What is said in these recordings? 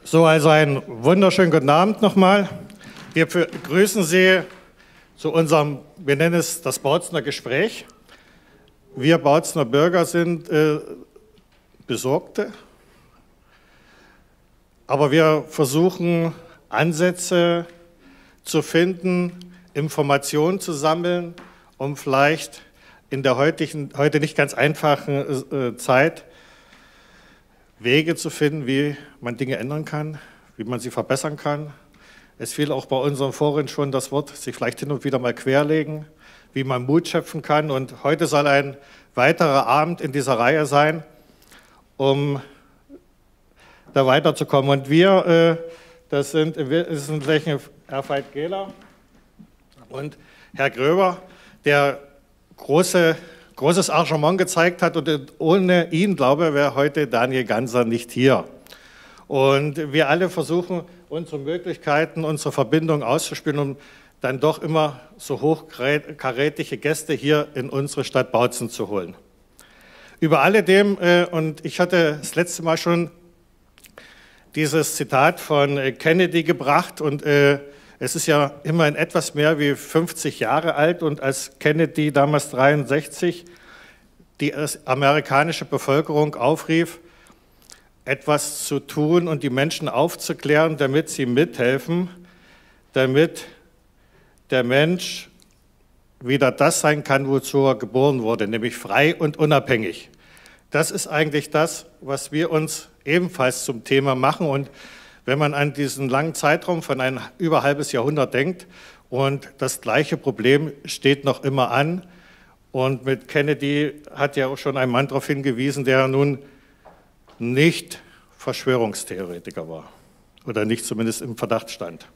So, also einen wunderschönen guten Abend nochmal. Wir begrüßen Sie zu unserem, wir nennen es das Bautzener Gespräch. Wir Bautzener Bürger sind Besorgte, aber wir versuchen Ansätze zu finden, Informationen zu sammeln, um vielleicht in der heute nicht ganz einfachen Zeit Wege zu finden, wie man Dinge ändern kann, wie man sie verbessern kann. Es fiel auch bei unseren Foren schon das Wort, sich vielleicht hin und wieder mal querlegen, wie man Mut schöpfen kann. Und heute soll ein weiterer Abend in dieser Reihe sein, um da weiterzukommen. Und wir, das sind im Wesentlichen Herr Veit-Gehler und Herr Gröber, der großes Engagement gezeigt hat, und ohne ihn, glaube ich, wäre heute Daniel Ganser nicht hier. Und wir alle versuchen, unsere Möglichkeiten, unsere Verbindung auszuspielen, um dann doch immer so hochkarätige Gäste hier in unsere Stadt Bautzen zu holen. Über alledem, und ich hatte das letzte Mal schon dieses Zitat von Kennedy gebracht, und es ist ja immerhin etwas mehr wie 50 Jahre alt, und als Kennedy damals 63 die amerikanische Bevölkerung aufrief, etwas zu tun und die Menschen aufzuklären, damit sie mithelfen, damit der Mensch wieder das sein kann, wozu er geboren wurde, nämlich frei und unabhängig. Das ist eigentlich das, was wir uns ebenfalls zum Thema machen. Und wenn man an diesen langen Zeitraum von über ein halbes Jahrhundert denkt, und das gleiche Problem steht noch immer an, und mit Kennedy hat ja auch schon ein Mann darauf hingewiesen, der nun nicht Verschwörungstheoretiker war oder nicht zumindest im Verdacht stand.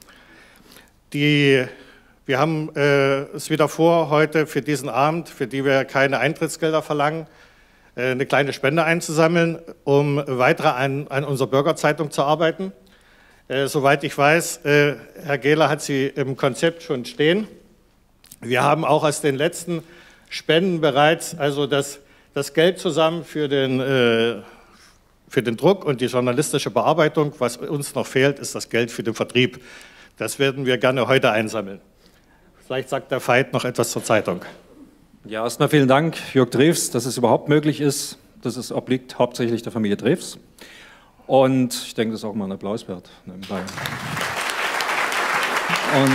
Wir haben es wieder vor, heute für diesen Abend, für die wir keine Eintrittsgelder verlangen, eine kleine Spende einzusammeln, um weiter an unserer Bürgerzeitung zu arbeiten. Soweit ich weiß, Herr Gehler hat sie im Konzept schon stehen. Wir haben auch aus den letzten Spenden bereits also das Geld zusammen für den Druck und die journalistische Bearbeitung. Was uns noch fehlt, ist das Geld für den Vertrieb. Das werden wir gerne heute einsammeln. Vielleicht sagt der Veit noch etwas zur Zeitung. Ja, erstmal vielen Dank, Jörg Drews, dass es überhaupt möglich ist. Das obliegt hauptsächlich der Familie Drews. Und ich denke, das ist auch mal ein Applaus wert. Nebenbei. Und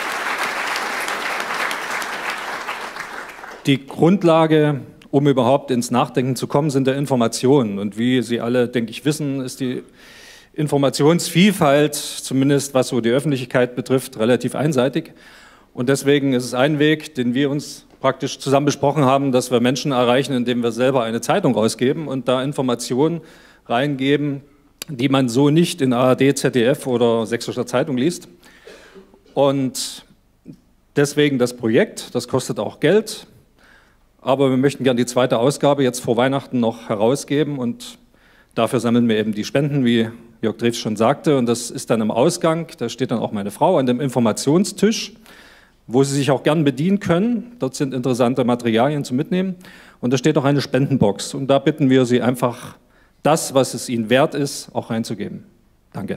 die Grundlage, um überhaupt ins Nachdenken zu kommen, sind der Informationen. Und wie Sie alle, denke ich, wissen, ist die Informationsvielfalt, zumindest was so die Öffentlichkeit betrifft, relativ einseitig. Und deswegen ist es ein Weg, den wir uns praktisch zusammen besprochen haben, dass wir Menschen erreichen, indem wir selber eine Zeitung rausgeben und da Informationen reingeben, die man so nicht in ARD, ZDF oder Sächsischer Zeitung liest. Und deswegen das Projekt, das kostet auch Geld, aber wir möchten gerne die zweite Ausgabe jetzt vor Weihnachten noch herausgeben, und dafür sammeln wir eben die Spenden, wie Jörg Drews schon sagte, und das ist dann im Ausgang, da steht dann auch meine Frau an dem Informationstisch, wo Sie sich auch gern bedienen können. Dort sind interessante Materialien zum Mitnehmen. Und da steht auch eine Spendenbox. Und da bitten wir Sie einfach, das, was es Ihnen wert ist, auch reinzugeben. Danke.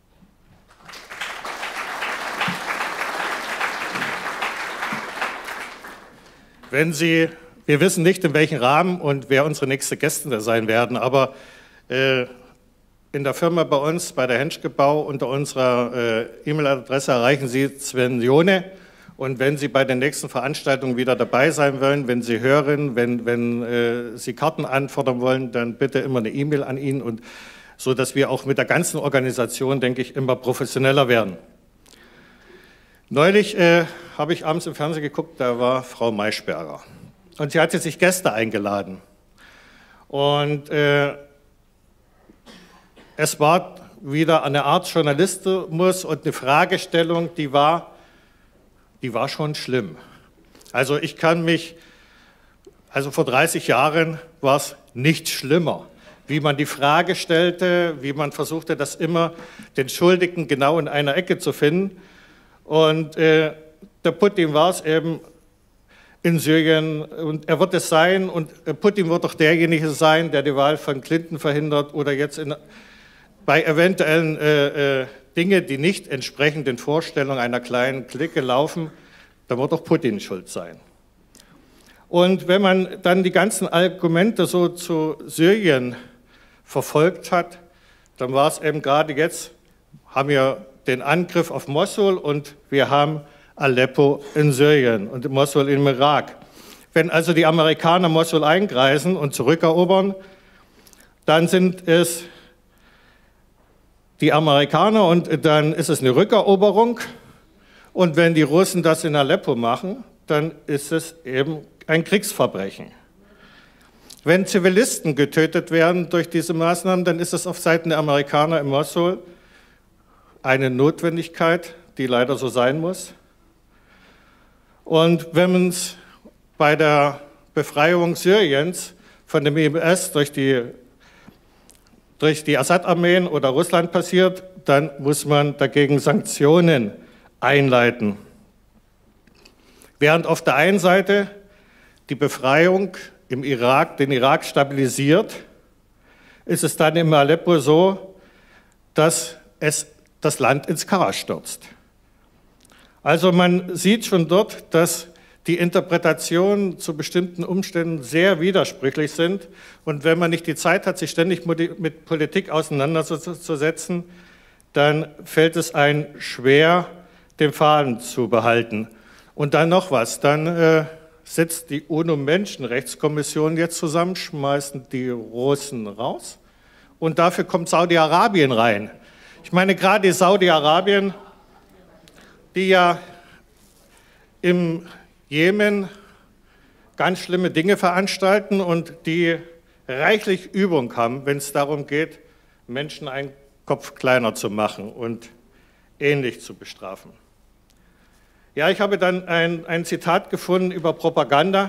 Wir wissen nicht, in welchem Rahmen und wer unsere nächsten Gäste sein werden, aber in der Firma bei uns, bei der Henschke Bau, unter unserer E-Mail-Adresse erreichen Sie Sven Jone. Und wenn Sie bei den nächsten Veranstaltungen wieder dabei sein wollen, wenn Sie hören, wenn Sie Karten anfordern wollen, dann bitte immer eine E-Mail an ihn, und so, dass wir auch mit der ganzen Organisation, denke ich, immer professioneller werden. Neulich habe ich abends im Fernsehen geguckt, da war Frau Maischberger. Und sie hatte sich Gäste eingeladen. Und es war wieder eine Art Journalismus und eine Fragestellung, die war schon schlimm. Also vor 30 Jahren war es nicht schlimmer, wie man die Frage stellte, wie man versuchte, das immer den Schuldigen genau in einer Ecke zu finden. Und der Putin war es eben in Syrien, und er wird es sein, und Putin wird doch derjenige sein, der die Wahl von Clinton verhindert, oder jetzt bei eventuellen Dingen, die nicht entsprechend den Vorstellungen einer kleinen Clique laufen, dann wird auch Putin schuld sein. Und wenn man dann die ganzen Argumente so zu Syrien verfolgt hat, dann war es eben gerade jetzt, haben wir den Angriff auf Mossul und wir haben Aleppo in Syrien und Mossul im Irak. Wenn also die Amerikaner Mossul eingreifen und zurückerobern, dann sind es die Amerikaner und dann ist es eine Rückeroberung. Und wenn die Russen das in Aleppo machen, dann ist es eben ein Kriegsverbrechen. Wenn Zivilisten getötet werden durch diese Maßnahmen, dann ist es auf Seiten der Amerikaner in Mossul eine Notwendigkeit, die leider so sein muss. Und wenn es bei der Befreiung Syriens von dem IS durch die Assad-Armeen oder Russland passiert, dann muss man dagegen Sanktionen einleiten. Während auf der einen Seite die Befreiung im Irak den Irak stabilisiert, ist es dann in Aleppo so, dass es das Land ins Chaos stürzt. Also man sieht schon dort, dass die Interpretationen zu bestimmten Umständen sehr widersprüchlich sind. Und wenn man nicht die Zeit hat, sich ständig mit Politik auseinanderzusetzen, dann fällt es einem schwer, den Faden zu behalten. Und dann noch was, dann setzt die UNO-Menschenrechtskommission jetzt zusammen, schmeißen die Russen raus und dafür kommt Saudi-Arabien rein. Ich meine, gerade Saudi-Arabien, die ja im Jemen ganz schlimme Dinge veranstalten und die reichlich Übung haben, wenn es darum geht, Menschen einen Kopf kleiner zu machen und ähnlich zu bestrafen. Ja, ich habe dann ein Zitat gefunden über Propaganda.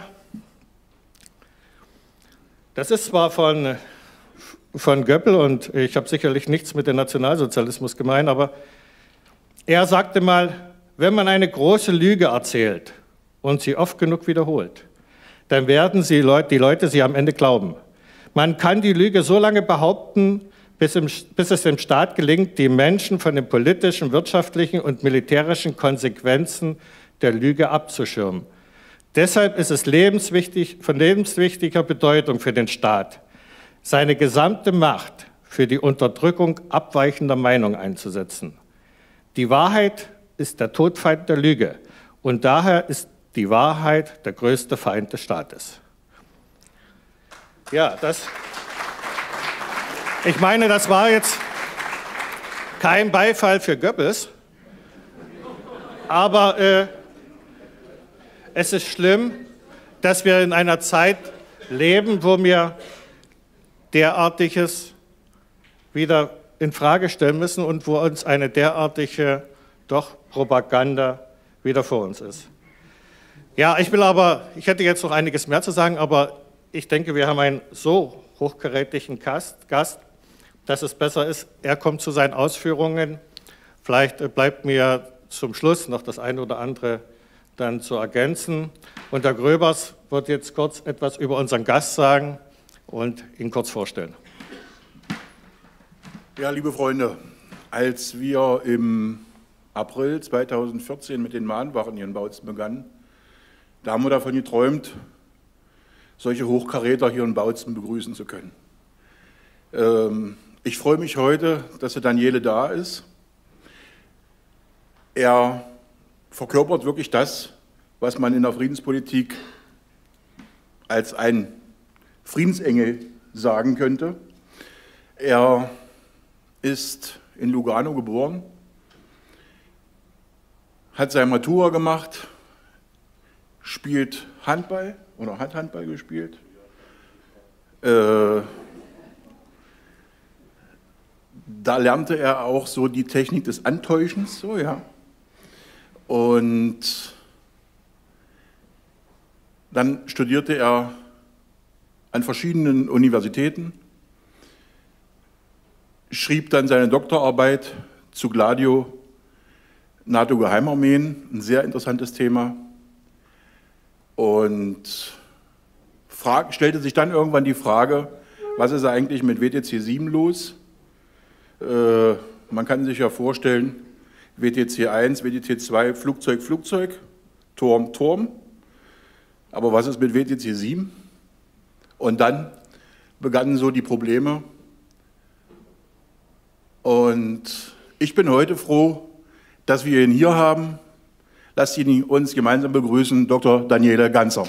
Das ist zwar von Goebbels und ich habe sicherlich nichts mit dem Nationalsozialismus gemeint, aber er sagte mal, wenn man eine große Lüge erzählt und sie oft genug wiederholt, dann werden die Leute sie am Ende glauben. Man kann die Lüge so lange behaupten, bis es dem Staat gelingt, die Menschen von den politischen, wirtschaftlichen und militärischen Konsequenzen der Lüge abzuschirmen. Deshalb ist es von lebenswichtiger Bedeutung für den Staat, seine gesamte Macht für die Unterdrückung abweichender Meinung einzusetzen. Die Wahrheit ist der Todfeind der Lüge und daher ist die Wahrheit der größte Feind des Staates. Ja, ich meine, das war jetzt kein Beifall für Goebbels, aber es ist schlimm, dass wir in einer Zeit leben, wo wir derartiges wieder in Frage stellen müssen und wo uns eine derartige doch Propaganda wieder vor uns ist. Ja, ich hätte jetzt noch einiges mehr zu sagen, aber ich denke, wir haben einen so hochkarätigen Gast, dass es besser ist, er kommt zu seinen Ausführungen. Vielleicht bleibt mir zum Schluss noch das eine oder andere dann zu ergänzen. Und Herr Gröbers wird jetzt kurz etwas über unseren Gast sagen und ihn kurz vorstellen. Ja, liebe Freunde, als wir im April 2014 mit den Mahnwachen hier in Bautzen begannen, da haben wir davon geträumt, solche Hochkaräter hier in Bautzen begrüßen zu können. Ich freue mich heute, dass der Daniele da ist. Er verkörpert wirklich das, was man in der Friedenspolitik als ein Friedensengel sagen könnte. Er ist in Lugano geboren, hat seine Matura gemacht, spielt Handball oder hat Handball gespielt. Da lernte er auch so die Technik des Antäuschens, so ja. Und dann studierte er an verschiedenen Universitäten, schrieb dann seine Doktorarbeit zu Gladio, NATO-Geheimarmeen, ein sehr interessantes Thema, und stellte sich dann irgendwann die Frage, was ist eigentlich mit WTC 7 los? Man kann sich ja vorstellen, WTC 1, WTC 2, Flugzeug, Flugzeug, Turm, Turm. Aber was ist mit WTC 7? Und dann begannen so die Probleme. Und ich bin heute froh, dass wir ihn hier haben. Lasst ihn uns gemeinsam begrüßen, Dr. Daniele Ganser.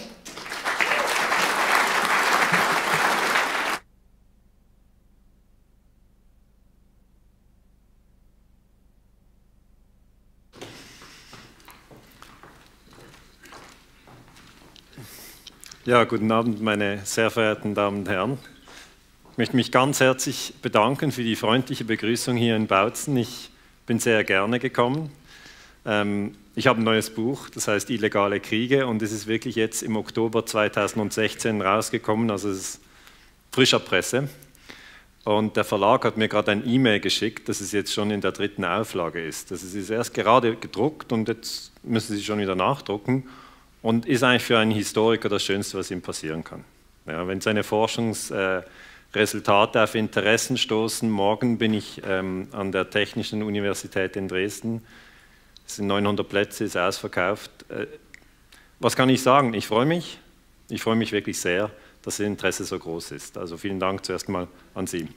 Ja, guten Abend, meine sehr verehrten Damen und Herren. Ich möchte mich ganz herzlich bedanken für die freundliche Begrüßung hier in Bautzen. Ich bin sehr gerne gekommen. Ich habe ein neues Buch, das heißt Illegale Kriege, und es ist wirklich jetzt im Oktober 2016 rausgekommen, also es ist frischer Presse. Und der Verlag hat mir gerade ein E-Mail geschickt, dass es jetzt schon in der 3. Auflage ist. Das ist erst gerade gedruckt und jetzt müssen Sie schon wieder nachdrucken. Und ist eigentlich für einen Historiker das Schönste, was ihm passieren kann. Ja, wenn seine Forschungsresultate auf Interessen stoßen, morgen bin ich an der Technischen Universität in Dresden, es sind 900 Plätze, ist ausverkauft. Was kann ich sagen? Ich freue mich wirklich sehr, dass das Interesse so groß ist. Also vielen Dank zuerst mal an Sie.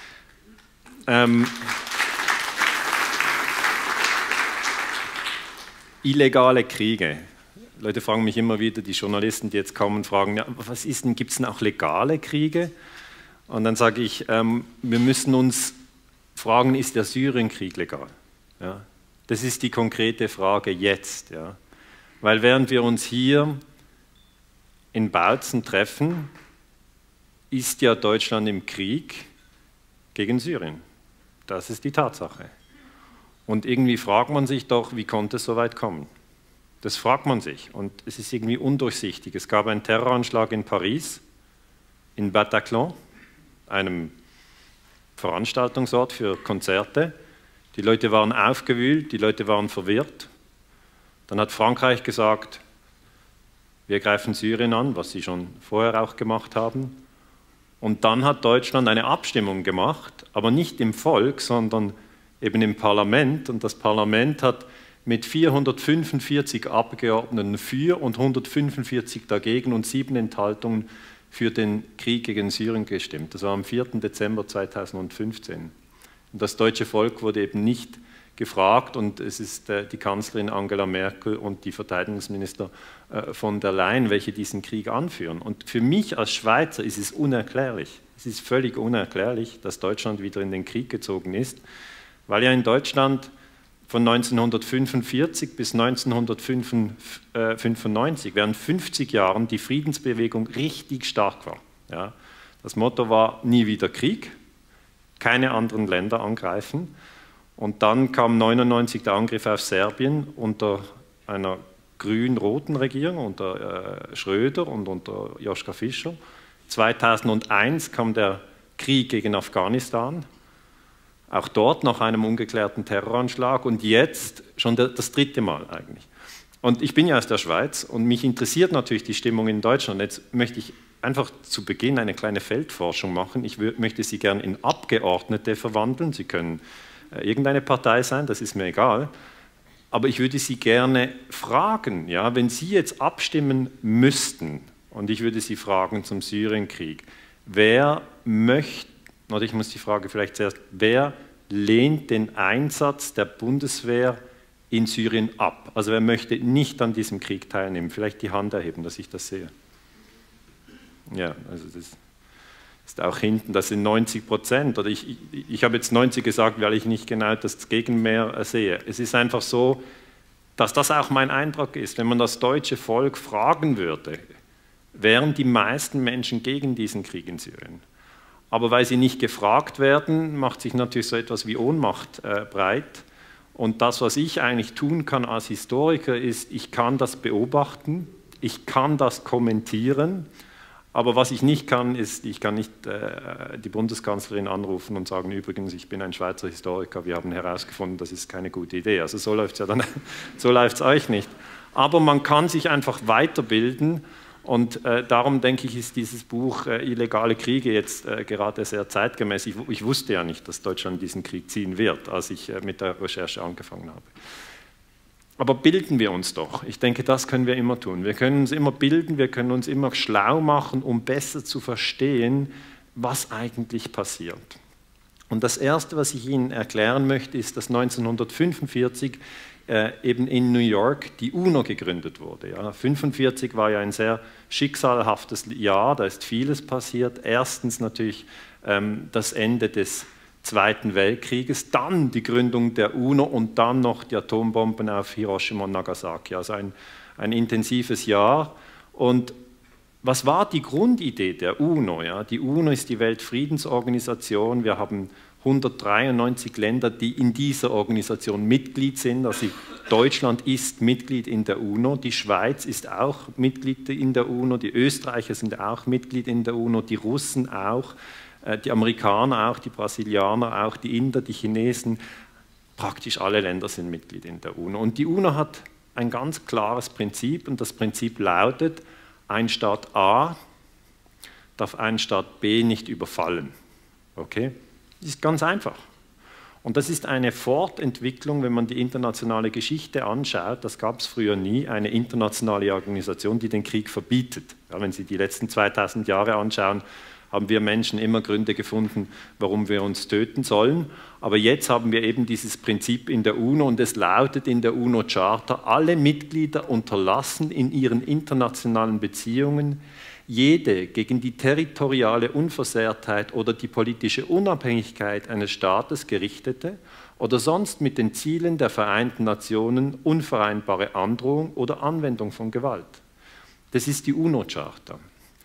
Illegale Kriege. Leute fragen mich immer wieder, die Journalisten, die jetzt kommen, fragen, ja, was ist denn, gibt es denn auch legale Kriege? Und dann sage ich, wir müssen uns fragen, ist der Syrienkrieg legal? Ja, das ist die konkrete Frage jetzt. Ja. Weil während wir uns hier in Bautzen treffen, ist ja Deutschland im Krieg gegen Syrien. Das ist die Tatsache. Und irgendwie fragt man sich doch, wie konnte es so weit kommen? Das fragt man sich und es ist irgendwie undurchsichtig. Es gab einen Terroranschlag in Paris, in Bataclan, einem Veranstaltungsort für Konzerte. Die Leute waren aufgewühlt, die Leute waren verwirrt. Dann hat Frankreich gesagt, wir greifen Syrien an, was sie schon vorher auch gemacht haben. Und dann hat Deutschland eine Abstimmung gemacht, aber nicht im Volk, sondern eben im Parlament. Und das Parlament hat mit 445 Abgeordneten für und 145 dagegen und 7 Enthaltungen für den Krieg gegen Syrien gestimmt. Das war am 4. Dezember 2015. Und das deutsche Volk wurde eben nicht gefragt und es ist die Kanzlerin Angela Merkel und die Verteidigungsminister von der Leyen, welche diesen Krieg anführen. Und für mich als Schweizer ist es unerklärlich, es ist völlig unerklärlich, dass Deutschland wieder in den Krieg gezogen ist, weil ja in Deutschland von 1945 bis 1995, während 50 Jahren, die Friedensbewegung richtig stark war. Ja. Das Motto war, nie wieder Krieg, keine anderen Länder angreifen. Und dann kam 1999 der Angriff auf Serbien unter einer grün-roten Regierung, unter Schröder und unter Joschka Fischer. 2001 kam der Krieg gegen Afghanistan. Auch dort nach einem ungeklärten Terroranschlag und jetzt schon das 3. Mal eigentlich. Und ich bin ja aus der Schweiz und mich interessiert natürlich die Stimmung in Deutschland. Jetzt möchte ich einfach zu Beginn eine kleine Feldforschung machen. Ich möchte Sie gern in Abgeordnete verwandeln. Sie können irgendeine Partei sein, das ist mir egal. Aber ich würde Sie gerne fragen, ja, wenn Sie jetzt abstimmen müssten, und ich würde Sie fragen zum Syrienkrieg, wer möchte, oder ich muss die Frage vielleicht zuerst, wer lehnt den Einsatz der Bundeswehr in Syrien ab? Also wer möchte nicht an diesem Krieg teilnehmen? Vielleicht die Hand erheben, dass ich das sehe. Ja, also das ist auch hinten, das sind 90%. Oder ich habe jetzt 90 gesagt, weil ich nicht genau das Gegenmehr sehe. Es ist einfach so, dass das auch mein Eindruck ist. Wenn man das deutsche Volk fragen würde, wären die meisten Menschen gegen diesen Krieg in Syrien. Aber weil sie nicht gefragt werden, macht sich natürlich so etwas wie Ohnmacht breit. Und das, was ich eigentlich tun kann als Historiker, ist, ich kann das beobachten, ich kann das kommentieren, aber was ich nicht kann, ist, ich kann nicht die Bundeskanzlerin anrufen und sagen, übrigens, ich bin ein Schweizer Historiker, wir haben herausgefunden, das ist keine gute Idee. Also so läuft es ja dann, so läuft es euch nicht. Aber man kann sich einfach weiterbilden Und darum denke ich, ist dieses Buch Illegale Kriege jetzt gerade sehr zeitgemäß. Ich wusste ja nicht, dass Deutschland diesen Krieg ziehen wird, als ich mit der Recherche angefangen habe. Aber bilden wir uns doch. Ich denke, das können wir immer tun. Wir können uns immer bilden, wir können uns immer schlau machen, um besser zu verstehen, was eigentlich passiert. Und das Erste, was ich Ihnen erklären möchte, ist, dass 1945 eben in New York die UNO gegründet wurde. Ja. 1945 war ja ein sehr schicksalhaftes Jahr, da ist vieles passiert. Erstens natürlich das Ende des Zweiten Weltkrieges, dann die Gründung der UNO und dann noch die Atombomben auf Hiroshima und Nagasaki. Also ein intensives Jahr. Und was war die Grundidee der UNO? Ja? Die UNO ist die Weltfriedensorganisation. Wir haben 193 Länder, die in dieser Organisation Mitglied sind. Also Deutschland ist Mitglied in der UNO, die Schweiz ist auch Mitglied in der UNO, die Österreicher sind auch Mitglied in der UNO, die Russen auch, die Amerikaner auch, die Brasilianer auch, die Inder, die Chinesen. Praktisch alle Länder sind Mitglied in der UNO. Und die UNO hat ein ganz klares Prinzip und das Prinzip lautet, ein Staat A darf einen Staat B nicht überfallen. Okay? Das ist ganz einfach. Und das ist eine Fortentwicklung, wenn man die internationale Geschichte anschaut. Das gab es früher nie, eine internationale Organisation, die den Krieg verbietet. Ja, wenn Sie die letzten 2000 Jahre anschauen, haben wir Menschen immer Gründe gefunden, warum wir uns töten sollen. Aber jetzt haben wir eben dieses Prinzip in der UNO und es lautet in der UNO-Charta, alle Mitglieder unterlassen in ihren internationalen Beziehungen jede gegen die territoriale Unversehrtheit oder die politische Unabhängigkeit eines Staates gerichtete oder sonst mit den Zielen der Vereinten Nationen unvereinbare Androhung oder Anwendung von Gewalt. Das ist die UNO-Charta.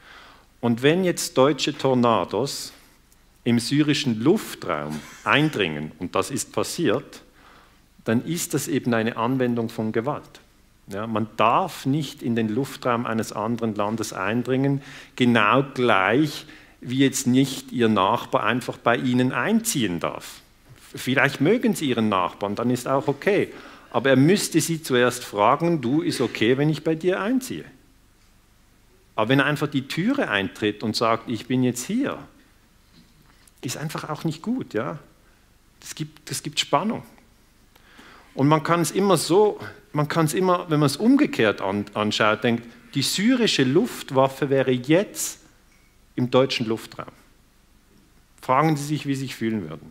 Und wenn jetzt deutsche Tornados im syrischen Luftraum eindringen, und das ist passiert, dann ist das eben eine Anwendung von Gewalt. Ja, man darf nicht in den Luftraum eines anderen Landes eindringen, genau gleich wie jetzt nicht Ihr Nachbar einfach bei Ihnen einziehen darf. Vielleicht mögen Sie Ihren Nachbarn, dann ist auch okay, aber er müsste Sie zuerst fragen, du, ist okay, wenn ich bei dir einziehe. Aber wenn er einfach die Türe eintritt und sagt, ich bin jetzt hier, ist einfach auch nicht gut. Ja? Das gibt Spannung. Und man kann es immer so, wenn man es umgekehrt anschaut, denkt, die syrische Luftwaffe wäre jetzt im deutschen Luftraum. Fragen Sie sich, wie Sie sich fühlen würden.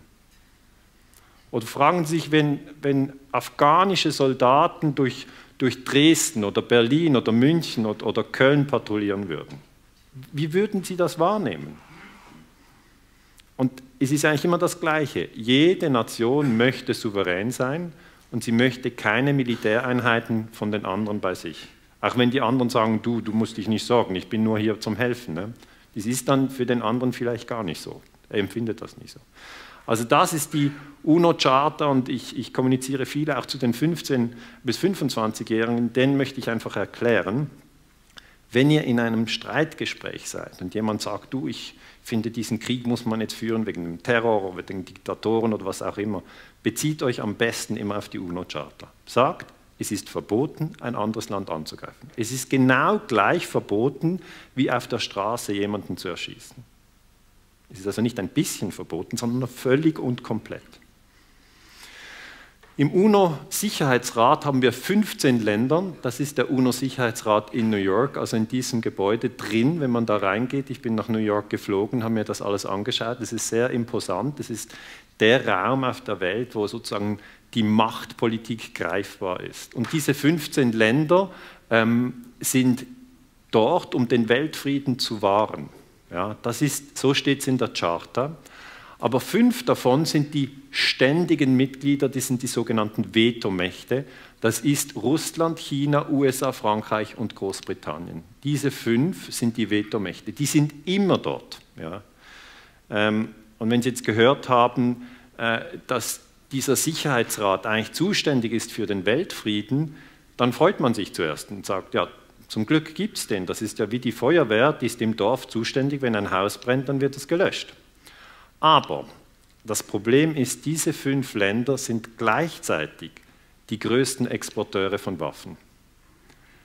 Oder fragen Sie sich, wenn afghanische Soldaten durch Dresden oder Berlin oder München oder Köln patrouillieren würden. Wie würden Sie das wahrnehmen? Und es ist eigentlich immer das Gleiche. Jede Nation möchte souverän sein und sie möchte keine Militäreinheiten von den anderen bei sich. Auch wenn die anderen sagen, du musst dich nicht sorgen, ich bin nur hier zum Helfen. Ne? Das ist dann für den anderen vielleicht gar nicht so. Er empfindet das nicht so. Also das ist die UNO-Charta und ich kommuniziere viel auch zu den 15- bis 25-Jährigen, denen möchte ich einfach erklären, wenn ihr in einem Streitgespräch seid und jemand sagt, du, ich finde, diesen Krieg muss man jetzt führen wegen dem Terror oder wegen Diktatoren oder was auch immer, bezieht euch am besten immer auf die UNO-Charta. Sagt, es ist verboten, ein anderes Land anzugreifen. Es ist genau gleich verboten, wie auf der Straße jemanden zu erschießen. Es ist also nicht ein bisschen verboten, sondern völlig und komplett. Im UNO-Sicherheitsrat haben wir 15 Länder, das ist der UNO-Sicherheitsrat in New York, also in diesem Gebäude drin, wenn man da reingeht. Ich bin nach New York geflogen, habe mir das alles angeschaut, das ist sehr imposant, das ist der Raum auf der Welt, wo sozusagen die Machtpolitik greifbar ist. Und diese 15 Länder sind dort, um den Weltfrieden zu wahren. Ja, so steht es in der Charta. Aber 5 davon sind die ständigen Mitglieder, die sind die sogenannten Vetomächte. Das ist Russland, China, USA, Frankreich und Großbritannien. Diese 5 sind die Vetomächte. Die sind immer dort. Ja. Und wenn Sie jetzt gehört haben, dass dieser Sicherheitsrat eigentlich zuständig ist für den Weltfrieden, dann freut man sich zuerst und sagt, ja, zum Glück gibt es den. Das ist ja wie die Feuerwehr, die ist im Dorf zuständig. Wenn ein Haus brennt, dann wird es gelöscht. Aber das Problem ist, diese 5 Länder sind gleichzeitig die größten Exporteure von Waffen.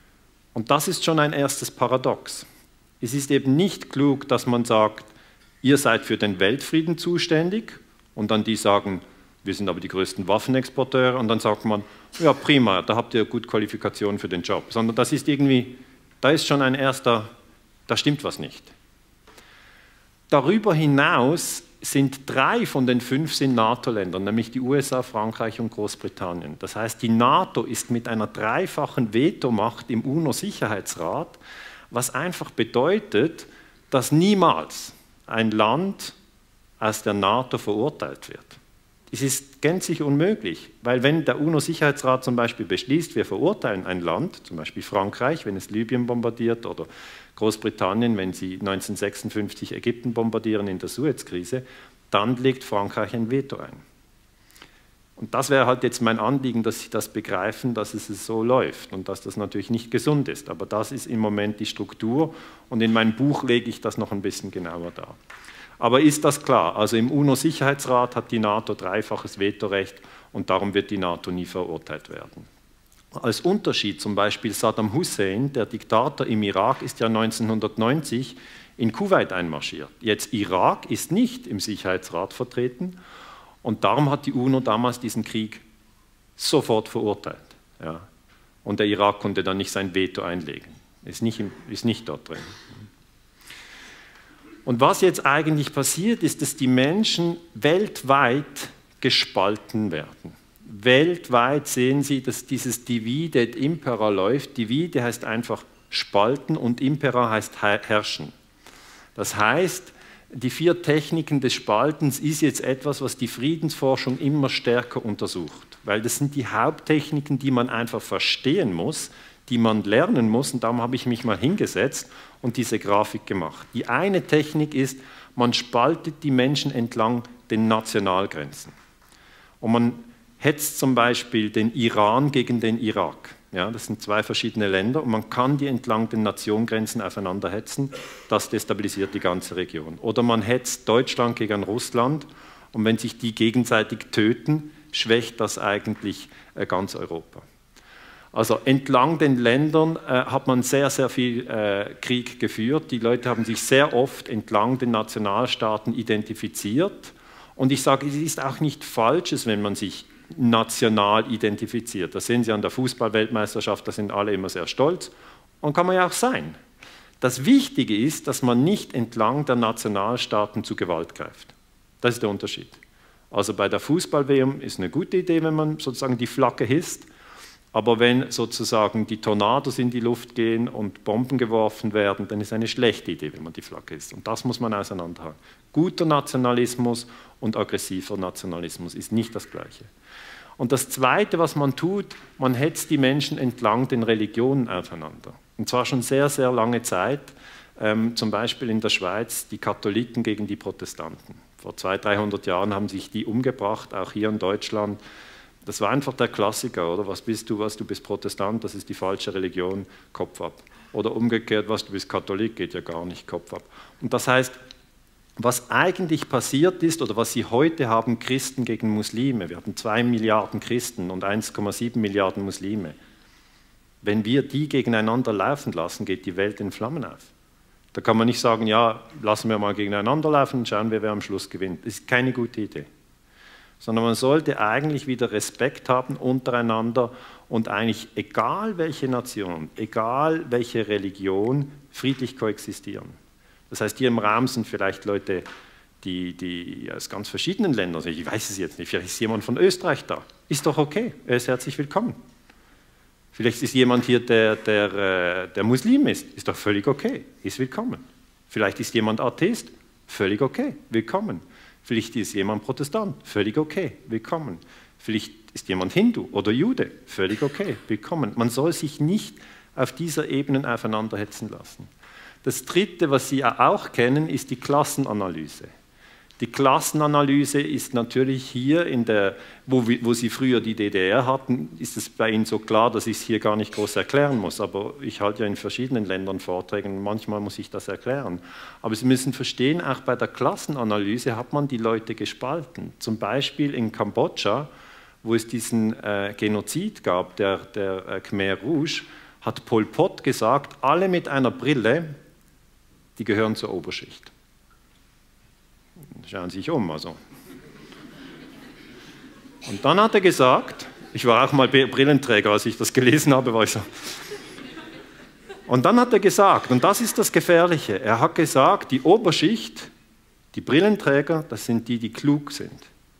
Und das ist schon ein erstes Paradox. Es ist eben nicht klug, dass man sagt, ihr seid für den Weltfrieden zuständig und dann die sagen, wir sind aber die größten Waffenexporteure und dann sagt man, ja prima, da habt ihr gut Qualifikationen für den Job. Sondern das ist irgendwie, da ist schon ein erster, da stimmt was nicht. Darüber hinaus sind 3 von den 5 NATO-Ländern, nämlich die USA, Frankreich und Großbritannien. Das heißt, die NATO ist mit einer 3-fachen Vetomacht im UNO-Sicherheitsrat, was einfach bedeutet, dass niemals ein Land aus der NATO verurteilt wird. Es ist gänzlich unmöglich, weil wenn der UNO-Sicherheitsrat zum Beispiel beschließt, wir verurteilen ein Land, zum Beispiel Frankreich, wenn es Libyen bombardiert oder Großbritannien, wenn sie 1956 Ägypten bombardieren in der Suezkrise, dann legt Frankreich ein Veto ein. Und das wäre halt jetzt mein Anliegen, dass Sie das begreifen, dass es so läuft und dass das natürlich nicht gesund ist. Aber das ist im Moment die Struktur und in meinem Buch lege ich das noch ein bisschen genauer dar. Aber ist das klar? Also im UNO-Sicherheitsrat hat die NATO 3-faches Vetorecht und darum wird die NATO nie verurteilt werden. Als Unterschied zum Beispiel Saddam Hussein, der Diktator im Irak, ist ja 1990 in Kuwait einmarschiert. Jetzt Irak ist nicht im Sicherheitsrat vertreten und darum hat die UNO damals diesen Krieg sofort verurteilt. Ja. Und der Irak konnte dann nicht sein Veto einlegen. Ist nicht dort drin. Und was jetzt eigentlich passiert, ist, dass die Menschen weltweit gespalten werden. Weltweit sehen Sie, dass dieses Divide et Impera läuft. Divide heißt einfach spalten und Impera heißt herrschen. Das heißt, die 4 Techniken des Spaltens ist jetzt etwas, was die Friedensforschung immer stärker untersucht. Weil das sind die Haupttechniken, die man einfach verstehen muss, die man lernen muss. Und darum habe ich mich mal hingesetzt und diese Grafik gemacht. Die eine Technik ist, man spaltet die Menschen entlang den Nationalgrenzen. Und man hetzt zum Beispiel den Iran gegen den Irak. Ja, das sind 2 verschiedene Länder und man kann die entlang den Nationgrenzen aufeinander hetzen. Das destabilisiert die ganze Region. Oder man hetzt Deutschland gegen Russland und wenn sich die gegenseitig töten, schwächt das eigentlich ganz Europa. Also entlang den Ländern hat man sehr, sehr viel Krieg geführt. Die Leute haben sich sehr oft entlang den Nationalstaaten identifiziert. Und ich sage, es ist auch nicht Falsches, wenn man sich national identifiziert. Das sehen Sie an der Fußball-Weltmeisterschaft, da sind alle immer sehr stolz. Und kann man ja auch sein. Das Wichtige ist, dass man nicht entlang der Nationalstaaten zu Gewalt greift. Das ist der Unterschied. Also bei der Fußball-WM ist eine gute Idee, wenn man sozusagen die Flagge hisst. Aber wenn sozusagen die Tornados in die Luft gehen und Bomben geworfen werden, dann ist es eine schlechte Idee, wenn man die Flagge hisst. Und das muss man auseinanderhalten. Guter Nationalismus und aggressiver Nationalismus ist nicht das Gleiche. Und das Zweite, was man tut, man hetzt die Menschen entlang den Religionen aufeinander. Und zwar schon sehr, sehr lange Zeit, zum Beispiel in der Schweiz, die Katholiken gegen die Protestanten. Vor 200, 300 Jahren haben sich die umgebracht, auch hier in Deutschland. Das war einfach der Klassiker, oder? Was bist du? Du bist Protestant, das ist die falsche Religion, Kopf ab. Oder umgekehrt, du bist Katholik, geht ja gar nicht, Kopf ab. Und das heißt, was eigentlich passiert ist, oder was Sie heute haben, Christen gegen Muslime, wir haben 2 Milliarden Christen und 1,7 Milliarden Muslime. Wenn wir die gegeneinander laufen lassen, geht die Welt in Flammen auf. Da kann man nicht sagen, ja, lassen wir mal gegeneinander laufen und schauen wir, wer am Schluss gewinnt. Das ist keine gute Idee. Sondern man sollte eigentlich wieder Respekt haben untereinander und eigentlich, egal welche Nation, egal welche Religion, friedlich koexistieren. Das heißt, hier im Raum sind vielleicht Leute, die aus ganz verschiedenen Ländern sind. Ich weiß es jetzt nicht, vielleicht ist jemand von Österreich da. Ist doch okay, er ist herzlich willkommen. Vielleicht ist jemand hier, der Muslim ist doch völlig okay, ist willkommen. Vielleicht ist jemand Atheist, völlig okay, willkommen. Vielleicht ist jemand Protestant, völlig okay, willkommen. Vielleicht ist jemand Hindu oder Jude, völlig okay, willkommen. Man soll sich nicht auf dieser Ebene aufeinanderhetzen lassen. Das Dritte, was Sie auch kennen, ist die Klassenanalyse. Die Klassenanalyse ist natürlich hier, wo Sie früher die DDR hatten, ist es bei Ihnen so klar, dass ich es hier gar nicht groß erklären muss. Aber ich halte ja in verschiedenen Ländern Vorträge und manchmal muss ich das erklären. Aber Sie müssen verstehen, auch bei der Klassenanalyse hat man die Leute gespalten. Zum Beispiel in Kambodscha, wo es diesen Genozid gab, der Khmer Rouge, hat Pol Pot gesagt, alle mit einer Brille, die gehören zur Oberschicht. Schauen Sie sich um, also. Und dann hat er gesagt, ich war auch mal Brillenträger, als ich das gelesen habe, war ich so. Und dann hat er gesagt, und das ist das Gefährliche, er hat gesagt, die Oberschicht, die Brillenträger, das sind die, die klug sind.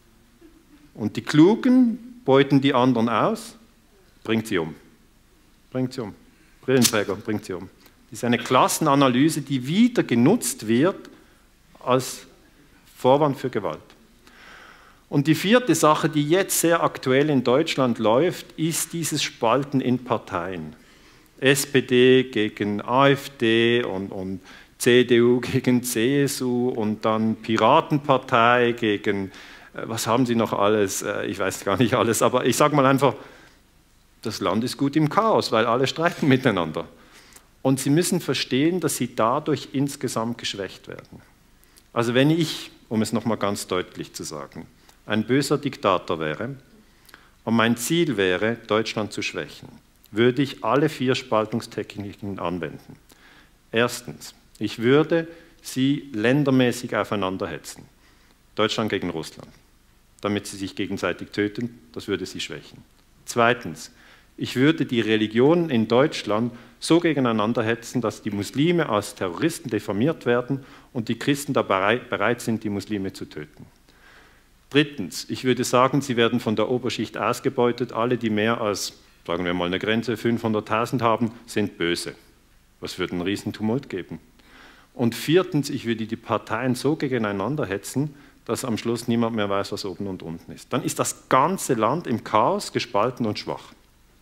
Und die Klugen beuten die anderen aus, bringt sie um. Bringt sie um. Brillenträger, bringt sie um. Das ist eine Klassenanalyse, die wieder genutzt wird als Vorwand für Gewalt. Und die vierte Sache, die jetzt sehr aktuell in Deutschland läuft, ist dieses Spalten in Parteien. SPD gegen AfD und CDU gegen CSU und dann Piratenpartei gegen, was haben sie noch alles, ich weiß gar nicht alles, aber ich sage mal einfach, das Land ist gut im Chaos, weil alle streiten miteinander. Und sie müssen verstehen, dass sie dadurch insgesamt geschwächt werden. Also wenn ich, um es nochmal ganz deutlich zu sagen, ein böser Diktator wäre und mein Ziel wäre, Deutschland zu schwächen, würde ich alle 4 Spaltungstechniken anwenden. Erstens, ich würde sie ländermäßig aufeinanderhetzen. Deutschland gegen Russland, damit sie sich gegenseitig töten, das würde sie schwächen. Zweitens, ich würde die Religionen in Deutschland so gegeneinander hetzen, dass die Muslime als Terroristen diffamiert werden und die Christen dabei bereit sind, die Muslime zu töten. Drittens, ich würde sagen, sie werden von der Oberschicht ausgebeutet. Alle, die mehr als, sagen wir mal, eine Grenze 500.000 haben, sind böse. Das würde einen riesen Tumult geben. Und viertens, ich würde die Parteien so gegeneinander hetzen, dass am Schluss niemand mehr weiß, was oben und unten ist. Dann ist das ganze Land im Chaos, gespalten und schwach.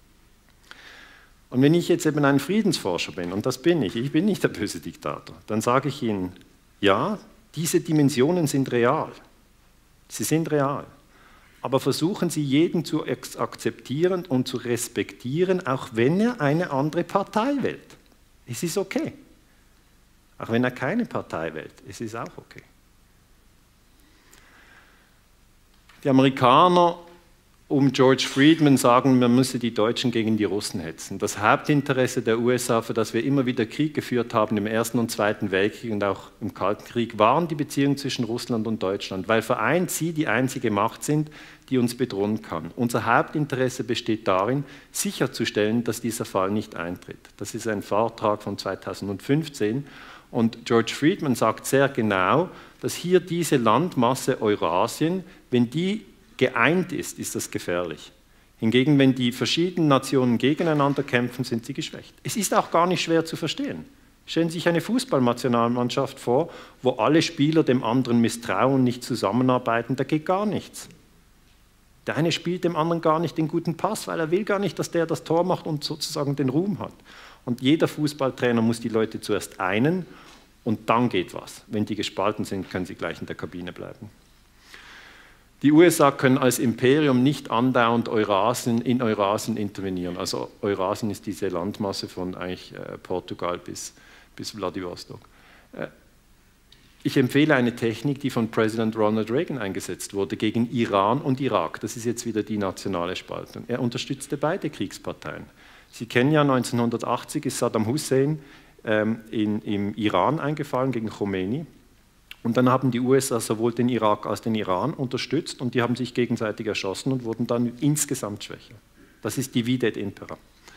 Und wenn ich jetzt eben ein Friedensforscher bin, und das bin ich bin nicht der böse Diktator, dann sage ich Ihnen, ja, diese Dimensionen sind real. Sie sind real. Aber versuchen Sie, jeden zu akzeptieren und zu respektieren, auch wenn er eine andere Partei wählt. Es ist okay. Auch wenn er keine Partei wählt, es ist auch okay. Die Amerikaner um George Friedman sagen, man müsse die Deutschen gegen die Russen hetzen. Das Hauptinteresse der USA, für das wir immer wieder Krieg geführt haben, im Ersten und Zweiten Weltkrieg und auch im Kalten Krieg, waren die Beziehungen zwischen Russland und Deutschland, weil vereint sie die einzige Macht sind, die uns bedrohen kann. Unser Hauptinteresse besteht darin, sicherzustellen, dass dieser Fall nicht eintritt. Das ist ein Vortrag von 2015 und George Friedman sagt sehr genau, dass hier diese Landmasse Eurasien, wenn die geeint ist, ist das gefährlich. Hingegen, wenn die verschiedenen Nationen gegeneinander kämpfen, sind sie geschwächt. Es ist auch gar nicht schwer zu verstehen. Stellen Sie sich eine Fußballnationalmannschaft vor, wo alle Spieler dem anderen misstrauen, nicht zusammenarbeiten, da geht gar nichts. Der eine spielt dem anderen gar nicht den guten Pass, weil er will gar nicht, dass der das Tor macht und sozusagen den Ruhm hat. Und jeder Fußballtrainer muss die Leute zuerst einen und dann geht was. Wenn die gespalten sind, können sie gleich in der Kabine bleiben. Die USA können als Imperium nicht andauernd in Eurasien intervenieren. Also Eurasien ist diese Landmasse von eigentlich Portugal bis Vladivostok. Ich empfehle eine Technik, die von Präsident Ronald Reagan eingesetzt wurde gegen Iran und Irak. Das ist jetzt wieder die nationale Spaltung. Er unterstützte beide Kriegsparteien. Sie kennen ja, 1980 ist Saddam Hussein im Iran eingefallen gegen Khomeini. Und dann haben die USA sowohl den Irak als den Iran unterstützt und die haben sich gegenseitig erschossen und wurden dann insgesamt schwächer. Das ist Divide et Impera.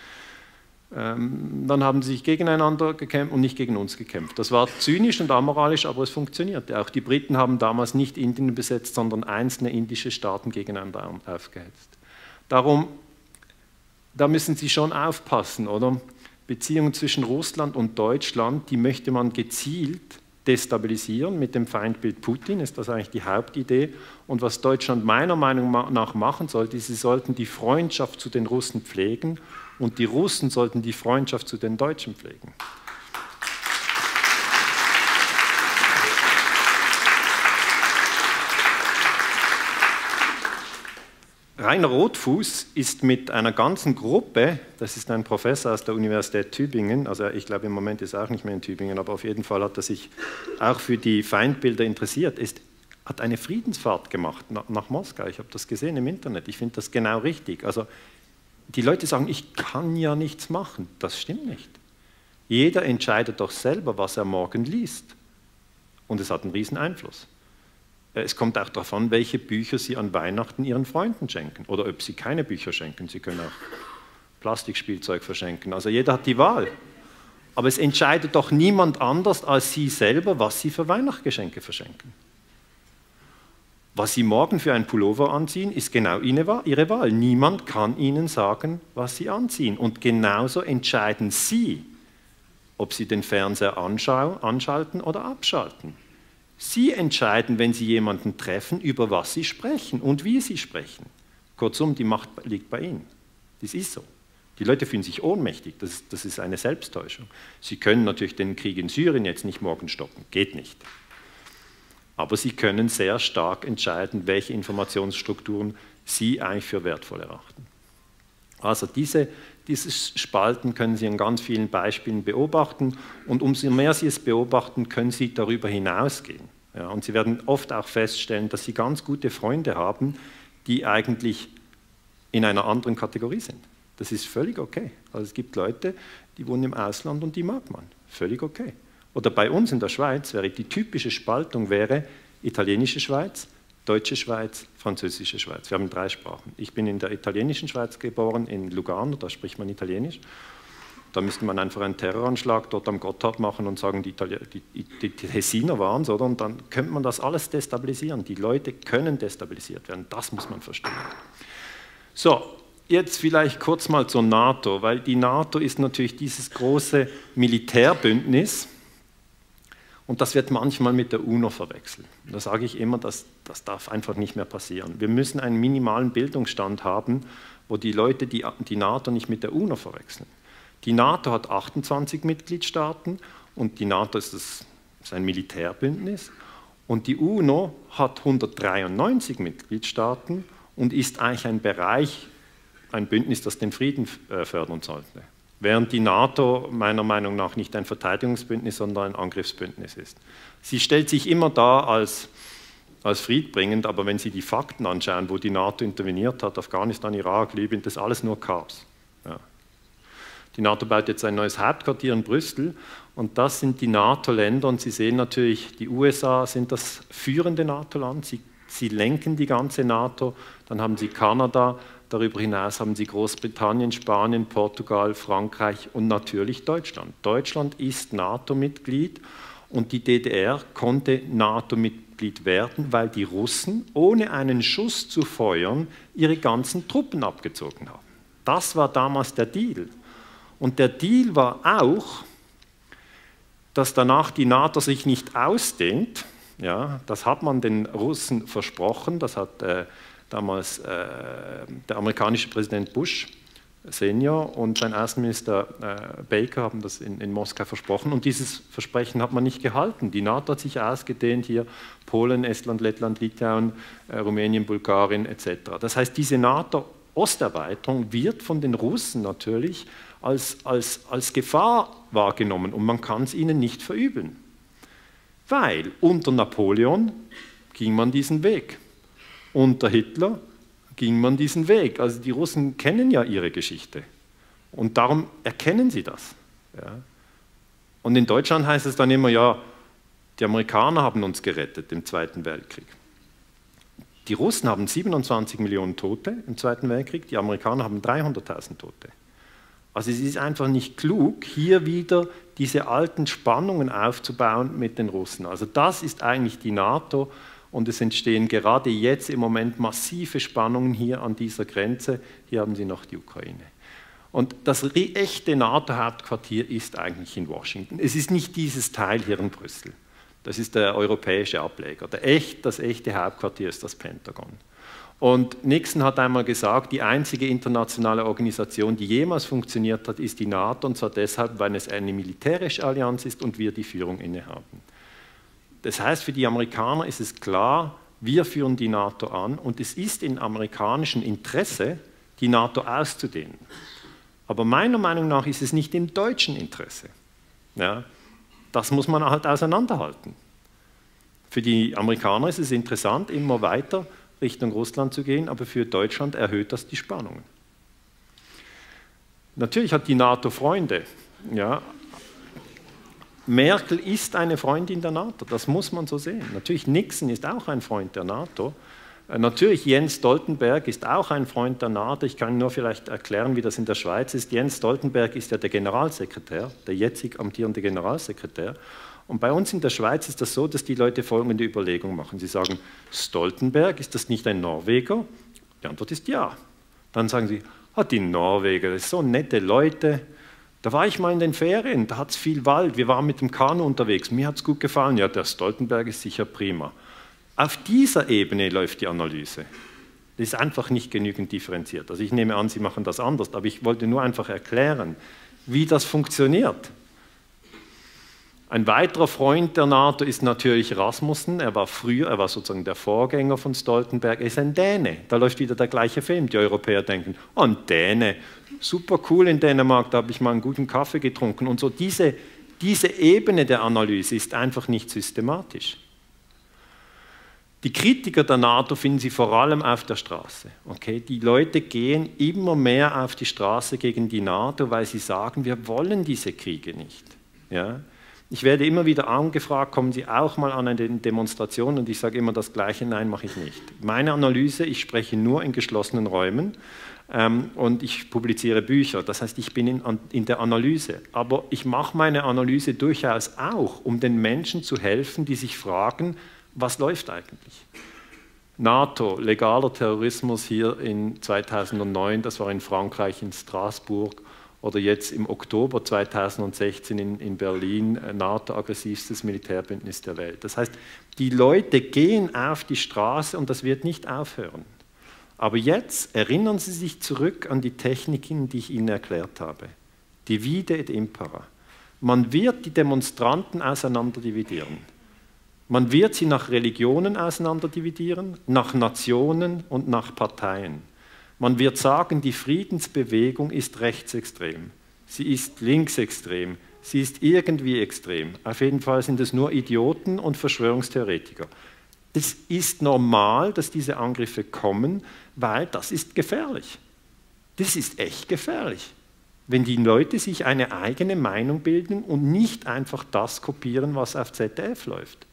Dann haben sie sich gegeneinander gekämpft und nicht gegen uns gekämpft. Das war zynisch und amoralisch, aber es funktionierte. Auch die Briten haben damals nicht Indien besetzt, sondern einzelne indische Staaten gegeneinander aufgehetzt. Darum, da müssen Sie schon aufpassen, oder? Beziehungen zwischen Russland und Deutschland, die möchte man gezielt destabilisieren mit dem Feindbild Putin, ist das eigentlich die Hauptidee. Und was Deutschland meiner Meinung nach machen sollte, sie sollten die Freundschaft zu den Russen pflegen und die Russen sollten die Freundschaft zu den Deutschen pflegen. Rainer Rothfuß ist mit einer ganzen Gruppe, das ist ein Professor aus der Universität Tübingen, also ich glaube im Moment ist er auch nicht mehr in Tübingen, aber auf jeden Fall hat er sich auch für die Feindbilder interessiert, hat eine Friedensfahrt gemacht nach Moskau. Ich habe das gesehen im Internet, ich finde das genau richtig. Also die Leute sagen, ich kann ja nichts machen. Das stimmt nicht. Jeder entscheidet doch selber, was er morgen liest. Und es hat einen riesen Einfluss. Es kommt auch darauf an, welche Bücher Sie an Weihnachten Ihren Freunden schenken oder ob Sie keine Bücher schenken. Sie können auch Plastikspielzeug verschenken. Also jeder hat die Wahl. Aber es entscheidet doch niemand anders als Sie selber, was Sie für Weihnachtsgeschenke verschenken. Was Sie morgen für einen Pullover anziehen, ist genau Ihre Wahl. Niemand kann Ihnen sagen, was Sie anziehen. Und genauso entscheiden Sie, ob Sie den Fernseher anschalten oder abschalten. Sie entscheiden, wenn Sie jemanden treffen, über was Sie sprechen und wie Sie sprechen. Kurzum, die Macht liegt bei Ihnen. Das ist so. Die Leute fühlen sich ohnmächtig, das ist eine Selbsttäuschung. Sie können natürlich den Krieg in Syrien jetzt nicht morgen stoppen, geht nicht. Aber Sie können sehr stark entscheiden, welche Informationsstrukturen Sie eigentlich für wertvoll erachten. Also dieses Spalten können Sie an ganz vielen Beispielen beobachten und umso mehr Sie es beobachten, können Sie darüber hinausgehen. Ja, und Sie werden oft auch feststellen, dass Sie ganz gute Freunde haben, die eigentlich in einer anderen Kategorie sind. Das ist völlig okay. Also es gibt Leute, die wohnen im Ausland und die mag man. Völlig okay. Oder bei uns in der Schweiz wäre die typische Spaltung italienische Schweiz, deutsche Schweiz, französische Schweiz. Wir haben 3 Sprachen. Ich bin in der italienischen Schweiz geboren, in Lugano, da spricht man Italienisch. Da müsste man einfach einen Terroranschlag dort am Gotthard machen und sagen, die Tessiner waren es, oder? Und dann könnte man das alles destabilisieren. Die Leute können destabilisiert werden, das muss man verstehen. So, jetzt vielleicht kurz mal zur NATO, weil die NATO ist natürlich dieses große Militärbündnis und das wird manchmal mit der UNO verwechselt. Da sage ich immer, das darf einfach nicht mehr passieren. Wir müssen einen minimalen Bildungsstand haben, wo die Leute die NATO nicht mit der UNO verwechseln. Die NATO hat 28 Mitgliedstaaten und die NATO ist ein Militärbündnis und die UNO hat 193 Mitgliedstaaten und ist eigentlich ein Bereich, ein Bündnis, das den Frieden fördern sollte. Während die NATO meiner Meinung nach nicht ein Verteidigungsbündnis, sondern ein Angriffsbündnis ist. Sie stellt sich immer dar als friedbringend, aber wenn Sie die Fakten anschauen, wo die NATO interveniert hat, Afghanistan, Irak, Libyen, das ist alles nur Chaos. Ja. Die NATO baut jetzt ein neues Hauptquartier in Brüssel und das sind die NATO-Länder und Sie sehen natürlich, die USA sind das führende NATO-Land, sie lenken die ganze NATO, dann haben Sie Kanada, darüber hinaus haben Sie Großbritannien, Spanien, Portugal, Frankreich und natürlich Deutschland. Deutschland ist NATO-Mitglied und die DDR konnte NATO-Mitglied werden, weil die Russen ohne einen Schuss zu feuern ihre ganzen Truppen abgezogen haben. Das war damals der Deal. Und der Deal war auch, dass danach die NATO sich nicht ausdehnt. Ja, das hat man den Russen versprochen, das hat damals der amerikanische Präsident Bush Senior und sein Außenminister Baker haben das in Moskau versprochen und dieses Versprechen hat man nicht gehalten. Die NATO hat sich ausgedehnt, hier Polen, Estland, Lettland, Litauen, Rumänien, Bulgarien etc. Das heißt, diese NATO-Osterweiterung wird von den Russen natürlich als Gefahr wahrgenommen und man kann es ihnen nicht verübeln. Weil unter Napoleon ging man diesen Weg. Unter Hitler ging man diesen Weg. Also die Russen kennen ja ihre Geschichte und darum erkennen sie das. Ja. Und in Deutschland heißt es dann immer, ja, die Amerikaner haben uns gerettet im Zweiten Weltkrieg. Die Russen haben 27 Millionen Tote im Zweiten Weltkrieg, die Amerikaner haben 300.000 Tote. Also es ist einfach nicht klug, hier wieder diese alten Spannungen aufzubauen mit den Russen. Also das ist eigentlich die NATO und es entstehen gerade jetzt im Moment massive Spannungen hier an dieser Grenze. Hier haben Sie noch die Ukraine. Und das echte NATO-Hauptquartier ist eigentlich in Washington. Es ist nicht dieses Teil hier in Brüssel. Das ist der europäische Ableger. Das echte Hauptquartier ist das Pentagon. Und Nixon hat einmal gesagt, die einzige internationale Organisation, die jemals funktioniert hat, ist die NATO, und zwar deshalb, weil es eine militärische Allianz ist und wir die Führung innehaben. Das heißt, für die Amerikaner ist es klar, wir führen die NATO an und es ist in amerikanischem Interesse, die NATO auszudehnen. Aber meiner Meinung nach ist es nicht im deutschen Interesse. Ja, das muss man halt auseinanderhalten. Für die Amerikaner ist es interessant, immer weiter Richtung Russland zu gehen, aber für Deutschland erhöht das die Spannungen. Natürlich hat die NATO Freunde. Ja. Merkel ist eine Freundin der NATO, das muss man so sehen. Natürlich Nixon ist auch ein Freund der NATO. Natürlich Jens Stoltenberg ist auch ein Freund der NATO. Ich kann nur vielleicht erklären, wie das in der Schweiz ist. Jens Stoltenberg ist ja der Generalsekretär, der jetzig amtierende Generalsekretär. Und bei uns in der Schweiz ist das so, dass die Leute folgende Überlegung machen. Sie sagen, Stoltenberg, ist das nicht ein Norweger? Die Antwort ist ja. Dann sagen sie, die Norweger, das sind so nette Leute. Da war ich mal in den Ferien, da hat es viel Wald, wir waren mit dem Kanu unterwegs, mir hat es gut gefallen, ja, der Stoltenberg ist sicher prima. Auf dieser Ebene läuft die Analyse. Das ist einfach nicht genügend differenziert. Also ich nehme an, Sie machen das anders, aber ich wollte nur einfach erklären, wie das funktioniert. Ein weiterer Freund der NATO ist natürlich Rasmussen. Er war sozusagen der Vorgänger von Stoltenberg. Er ist ein Däne. Da läuft wieder der gleiche Film. Die Europäer denken, ein Däne, super cool in Dänemark, da habe ich mal einen guten Kaffee getrunken. Und so diese Ebene der Analyse ist einfach nicht systematisch. Die Kritiker der NATO finden Sie vor allem auf der Straße. Okay? Die Leute gehen immer mehr auf die Straße gegen die NATO, weil sie sagen, wir wollen diese Kriege nicht. Ja? Ich werde immer wieder angefragt, kommen Sie auch mal an eine Demonstration, und ich sage immer das Gleiche, nein, mache ich nicht. Meine Analyse, ich spreche nur in geschlossenen Räumen und ich publiziere Bücher, das heißt, ich bin in der Analyse. Aber ich mache meine Analyse durchaus auch, um den Menschen zu helfen, die sich fragen, was läuft eigentlich? NATO, legaler Terrorismus hier in 2009, das war in Frankreich, in Straßburg, oder jetzt im Oktober 2016 in Berlin, NATO, aggressivstes Militärbündnis der Welt. Das heißt, die Leute gehen auf die Straße und das wird nicht aufhören. Aber jetzt erinnern Sie sich zurück an die Techniken, die ich Ihnen erklärt habe. Divide et impera. Man wird die Demonstranten auseinanderdividieren. Man wird sie nach Religionen auseinanderdividieren, nach Nationen und nach Parteien. Man wird sagen, die Friedensbewegung ist rechtsextrem, sie ist linksextrem, sie ist irgendwie extrem. Auf jeden Fall sind es nur Idioten und Verschwörungstheoretiker. Es ist normal, dass diese Angriffe kommen, weil das ist gefährlich. Das ist echt gefährlich, wenn die Leute sich eine eigene Meinung bilden und nicht einfach das kopieren, was auf ZDF läuft.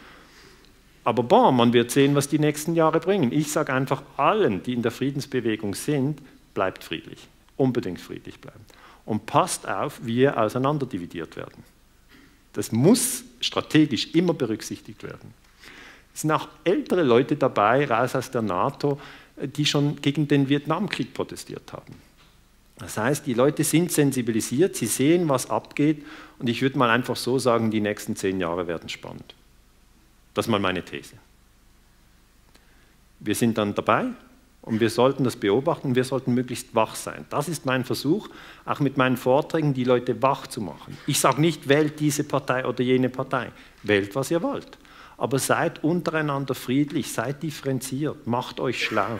Aber bon, man wird sehen, was die nächsten Jahre bringen. Ich sage einfach allen, die in der Friedensbewegung sind, bleibt friedlich, unbedingt friedlich bleiben. Und passt auf, wie ihr auseinanderdividiert werden. Das muss strategisch immer berücksichtigt werden. Es sind auch ältere Leute dabei, raus aus der NATO, die schon gegen den Vietnamkrieg protestiert haben. Das heißt, die Leute sind sensibilisiert, sie sehen, was abgeht, und ich würde mal einfach so sagen, die nächsten 10 Jahre werden spannend. Das ist mal meine These. Wir sind dann dabei und wir sollten das beobachten, wir sollten möglichst wach sein. Das ist mein Versuch, auch mit meinen Vorträgen die Leute wach zu machen. Ich sage nicht, wählt diese Partei oder jene Partei. Wählt, was ihr wollt. Aber seid untereinander friedlich, seid differenziert, macht euch schlau.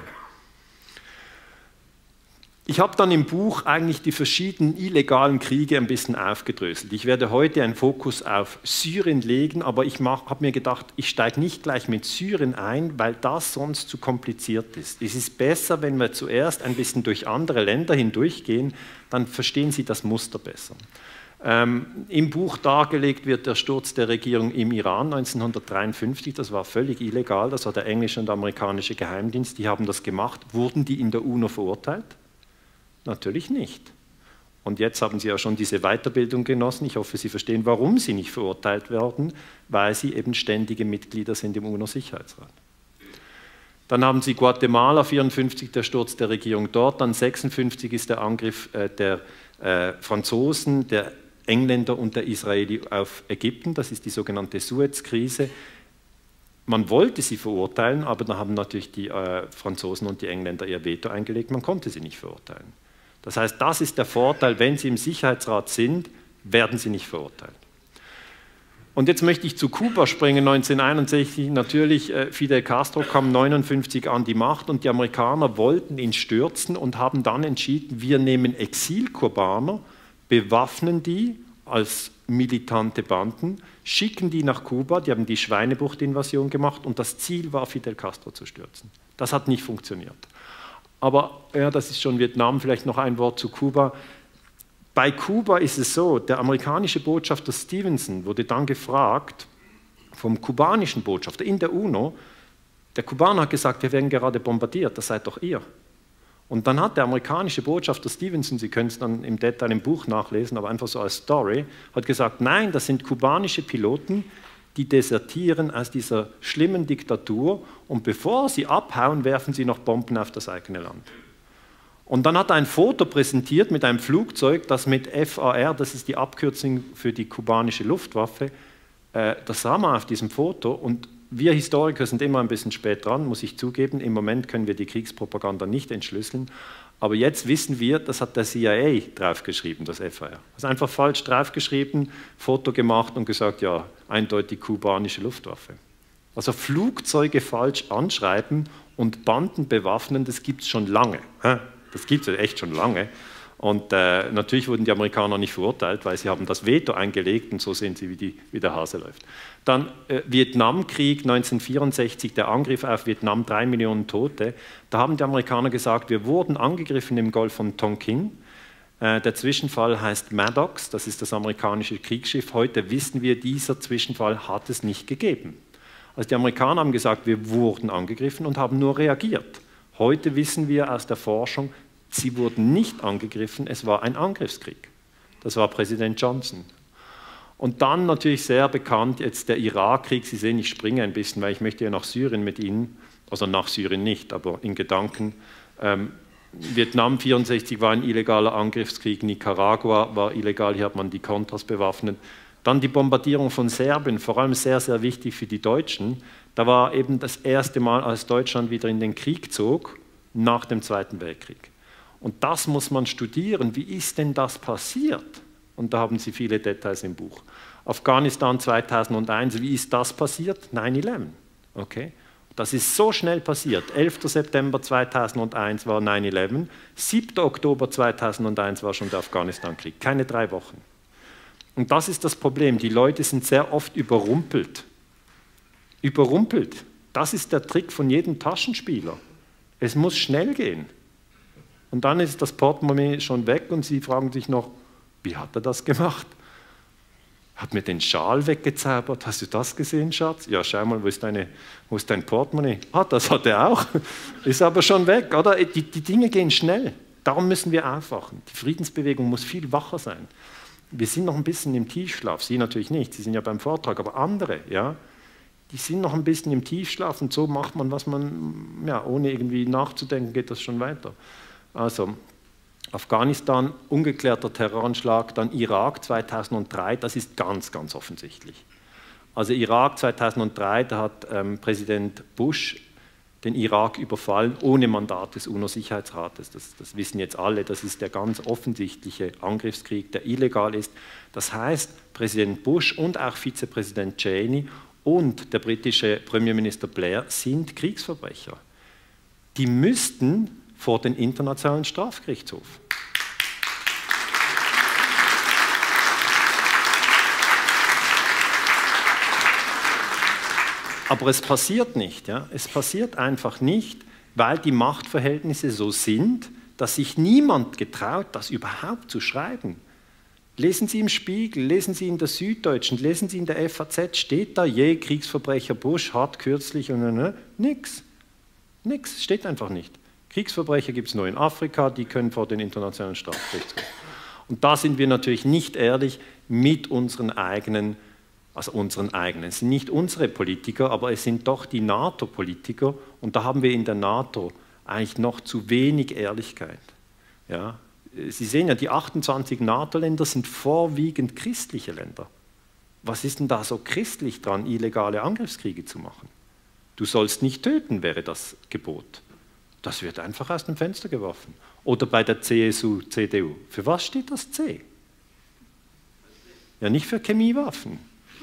Ich habe dann im Buch eigentlich die verschiedenen illegalen Kriege ein bisschen aufgedröselt. Ich werde heute einen Fokus auf Syrien legen, aber ich habe mir gedacht, ich steige nicht gleich mit Syrien ein, weil das sonst zu kompliziert ist. Es ist besser, wenn wir zuerst ein bisschen durch andere Länder hindurchgehen, dann verstehen Sie das Muster besser. Im Buch dargelegt wird der Sturz der Regierung im Iran 1953, das war völlig illegal, das war der englische und amerikanische Geheimdienst, die haben das gemacht. Wurden die in der UNO verurteilt? Natürlich nicht. Und jetzt haben Sie ja schon diese Weiterbildung genossen. Ich hoffe, Sie verstehen, warum Sie nicht verurteilt werden, weil Sie eben ständige Mitglieder sind im UNO-Sicherheitsrat. Dann haben Sie Guatemala, 1954 der Sturz der Regierung dort, dann 1956 ist der Angriff der Franzosen, der Engländer und der Israeli auf Ägypten, das ist die sogenannte Suez-Krise. Man wollte sie verurteilen, aber da haben natürlich die Franzosen und die Engländer ihr Veto eingelegt, man konnte sie nicht verurteilen. Das heißt, das ist der Vorteil, wenn Sie im Sicherheitsrat sind, werden Sie nicht verurteilt. Und jetzt möchte ich zu Kuba springen, 1961, natürlich, Fidel Castro kam 1959 an die Macht und die Amerikaner wollten ihn stürzen und haben dann entschieden, wir nehmen Exil-Kubaner, bewaffnen die als militante Banden, schicken die nach Kuba, die haben die Schweinebucht-Invasion gemacht und das Ziel war, Fidel Castro zu stürzen. Das hat nicht funktioniert. Aber ja, das ist schon Vietnam, vielleicht noch ein Wort zu Kuba. Bei Kuba ist es so, der amerikanische Botschafter Stevenson wurde dann gefragt vom kubanischen Botschafter in der UNO, der Kubaner hat gesagt, wir werden gerade bombardiert, das seid doch ihr. Und dann hat der amerikanische Botschafter Stevenson, Sie können es dann im Detail im Buch nachlesen, aber einfach so als Story, hat gesagt, nein, das sind kubanische Piloten, die desertieren aus dieser schlimmen Diktatur und bevor sie abhauen, werfen sie noch Bomben auf das eigene Land. Und dann hat er ein Foto präsentiert mit einem Flugzeug, das mit FAR, das ist die Abkürzung für die kubanische Luftwaffe, das sah man auf diesem Foto und wir Historiker sind immer ein bisschen spät dran, muss ich zugeben. Im Moment können wir die Kriegspropaganda nicht entschlüsseln. Aber jetzt wissen wir, das hat der CIA draufgeschrieben, das FAR. Das ist einfach falsch draufgeschrieben, Foto gemacht und gesagt, ja, eindeutig kubanische Luftwaffe. Also Flugzeuge falsch anschreiben und Banden bewaffnen, das gibt es schon lange. Das gibt es echt schon lange. Und natürlich wurden die Amerikaner nicht verurteilt, weil sie haben das Veto eingelegt und so sehen sie, wie der Hase läuft. Dann Vietnamkrieg 1964, der Angriff auf Vietnam, 3 Millionen Tote. Da haben die Amerikaner gesagt, wir wurden angegriffen im Golf von Tonkin. Der Zwischenfall heißt Maddox, das ist das amerikanische Kriegsschiff. Heute wissen wir, dieser Zwischenfall hat es nicht gegeben. Also die Amerikaner haben gesagt, wir wurden angegriffen und haben nur reagiert. Heute wissen wir aus der Forschung, sie wurden nicht angegriffen, es war ein Angriffskrieg. Das war Präsident Johnson. Und dann natürlich sehr bekannt jetzt der Irakkrieg. Sie sehen, ich springe ein bisschen, weil ich möchte ja nach Syrien mit Ihnen, also nach Syrien nicht, aber in Gedanken. Vietnam 1964 war ein illegaler Angriffskrieg, Nicaragua war illegal, hier hat man die Contras bewaffnet. Dann die Bombardierung von Serbien, vor allem sehr, sehr wichtig für die Deutschen. Da war eben das erste Mal, als Deutschland wieder in den Krieg zog, nach dem Zweiten Weltkrieg. Und das muss man studieren. Wie ist denn das passiert? Und da haben Sie viele Details im Buch. Afghanistan 2001, wie ist das passiert? 9/11. Okay? Das ist so schnell passiert. 11. September 2001 war 9/11, 7. Oktober 2001 war schon der Afghanistan-Krieg. Keine 3 Wochen. Und das ist das Problem. Die Leute sind sehr oft überrumpelt. Überrumpelt. Das ist der Trick von jedem Taschenspieler. Es muss schnell gehen. Und dann ist das Portemonnaie schon weg und Sie fragen sich noch, wie hat er das gemacht? Hat mir den Schal weggezaubert? Hast du das gesehen, Schatz? Ja, schau mal, wo ist dein Portemonnaie? Ah, das hat er auch. Ist aber schon weg, oder? Die Dinge gehen schnell. Darum müssen wir aufwachen. Die Friedensbewegung muss viel wacher sein. Wir sind noch ein bisschen im Tiefschlaf. Sie natürlich nicht, Sie sind ja beim Vortrag, aber andere, ja, die sind noch ein bisschen im Tiefschlaf und so macht man, was man, ja, ohne irgendwie nachzudenken, geht das schon weiter. Also Afghanistan, ungeklärter Terroranschlag, dann Irak 2003, das ist ganz, ganz offensichtlich. Also Irak 2003, da hat Präsident Bush den Irak überfallen, ohne Mandat des UNO-Sicherheitsrates. Das wissen jetzt alle, das ist der ganz offensichtliche Angriffskrieg, der illegal ist. Das heißt, Präsident Bush und auch Vizepräsident Cheney und der britische Premierminister Blair sind Kriegsverbrecher. Die müssten vor den Internationalen Strafgerichtshof. Aber es passiert nicht. Ja? Es passiert einfach nicht, weil die Machtverhältnisse so sind, dass sich niemand getraut, das überhaupt zu schreiben. Lesen Sie im Spiegel, lesen Sie in der Süddeutschen, lesen Sie in der FAZ, steht da je Kriegsverbrecher Bush hat kürzlich und nix. Nix, steht einfach nicht. Kriegsverbrecher gibt es nur in Afrika, die können vor den Internationalen Strafgerichtshof. Und da sind wir natürlich nicht ehrlich mit unseren eigenen, es sind nicht unsere Politiker, aber es sind doch die NATO-Politiker und da haben wir in der NATO eigentlich noch zu wenig Ehrlichkeit. Ja? Sie sehen ja, die 28 NATO-Länder sind vorwiegend christliche Länder. Was ist denn da so christlich dran, illegale Angriffskriege zu machen? Du sollst nicht töten, wäre das Gebot. Das wird einfach aus dem Fenster geworfen. Oder bei der CSU, CDU. Für was steht das C? Ja, nicht für Chemiewaffen.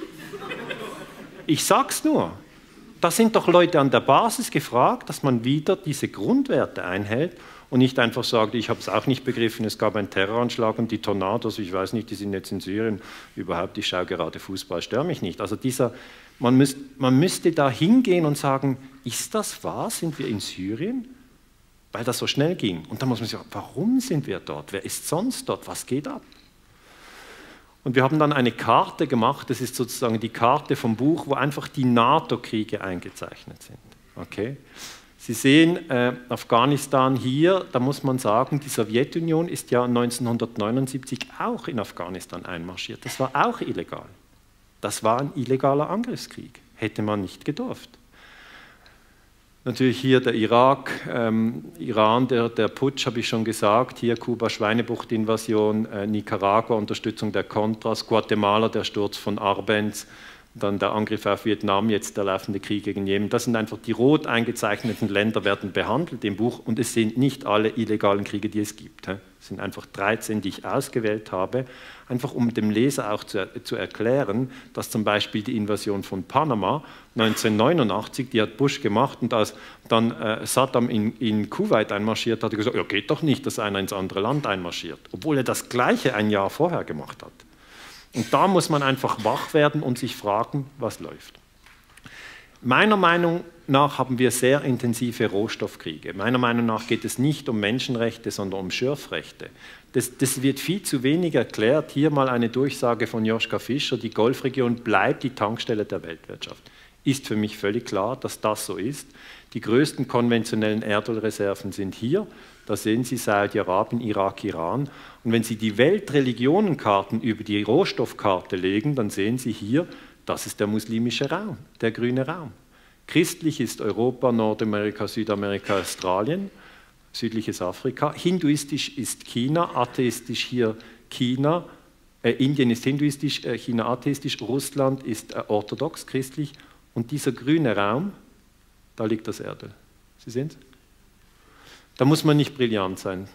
Ich sag's nur. Da sind doch Leute an der Basis gefragt, dass man wieder diese Grundwerte einhält und nicht einfach sagt, ich habe es auch nicht begriffen, es gab einen Terroranschlag und die Tornados, ich weiß nicht, die sind jetzt in Syrien, überhaupt, ich schaue gerade Fußball, störe mich nicht. Also man müsste da hingehen und sagen, ist das wahr, sind wir in Syrien? Weil das so schnell ging. Und dann muss man sagen, warum sind wir dort? Wer ist sonst dort? Was geht ab? Und wir haben dann eine Karte gemacht, das ist sozusagen die Karte vom Buch, wo einfach die NATO-Kriege eingezeichnet sind. Okay? Sie sehen Afghanistan hier, da muss man sagen, die Sowjetunion ist ja 1979 auch in Afghanistan einmarschiert. Das war auch illegal. Das war ein illegaler Angriffskrieg. Hätte man nicht gedurft. Natürlich hier der Irak, Iran, der Putsch, habe ich schon gesagt, hier Kuba, Schweinebucht-Invasion, Nicaragua, Unterstützung der Contras, Guatemala, der Sturz von Arbenz, dann der Angriff auf Vietnam, jetzt der laufende Krieg gegen Jemen. Das sind einfach die rot eingezeichneten Länder, werden behandelt im Buch und es sind nicht alle illegalen Kriege, die es gibt. Es sind einfach 13, die ich ausgewählt habe, einfach um dem Leser auch zu erklären, dass zum Beispiel die Invasion von Panama 1989, die hat Bush gemacht und als dann Saddam in Kuwait einmarschiert hat, hat er gesagt, ja geht doch nicht, dass einer ins andere Land einmarschiert, obwohl er das Gleiche ein Jahr vorher gemacht hat. Und da muss man einfach wach werden und sich fragen, was läuft. Meiner Meinung nach haben wir sehr intensive Rohstoffkriege. Meiner Meinung nach geht es nicht um Menschenrechte, sondern um Schürfrechte. Das wird viel zu wenig erklärt. Hier mal eine Durchsage von Joschka Fischer, die Golfregion bleibt die Tankstelle der Weltwirtschaft. Ist für mich völlig klar, dass das so ist. Die größten konventionellen Erdölreserven sind hier. Da sehen Sie Saudi-Arabien, Irak, Iran. Und wenn Sie die Weltreligionenkarten über die Rohstoffkarte legen, dann sehen Sie hier, das ist der muslimische Raum, der grüne Raum. Christlich ist Europa, Nordamerika, Südamerika, Australien, südliches Afrika. Hinduistisch ist China, atheistisch hier China. Indien ist hinduistisch, China atheistisch, Russland ist orthodox, christlich. Und dieser grüne Raum, da liegt das Erdöl. Sie sehen es? Da muss man nicht brillant sein.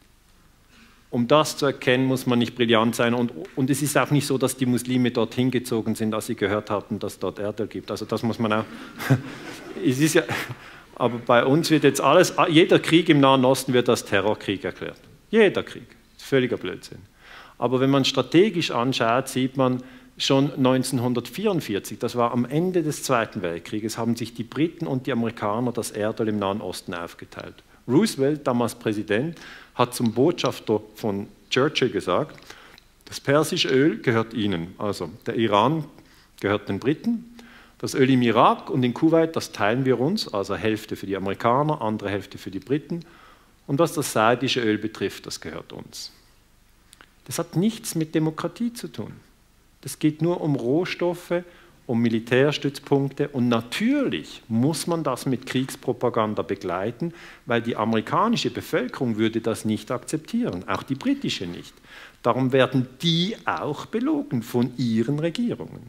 Um das zu erkennen, muss man nicht brillant sein. Und es ist auch nicht so, dass die Muslime dorthin gezogen sind, als sie gehört hatten, dass es dort Erdöl gibt. Also das muss man auch... Es ist ja, aber bei uns wird jetzt alles... Jeder Krieg im Nahen Osten wird als Terrorkrieg erklärt. Jeder Krieg. Das ist völliger Blödsinn. Aber wenn man strategisch anschaut, sieht man, schon 1944, das war am Ende des Zweiten Weltkrieges, haben sich die Briten und die Amerikaner das Erdöl im Nahen Osten aufgeteilt. Roosevelt, damals Präsident, hat zum Botschafter von Churchill gesagt, das persische Öl gehört Ihnen, also der Iran gehört den Briten, das Öl im Irak und in Kuwait, das teilen wir uns, also Hälfte für die Amerikaner, andere Hälfte für die Briten, und was das saudische Öl betrifft, das gehört uns. Das hat nichts mit Demokratie zu tun. Das geht nur um Rohstoffe, um Militärstützpunkte und natürlich muss man das mit Kriegspropaganda begleiten, weil die amerikanische Bevölkerung würde das nicht akzeptieren, auch die britische nicht. Darum werden die auch belogen von ihren Regierungen.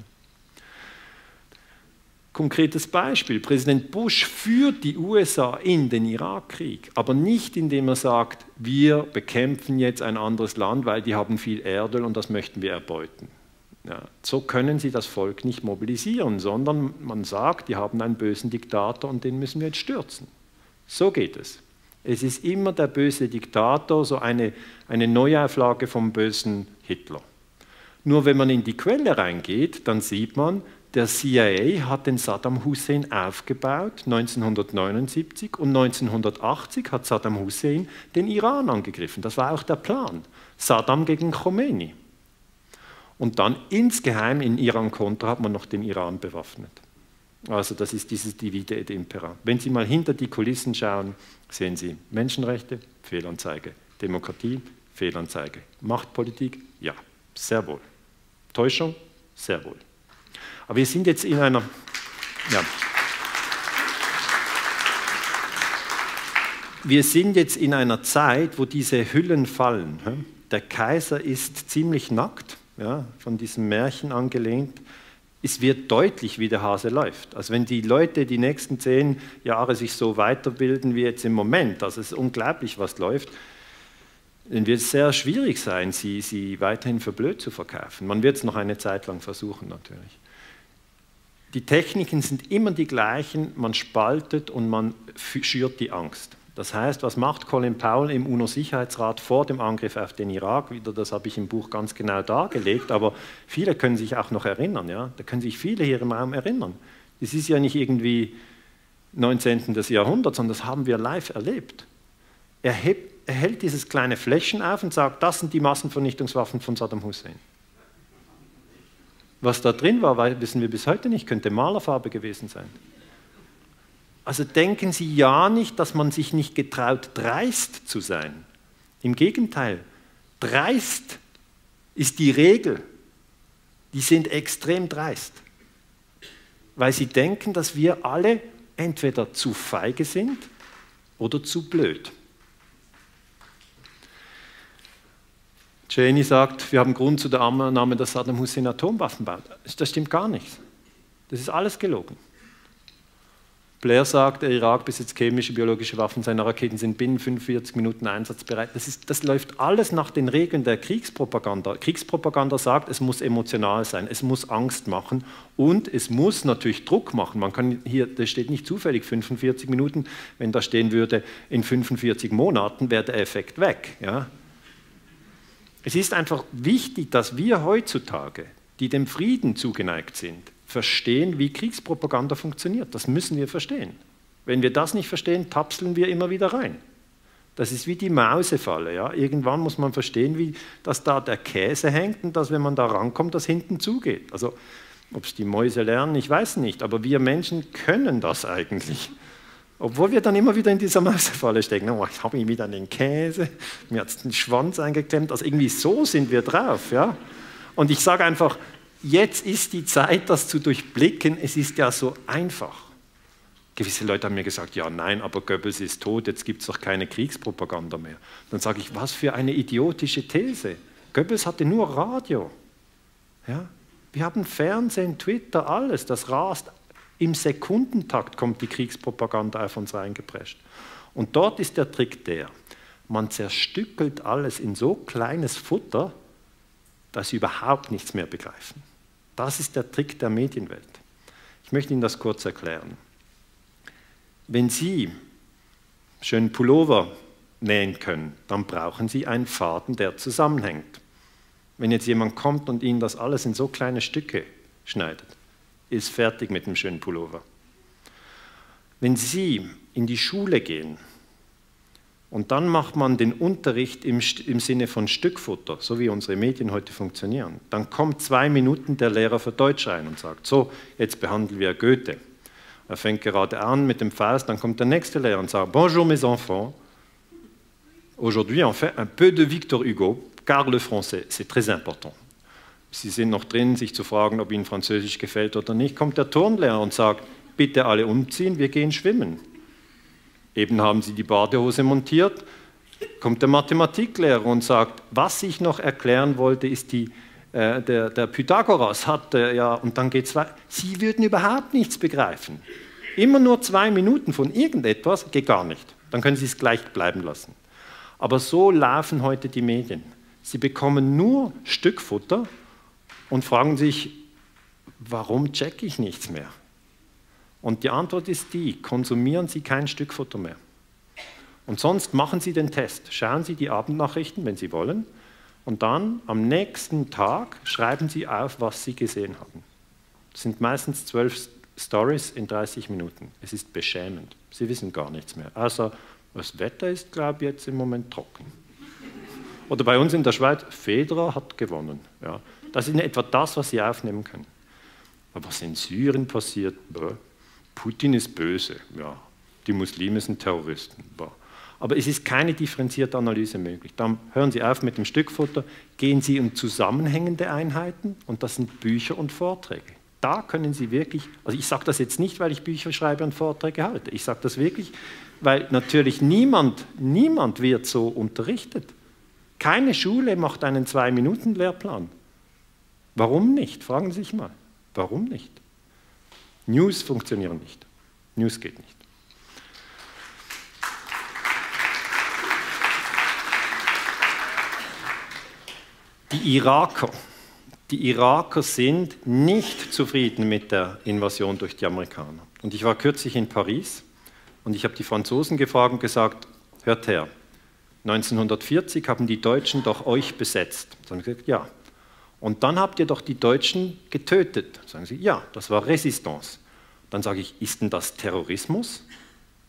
Konkretes Beispiel, Präsident Bush führt die USA in den Irakkrieg, aber nicht indem er sagt, wir bekämpfen jetzt ein anderes Land, weil die haben viel Erdöl und das möchten wir erbeuten. Ja, so können sie das Volk nicht mobilisieren, sondern man sagt, die haben einen bösen Diktator und den müssen wir jetzt stürzen. So geht es. Es ist immer der böse Diktator, so eine Neuauflage vom bösen Hitler. Nur wenn man in die Quelle reingeht, dann sieht man, der CIA hat den Saddam Hussein aufgebaut, 1979, und 1980 hat Saddam Hussein den Iran angegriffen. Das war auch der Plan. Saddam gegen Khomeini. Und dann insgeheim in Iran-Contra hat man noch den Iran bewaffnet. Also das ist dieses Divide et Impera. Wenn Sie mal hinter die Kulissen schauen, sehen Sie Menschenrechte, Fehlanzeige. Demokratie, Fehlanzeige. Machtpolitik, ja, sehr wohl. Täuschung, sehr wohl. Aber wir sind jetzt in einer... Ja. Wir sind jetzt in einer Zeit, wo diese Hüllen fallen. Der Kaiser ist ziemlich nackt. Ja, von diesem Märchen angelehnt, es wird deutlich, wie der Hase läuft. Also wenn die Leute die nächsten 10 Jahre sich so weiterbilden wie jetzt im Moment, also es ist unglaublich, was läuft, dann wird es sehr schwierig sein, sie weiterhin für blöd zu verkaufen. Man wird es noch eine Zeit lang versuchen, natürlich. Die Techniken sind immer die gleichen, man spaltet und man schürt die Angst. Das heißt, was macht Colin Powell im UNO-Sicherheitsrat vor dem Angriff auf den Irak? Wieder, das habe ich im Buch ganz genau dargelegt, aber viele können sich auch noch erinnern. Ja? Da können sich viele hier im Raum erinnern. Das ist ja nicht irgendwie 19. Jahrhundert, sondern das haben wir live erlebt. Er hält dieses kleine Fläschchen auf und sagt, das sind die Massenvernichtungswaffen von Saddam Hussein. Was da drin war, wissen wir bis heute nicht, könnte Malerfarbe gewesen sein. Also denken Sie ja nicht, dass man sich nicht getraut, dreist zu sein. Im Gegenteil, dreist ist die Regel. Die sind extrem dreist, weil sie denken, dass wir alle entweder zu feige sind oder zu blöd. Cheney sagt, wir haben Grund zu der Annahme, dass Saddam Hussein Atomwaffen baut. Das stimmt gar nicht. Das ist alles gelogen. Blair sagt, der Irak besitzt chemische, biologische Waffen, seine Raketen sind binnen 45 Minuten einsatzbereit. Das läuft alles nach den Regeln der Kriegspropaganda. Kriegspropaganda sagt, es muss emotional sein, es muss Angst machen und es muss natürlich Druck machen. Man kann hier, das steht nicht zufällig 45 Minuten, wenn da stehen würde, in 45 Monaten wäre der Effekt weg. Ja? Es ist einfach wichtig, dass wir heutzutage, die dem Frieden zugeneigt sind, verstehen, wie Kriegspropaganda funktioniert. Das müssen wir verstehen. Wenn wir das nicht verstehen, tapseln wir immer wieder rein. Das ist wie die Mausefalle. Ja? Irgendwann muss man verstehen, wie, dass da der Käse hängt und dass, wenn man da rankommt, das hinten zugeht. Also, ob es die Mäuse lernen, ich weiß nicht, aber wir Menschen können das eigentlich. Obwohl wir dann immer wieder in dieser Mausefalle stecken. Oh, ich habe mich wieder an den Käse, mir hat es den Schwanz eingeklemmt. Also irgendwie so sind wir drauf. Ja? Und ich sage einfach, jetzt ist die Zeit, das zu durchblicken. Es ist ja so einfach. Gewisse Leute haben mir gesagt, ja, nein, aber Goebbels ist tot, jetzt gibt es doch keine Kriegspropaganda mehr. Dann sage ich, was für eine idiotische These. Goebbels hatte nur Radio. Ja? Wir haben Fernsehen, Twitter, alles, das rast. Im Sekundentakt kommt die Kriegspropaganda auf uns reingeprescht. Und dort ist der Trick der, man zerstückelt alles in so kleines Futter, dass sie überhaupt nichts mehr begreifen. Das ist der Trick der Medienwelt. Ich möchte Ihnen das kurz erklären. Wenn Sie schön Pullover nähen können, dann brauchen Sie einen Faden, der zusammenhängt. Wenn jetzt jemand kommt und Ihnen das alles in so kleine Stücke schneidet, ist fertig mit dem schönen Pullover. Wenn Sie in die Schule gehen und dann macht man den Unterricht im Sinne von Stückfutter, so wie unsere Medien heute funktionieren, dann kommt 2 Minuten der Lehrer für Deutsch rein und sagt, so, jetzt behandeln wir Goethe. Er fängt gerade an mit dem Faust, dann kommt der nächste Lehrer und sagt, bonjour mes enfants, aujourd'hui on fait un peu de Victor Hugo, car le français, c'est très important. Sie sind noch drin, sich zu fragen, ob Ihnen Französisch gefällt oder nicht, kommt der Turnlehrer und sagt, bitte alle umziehen, wir gehen schwimmen. Eben haben Sie die Badehose montiert, kommt der Mathematiklehrer und sagt, was ich noch erklären wollte, ist der Pythagoras hat, ja, und dann geht es weiter. Sie würden überhaupt nichts begreifen. Immer nur 2 Minuten von irgendetwas geht gar nicht. Dann können Sie es gleich bleiben lassen. Aber so laufen heute die Medien. Sie bekommen nur Stückfutter und fragen sich, warum checke ich nichts mehr? Und die Antwort ist die, konsumieren Sie kein Stückfutter mehr. Und sonst machen Sie den Test. Schauen Sie die Abendnachrichten, wenn Sie wollen, und dann am nächsten Tag schreiben Sie auf, was Sie gesehen haben. Das sind meistens 12 Stories in 30 Minuten. Es ist beschämend. Sie wissen gar nichts mehr. Außer, das Wetter ist, glaube ich, jetzt im Moment trocken. Oder bei uns in der Schweiz, Federer hat gewonnen. Ja. Das ist in etwa das, was Sie aufnehmen können. Aber was in Syrien passiert, Putin ist böse, ja. Die Muslime sind Terroristen. Aber es ist keine differenzierte Analyse möglich. Dann hören Sie auf mit dem Stückfutter, gehen Sie in zusammenhängende Einheiten und das sind Bücher und Vorträge. Da können Sie wirklich, also ich sage das jetzt nicht, weil ich Bücher schreibe und Vorträge halte, ich sage das wirklich, weil natürlich niemand wird so unterrichtet. Keine Schule macht einen 2-Minuten-Lehrplan. Warum nicht? Fragen Sie sich mal. Warum nicht? News funktionieren nicht. News geht nicht. Die Iraker sind nicht zufrieden mit der Invasion durch die Amerikaner. Und ich war kürzlich in Paris und ich habe die Franzosen gefragt und gesagt, hört her, 1940 haben die Deutschen doch euch besetzt. Dann haben sie gesagt, ja. Und dann habt ihr doch die Deutschen getötet. Sagen sie, ja, das war Resistance. Dann sage ich, ist denn das Terrorismus?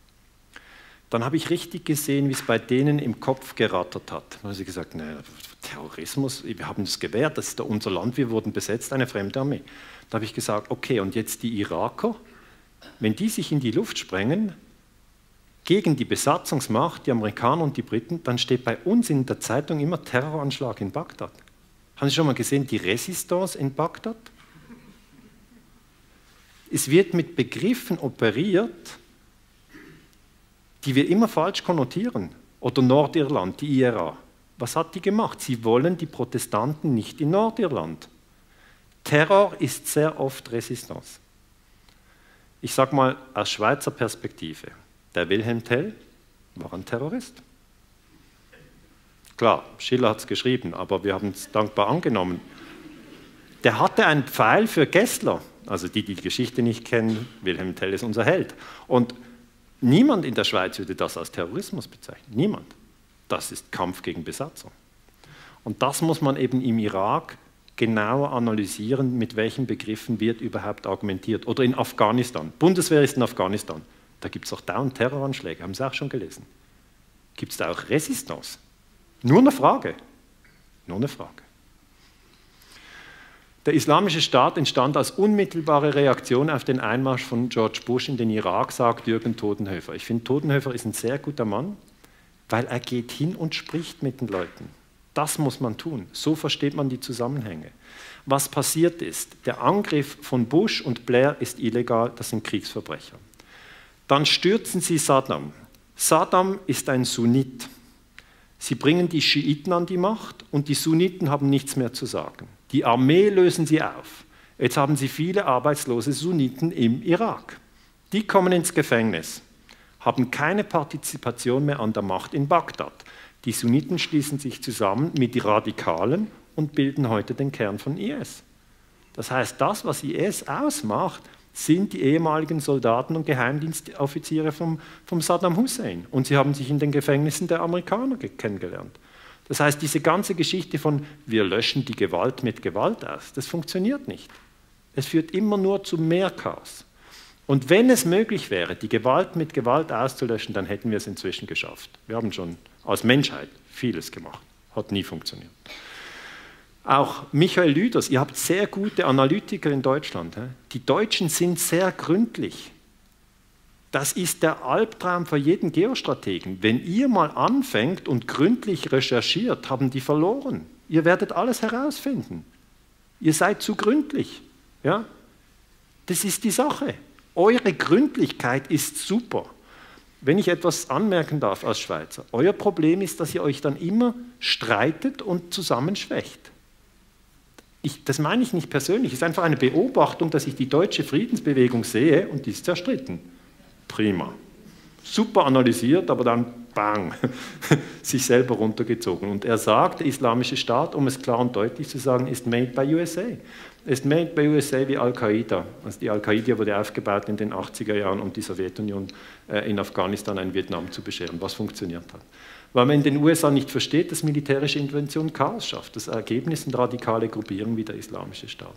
Dann habe ich richtig gesehen, wie es bei denen im Kopf gerattert hat. Dann haben sie gesagt, nein, Terrorismus, wir haben es gewährt, das ist doch unser Land, wir wurden besetzt, eine fremde Armee. Da habe ich gesagt, okay, und jetzt die Iraker, wenn die sich in die Luft sprengen, gegen die Besatzungsmacht, die Amerikaner und die Briten, dann steht bei uns in der Zeitung immer Terroranschlag in Bagdad. Haben Sie schon mal gesehen, die Resistance in Bagdad? Es wird mit Begriffen operiert, die wir immer falsch konnotieren. Oder Nordirland, die IRA. Was hat die gemacht? Sie wollen die Protestanten nicht in Nordirland. Terror ist sehr oft Resistance. Ich sage mal aus Schweizer Perspektive, der Wilhelm Tell war ein Terrorist. Klar, Schiller hat es geschrieben, aber wir haben es dankbar angenommen. Der hatte einen Pfeil für Gessler. Also die Geschichte nicht kennen, Wilhelm Tell ist unser Held. Und niemand in der Schweiz würde das als Terrorismus bezeichnen. Niemand. Das ist Kampf gegen Besatzung. Und das muss man eben im Irak genauer analysieren, mit welchen Begriffen wird überhaupt argumentiert. Oder in Afghanistan. Bundeswehr ist in Afghanistan. Da gibt es auch dauernd Terroranschläge, haben Sie auch schon gelesen. Gibt es da auch Resistance? Nur eine Frage. Nur eine Frage. Der Islamische Staat entstand als unmittelbare Reaktion auf den Einmarsch von George Bush in den Irak, sagt Jürgen Todenhöfer. Ich finde, Todenhöfer ist ein sehr guter Mann, weil er geht hin und spricht mit den Leuten. Das muss man tun. So versteht man die Zusammenhänge. Was passiert ist, der Angriff von Bush und Blair ist illegal, das sind Kriegsverbrecher. Dann stürzen sie Saddam. Saddam ist ein Sunnit. Sie bringen die Schiiten an die Macht und die Sunniten haben nichts mehr zu sagen. Die Armee lösen sie auf. Jetzt haben sie viele arbeitslose Sunniten im Irak. Die kommen ins Gefängnis, haben keine Partizipation mehr an der Macht in Bagdad. Die Sunniten schließen sich zusammen mit den Radikalen und bilden heute den Kern von IS. Das heißt, das, was IS ausmacht, sind die ehemaligen Soldaten und Geheimdienstoffiziere vom Saddam Hussein. Und sie haben sich in den Gefängnissen der Amerikaner kennengelernt. Das heißt, diese ganze Geschichte von wir löschen die Gewalt mit Gewalt aus, das funktioniert nicht. Es führt immer nur zu mehr Chaos. Und wenn es möglich wäre, die Gewalt mit Gewalt auszulöschen, dann hätten wir es inzwischen geschafft. Wir haben schon als Menschheit vieles gemacht. Hat nie funktioniert. Auch Michael Lüders, ihr habt sehr gute Analytiker in Deutschland. Die Deutschen sind sehr gründlich. Das ist der Albtraum für jeden Geostrategen. Wenn ihr mal anfängt und gründlich recherchiert, haben die verloren. Ihr werdet alles herausfinden. Ihr seid zu gründlich. Ja? Das ist die Sache. Eure Gründlichkeit ist super. Wenn ich etwas anmerken darf als Schweizer, euer Problem ist, dass ihr euch dann immer streitet und zusammenschwächt. Das meine ich nicht persönlich, es ist einfach eine Beobachtung, dass ich die deutsche Friedensbewegung sehe und die ist zerstritten. Prima. Super analysiert, aber dann bang, sich selber runtergezogen. Und er sagt, der Islamische Staat, um es klar und deutlich zu sagen, ist made by USA. Ist made by USA wie Al-Qaida. Also die Al-Qaida wurde aufgebaut in den 80er Jahren, um die Sowjetunion in Afghanistan ein Vietnam zu bescheren, was funktioniert hat. Weil man in den USA nicht versteht, dass militärische Intervention Chaos schafft. Das Ergebnis sind radikale Gruppierungen wie der Islamische Staat.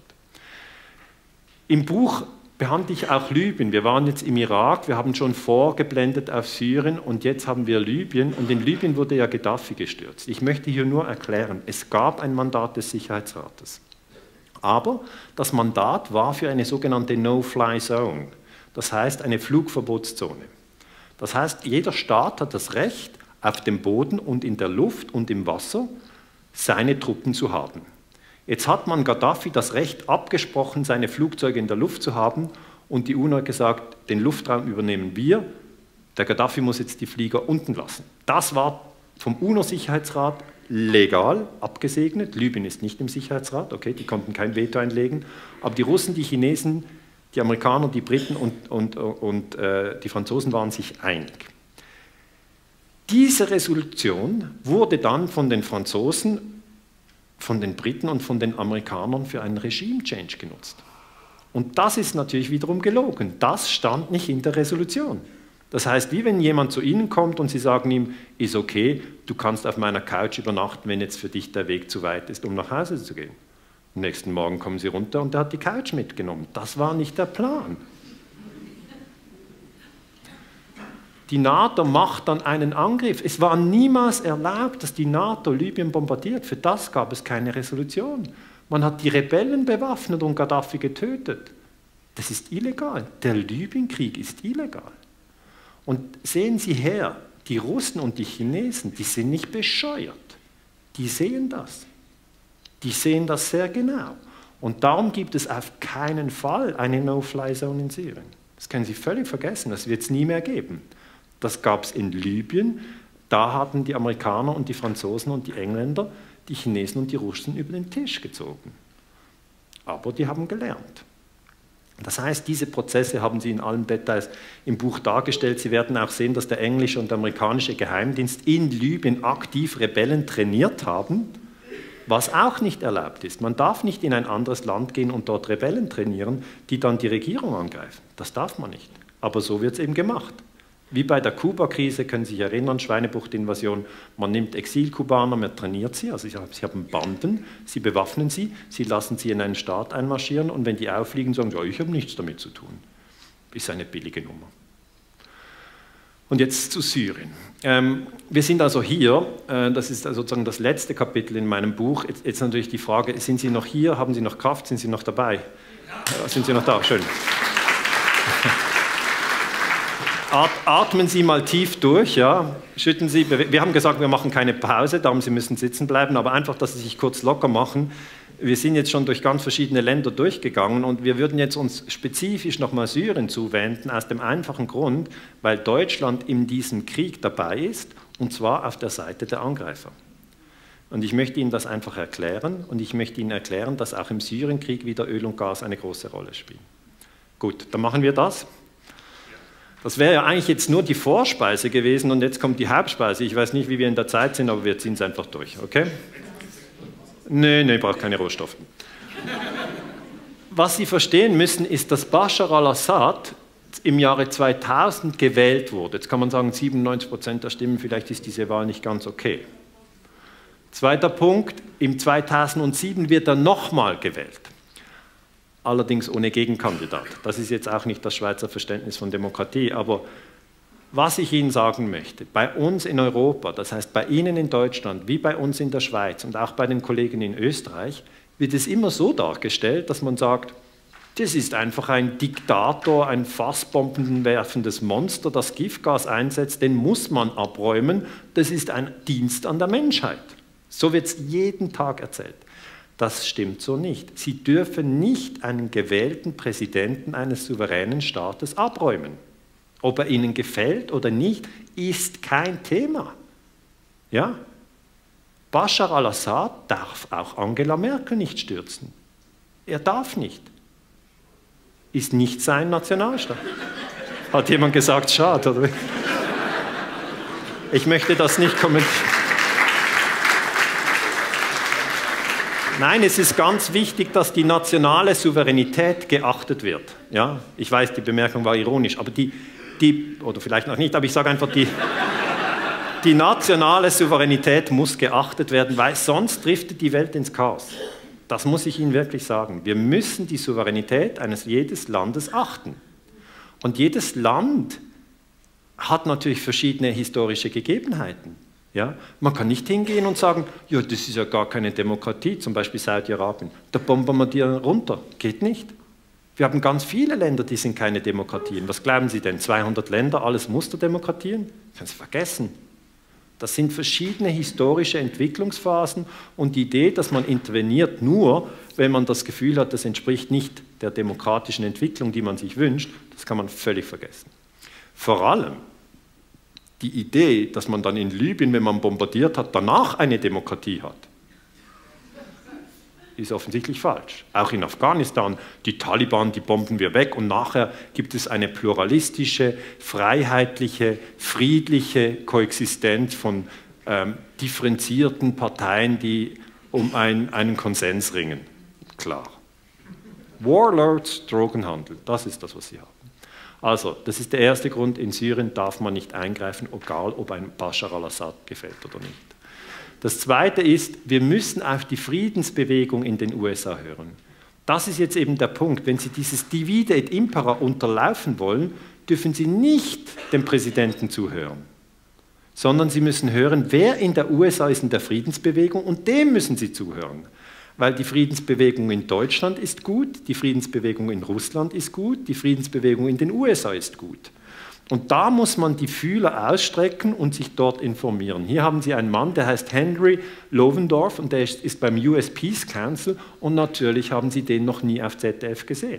Im Buch behandle ich auch Libyen. Wir waren jetzt im Irak, wir haben schon vorgeblendet auf Syrien und jetzt haben wir Libyen. Und in Libyen wurde ja Gaddafi gestürzt. Ich möchte hier nur erklären, es gab ein Mandat des Sicherheitsrates. Aber das Mandat war für eine sogenannte No-Fly-Zone. Das heißt eine Flugverbotszone. Das heißt, jeder Staat hat das Recht, auf dem Boden und in der Luft und im Wasser seine Truppen zu haben. Jetzt hat man Gaddafi das Recht abgesprochen, seine Flugzeuge in der Luft zu haben und die UNO hat gesagt, den Luftraum übernehmen wir, der Gaddafi muss jetzt die Flieger unten lassen. Das war vom UNO-Sicherheitsrat legal abgesegnet. Libyen ist nicht im Sicherheitsrat, okay, die konnten kein Veto einlegen, aber die Russen, die Chinesen, die Amerikaner, die Briten und die Franzosen waren sich einig. Diese Resolution wurde dann von den Franzosen, von den Briten und von den Amerikanern für einen Regime-Change genutzt. Und das ist natürlich wiederum gelogen. Das stand nicht in der Resolution. Das heißt, wie wenn jemand zu Ihnen kommt und Sie sagen ihm, ist okay, du kannst auf meiner Couch übernachten, wenn jetzt für dich der Weg zu weit ist, um nach Hause zu gehen. Am nächsten Morgen kommen Sie runter und er hat die Couch mitgenommen. Das war nicht der Plan. Die NATO macht dann einen Angriff. Es war niemals erlaubt, dass die NATO Libyen bombardiert. Für das gab es keine Resolution. Man hat die Rebellen bewaffnet und Gaddafi getötet. Das ist illegal. Der Libyenkrieg ist illegal. Und sehen Sie her, die Russen und die Chinesen, die sind nicht bescheuert. Die sehen das. Die sehen das sehr genau. Und darum gibt es auf keinen Fall eine No-Fly-Zone in Syrien. Das können Sie völlig vergessen, das wird es nie mehr geben. Das gab es in Libyen, da hatten die Amerikaner und die Franzosen und die Engländer die Chinesen und die Russen über den Tisch gezogen. Aber die haben gelernt. Das heißt, diese Prozesse haben Sie in allen Details im Buch dargestellt. Sie werden auch sehen, dass der englische und der amerikanische Geheimdienst in Libyen aktiv Rebellen trainiert haben, was auch nicht erlaubt ist. Man darf nicht in ein anderes Land gehen und dort Rebellen trainieren, die dann die Regierung angreifen. Das darf man nicht. Aber so wird es eben gemacht. Wie bei der Kuba-Krise, können Sie sich erinnern, Schweinebucht-Invasion, man nimmt Exil-Kubaner, man trainiert sie, also sie haben Banden, sie bewaffnen sie, sie lassen sie in einen Staat einmarschieren und wenn die auffliegen, sagen sie, ja, ich habe nichts damit zu tun. Ist eine billige Nummer. Und jetzt zu Syrien. Wir sind also hier, das ist sozusagen das letzte Kapitel in meinem Buch. Jetzt natürlich die Frage, sind Sie noch hier, haben Sie noch Kraft, sind Sie noch dabei? Ja. Sind Sie noch da? Schön. Atmen Sie mal tief durch, ja. Schütten Sie, wir haben gesagt, wir machen keine Pause, darum Sie müssen sitzen bleiben, aber einfach, dass Sie sich kurz locker machen. Wir sind jetzt schon durch ganz verschiedene Länder durchgegangen und wir würden jetzt uns spezifisch nochmal Syrien zuwenden, aus dem einfachen Grund, weil Deutschland in diesem Krieg dabei ist, und zwar auf der Seite der Angreifer. Und ich möchte Ihnen das einfach erklären und ich möchte Ihnen erklären, dass auch im Syrienkrieg wieder Öl und Gas eine große Rolle spielen. Gut, dann machen wir das. Das wäre ja eigentlich jetzt nur die Vorspeise gewesen und jetzt kommt die Hauptspeise. Ich weiß nicht, wie wir in der Zeit sind, aber wir ziehen es einfach durch, okay? Nee, ich brauche keine Rohstoffe. Was Sie verstehen müssen, ist, dass Bashar al-Assad im Jahre 2000 gewählt wurde. Jetzt kann man sagen, 97% der Stimmen, vielleicht ist diese Wahl nicht ganz okay. Zweiter Punkt, im 2007 wird er nochmal gewählt. Allerdings ohne Gegenkandidat. Das ist jetzt auch nicht das Schweizer Verständnis von Demokratie, aber was ich Ihnen sagen möchte, bei uns in Europa, das heißt bei Ihnen in Deutschland, wie bei uns in der Schweiz und auch bei den Kollegen in Österreich, wird es immer so dargestellt, dass man sagt, das ist einfach ein Diktator, ein fassbombenwerfendes Monster, das Giftgas einsetzt, den muss man abräumen, das ist ein Dienst an der Menschheit. So wird es jeden Tag erzählt. Das stimmt so nicht. Sie dürfen nicht einen gewählten Präsidenten eines souveränen Staates abräumen. Ob er Ihnen gefällt oder nicht, ist kein Thema. Ja? Bashar al-Assad darf auch Angela Merkel nicht stürzen. Er darf nicht. Ist nicht sein Nationalstaat. Hat jemand gesagt, schade, oder? Ich möchte das nicht kommentieren. Nein, es ist ganz wichtig, dass die nationale Souveränität geachtet wird. Ja, ich weiß, die Bemerkung war ironisch, aber oder vielleicht noch nicht, aber ich sage einfach, die nationale Souveränität muss geachtet werden, weil sonst driftet die Welt ins Chaos. Das muss ich Ihnen wirklich sagen. Wir müssen die Souveränität jedes Landes achten. Und jedes Land hat natürlich verschiedene historische Gegebenheiten. Ja? Man kann nicht hingehen und sagen, ja, das ist ja gar keine Demokratie, zum Beispiel Saudi-Arabien. Da bombern wir die runter. Geht nicht. Wir haben ganz viele Länder, die sind keine Demokratien. Was glauben Sie denn? 200 Länder, alles Musterdemokratien? Können Sie vergessen. Das sind verschiedene historische Entwicklungsphasen und die Idee, dass man interveniert nur, wenn man das Gefühl hat, das entspricht nicht der demokratischen Entwicklung, die man sich wünscht, das kann man völlig vergessen. Vor allem die Idee, dass man dann in Libyen, wenn man bombardiert hat, danach eine Demokratie hat, ist offensichtlich falsch. Auch in Afghanistan, die Taliban, die bomben wir weg und nachher gibt es eine pluralistische, freiheitliche, friedliche Koexistenz von differenzierten Parteien, die um einen Konsens ringen. Klar. Warlords, Drogenhandel, das ist das, was sie haben. Also, das ist der erste Grund, in Syrien darf man nicht eingreifen, egal ob ein Bashar al-Assad gefällt oder nicht. Das Zweite ist, wir müssen auf die Friedensbewegung in den USA hören. Das ist jetzt eben der Punkt. Wenn Sie dieses Divide et Impera unterlaufen wollen, dürfen Sie nicht dem Präsidenten zuhören, sondern Sie müssen hören, wer in der USA ist in der Friedensbewegung und dem müssen Sie zuhören. Weil die Friedensbewegung in Deutschland ist gut, die Friedensbewegung in Russland ist gut, die Friedensbewegung in den USA ist gut. Und da muss man die Fühler ausstrecken und sich dort informieren. Hier haben Sie einen Mann, der heißt Henry Lovendorf und der ist beim US Peace Council und natürlich haben Sie den noch nie auf ZDF gesehen.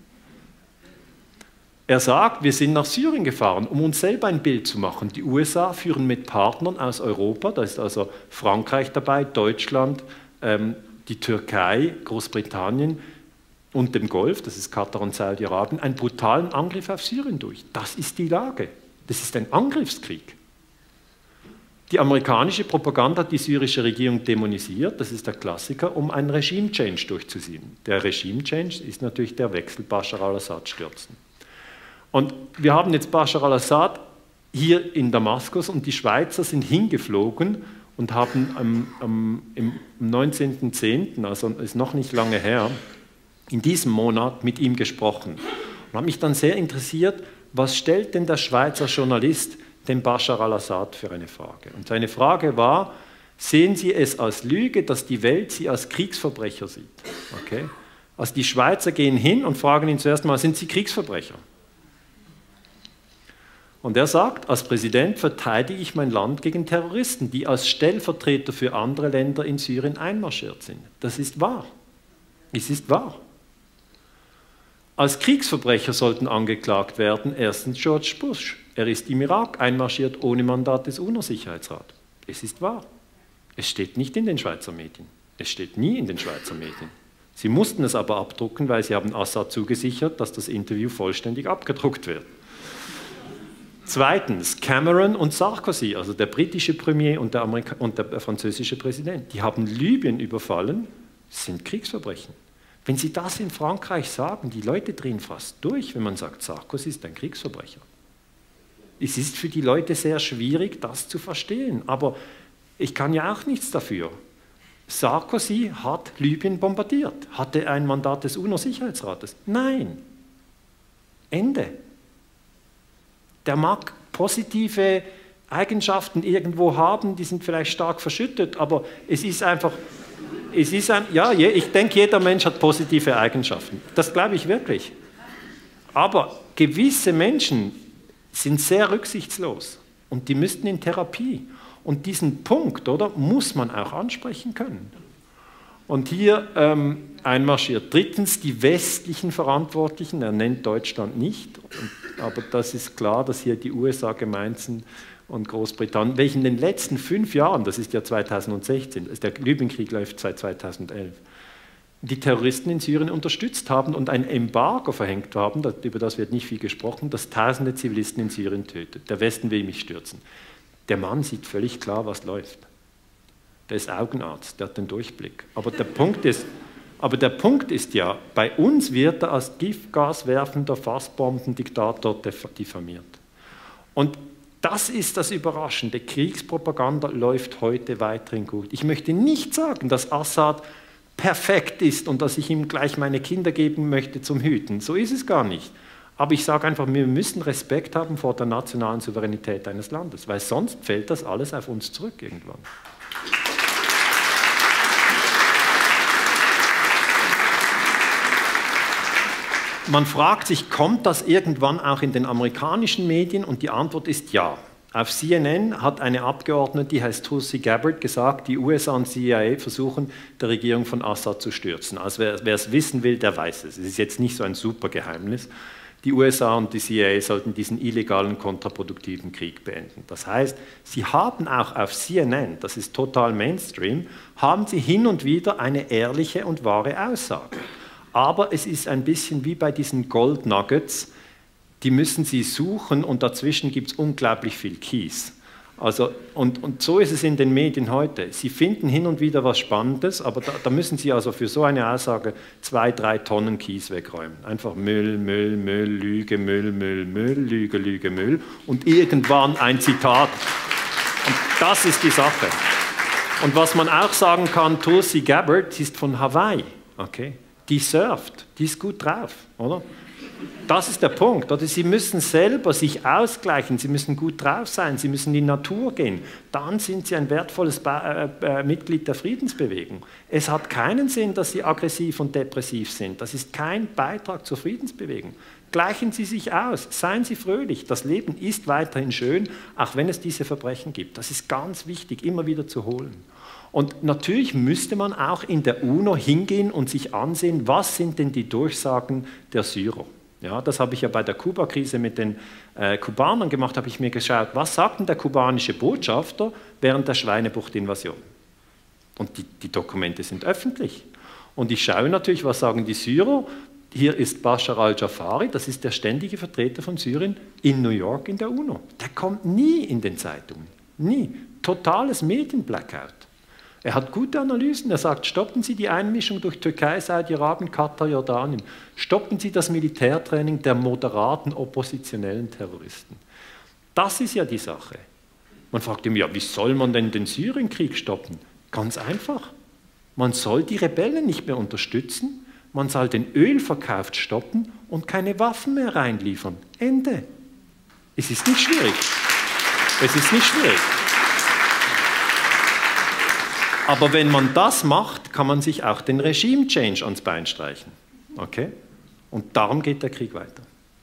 Er sagt, wir sind nach Syrien gefahren, um uns selber ein Bild zu machen. Die USA führen mit Partnern aus Europa, da ist also Frankreich dabei, Deutschland, die Türkei, Großbritannien und dem Golf, das ist Katar und Saudi-Arabien, einen brutalen Angriff auf Syrien durch. Das ist die Lage. Das ist ein Angriffskrieg. Die amerikanische Propaganda hat die syrische Regierung dämonisiert, das ist der Klassiker, um einen Regime-Change durchzuziehen. Der Regime-Change ist natürlich der Wechsel, Bashar al-Assad stürzen. Und wir haben jetzt Bashar al-Assad hier in Damaskus und die Schweizer sind hingeflogen und haben am 19.10., also ist noch nicht lange her, in diesem Monat mit ihm gesprochen. Und hat mich dann sehr interessiert, was stellt denn der Schweizer Journalist dem Bashar al-Assad für eine Frage? Und seine Frage war, sehen Sie es als Lüge, dass die Welt Sie als Kriegsverbrecher sieht? Okay? Also die Schweizer gehen hin und fragen ihn zuerst mal, sind Sie Kriegsverbrecher? Und er sagt, als Präsident verteidige ich mein Land gegen Terroristen, die als Stellvertreter für andere Länder in Syrien einmarschiert sind. Das ist wahr. Es ist wahr. Als Kriegsverbrecher sollten angeklagt werden, erstens George Bush. Er ist im Irak einmarschiert ohne Mandat des UNO-Sicherheitsrats. Es ist wahr. Es steht nicht in den Schweizer Medien. Es steht nie in den Schweizer Medien. Sie mussten es aber abdrucken, weil sie haben Assad zugesichert, dass das Interview vollständig abgedruckt wird. Zweitens, Cameron und Sarkozy, also der britische Premier und der französische Präsident, die haben Libyen überfallen, sind Kriegsverbrechen. Wenn Sie das in Frankreich sagen, die Leute drehen fast durch, wenn man sagt, Sarkozy ist ein Kriegsverbrecher. Es ist für die Leute sehr schwierig, das zu verstehen, aber ich kann ja auch nichts dafür. Sarkozy hat Libyen bombardiert. Hatte er ein Mandat des UNO-Sicherheitsrates? Nein. Ende. Der mag positive Eigenschaften irgendwo haben, die sind vielleicht stark verschüttet, aber es ist einfach, ich denke, jeder Mensch hat positive Eigenschaften. Das glaube ich wirklich. Aber gewisse Menschen sind sehr rücksichtslos und die müssten in Therapie. Und diesen Punkt, oder, muss man auch ansprechen können. Und hier einmarschiert. Drittens, die westlichen Verantwortlichen, er nennt Deutschland nicht, aber das ist klar, dass hier die USA gemeint sind und Großbritannien, welche in den letzten 5 Jahren, das ist ja 2016, der Libyenkrieg läuft seit 2011, die Terroristen in Syrien unterstützt haben und ein Embargo verhängt haben, über das wird nicht viel gesprochen, das tausende Zivilisten in Syrien tötet. Der Westen will mich stürzen. Der Mann sieht völlig klar, was läuft. Der ist Augenarzt, der hat den Durchblick. Aber der Punkt ist ja, bei uns wird er als Giftgas werfender Fassbombendiktator diffamiert. Und das ist das Überraschende. Kriegspropaganda läuft heute weiterhin gut. Ich möchte nicht sagen, dass Assad perfekt ist und dass ich ihm gleich meine Kinder geben möchte zum Hüten. So ist es gar nicht. Aber ich sage einfach, wir müssen Respekt haben vor der nationalen Souveränität eines Landes, weil sonst fällt das alles auf uns zurück irgendwann. Man fragt sich, kommt das irgendwann auch in den amerikanischen Medien? Und die Antwort ist ja. Auf CNN hat eine Abgeordnete, die heißt Tulsi Gabbard, gesagt, die USA und CIA versuchen, die Regierung von Assad zu stürzen. Also wer es wissen will, der weiß es. Es ist jetzt nicht so ein super Geheimnis. Die USA und die CIA sollten diesen illegalen, kontraproduktiven Krieg beenden. Das heißt, sie haben auch auf CNN, das ist total Mainstream, haben sie hin und wieder eine ehrliche und wahre Aussage. Aber es ist ein bisschen wie bei diesen Gold Nuggets, die müssen Sie suchen und dazwischen gibt es unglaublich viel Kies. Also, und so ist es in den Medien heute. Sie finden hin und wieder was Spannendes, aber da müssen Sie also für so eine Aussage 2-3 Tonnen Kies wegräumen. Einfach Müll, Müll, Müll, Lüge, Müll, Müll, Müll, Lüge, Lüge, Müll und irgendwann ein Zitat. Und das ist die Sache. Und was man auch sagen kann, Tulsi Gabbard, sie ist von Hawaii, okay? Die surft, die ist gut drauf, oder? Das ist der Punkt. Oder Sie müssen selber sich ausgleichen, Sie müssen gut drauf sein, Sie müssen in die Natur gehen. Dann sind Sie ein wertvolles Mitglied der Friedensbewegung. Es hat keinen Sinn, dass Sie aggressiv und depressiv sind. Das ist kein Beitrag zur Friedensbewegung. Gleichen Sie sich aus, seien Sie fröhlich. Das Leben ist weiterhin schön, auch wenn es diese Verbrechen gibt. Das ist ganz wichtig, immer wieder zu holen. Und natürlich müsste man auch in der UNO hingehen und sich ansehen, was sind denn die Durchsagen der Syrer. Ja, das habe ich ja bei der Kuba-Krise mit den Kubanern gemacht, habe ich mir geschaut, was sagt denn der kubanische Botschafter während der Schweinebucht-Invasion? Und die Dokumente sind öffentlich. Und ich schaue natürlich, was sagen die Syrer. Hier ist Bashar al-Jafari, das ist der ständige Vertreter von Syrien in New York in der UNO. Der kommt nie in den Zeitungen, nie. Totales Medienblackout. Er hat gute Analysen. Er sagt, stoppen Sie die Einmischung durch Türkei, Saudi-Arabien, Katar, Jordanien. Stoppen Sie das Militärtraining der moderaten, oppositionellen Terroristen. Das ist ja die Sache. Man fragt ihn, ja, wie soll man denn den Syrienkrieg stoppen? Ganz einfach. Man soll die Rebellen nicht mehr unterstützen, man soll den Ölverkauf stoppen und keine Waffen mehr reinliefern. Ende. Es ist nicht schwierig. Es ist nicht schwierig. Aber wenn man das macht, kann man sich auch den Regime-Change ans Bein streichen. Okay? Und darum geht der Krieg weiter.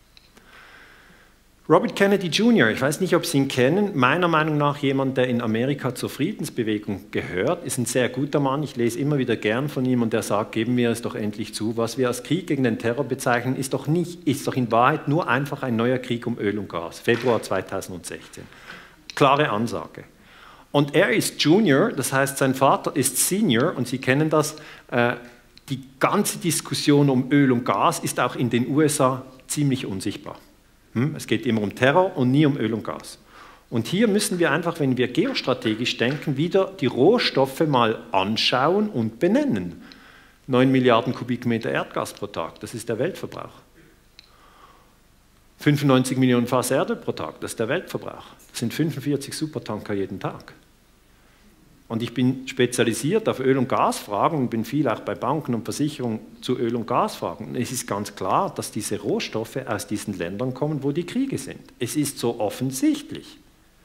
Robert Kennedy Jr., ich weiß nicht, ob Sie ihn kennen, meiner Meinung nach jemand, der in Amerika zur Friedensbewegung gehört, ist ein sehr guter Mann, ich lese immer wieder gern von ihm und er sagt, geben wir es doch endlich zu, was wir als Krieg gegen den Terror bezeichnen, ist doch in Wahrheit nur einfach ein neuer Krieg um Öl und Gas, Februar 2016. Klare Ansage. Und er ist Junior, das heißt, sein Vater ist Senior und Sie kennen das, die ganze Diskussion um Öl und Gas ist auch in den USA ziemlich unsichtbar. Es geht immer um Terror und nie um Öl und Gas. Und hier müssen wir einfach, wenn wir geostrategisch denken, wieder die Rohstoffe mal anschauen und benennen. 9 Milliarden Kubikmeter Erdgas pro Tag, das ist der Weltverbrauch. 95 Millionen Fass Erdöl pro Tag, das ist der Weltverbrauch. Das sind 45 Supertanker jeden Tag. Und ich bin spezialisiert auf Öl- und Gasfragen und bin viel auch bei Banken und Versicherungen zu Öl- und Gasfragen. Und es ist ganz klar, dass diese Rohstoffe aus diesen Ländern kommen, wo die Kriege sind. Es ist so offensichtlich.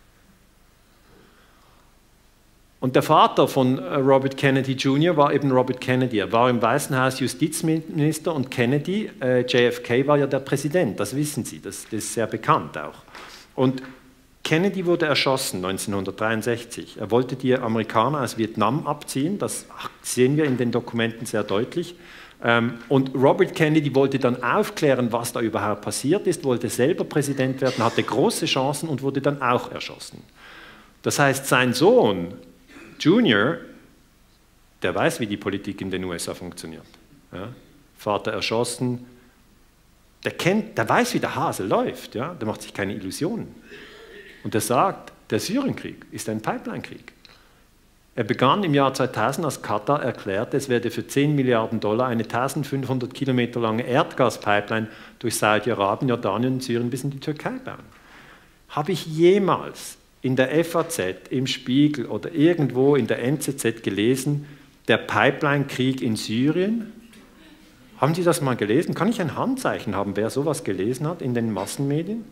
Und der Vater von Robert Kennedy Jr. war eben Robert Kennedy. Er war im Weißen Haus Justizminister und Kennedy, JFK war ja der Präsident, das wissen Sie, das ist sehr bekannt auch. Und Kennedy wurde erschossen 1963. Er wollte die Amerikaner aus Vietnam abziehen, das sehen wir in den Dokumenten sehr deutlich. Und Robert Kennedy wollte dann aufklären, was da überhaupt passiert ist, wollte selber Präsident werden, hatte große Chancen und wurde dann auch erschossen. Das heißt, sein Sohn, Junior, der weiß, wie die Politik in den USA funktioniert. Ja? Vater erschossen, der weiß, wie der Hase läuft, ja? Der macht sich keine Illusionen. Und er sagt, der Syrienkrieg ist ein Pipeline-Krieg. Er begann im Jahr 2000, als Katar erklärte, es werde für 10 Milliarden Dollar eine 1500 Kilometer lange Erdgaspipeline durch Saudi-Arabien, Jordanien und Syrien bis in die Türkei bauen. Habe ich jemals in der FAZ, im Spiegel oder irgendwo in der NZZ gelesen, der Pipeline-Krieg in Syrien? Haben Sie das mal gelesen? Kann ich ein Handzeichen haben, wer sowas gelesen hat in den Massenmedien?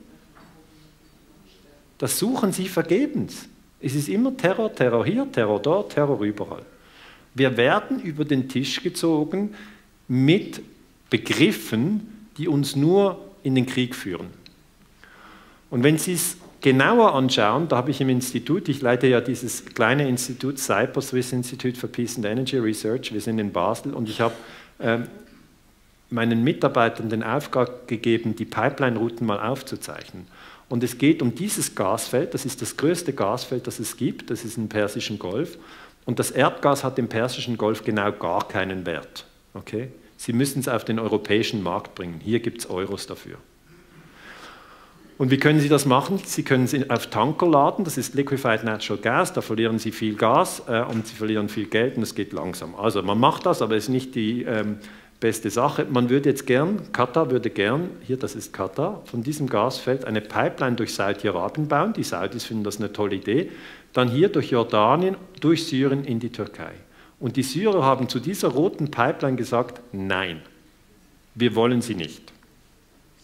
Das suchen Sie vergebens. Es ist immer Terror, Terror hier, Terror dort, Terror überall. Wir werden über den Tisch gezogen mit Begriffen, die uns nur in den Krieg führen. Und wenn Sie es genauer anschauen, da habe ich im Institut, ich leite ja dieses kleine Institut CIPER, Swiss Institute for Peace and Energy Research, wir sind in Basel und ich habe meinen Mitarbeitern den Auftrag gegeben, die Pipeline-Routen mal aufzuzeichnen. Und es geht um dieses Gasfeld, das ist das größte Gasfeld, das es gibt, das ist im Persischen Golf. Und das Erdgas hat im Persischen Golf genau gar keinen Wert. Okay? Sie müssen es auf den europäischen Markt bringen. Hier gibt es Euros dafür. Und wie können Sie das machen? Sie können es auf Tanker laden, das ist Liquefied Natural Gas, da verlieren Sie viel Gas und Sie verlieren viel Geld und es geht langsam. Also man macht das, aber es ist nicht die beste Sache. Man würde jetzt gern, Katar würde gern, hier das ist Katar, von diesem Gasfeld eine Pipeline durch Saudi-Arabien bauen. Die Saudis finden das eine tolle Idee. Dann hier durch Jordanien, durch Syrien in die Türkei. Und die Syrer haben zu dieser roten Pipeline gesagt, nein, wir wollen sie nicht.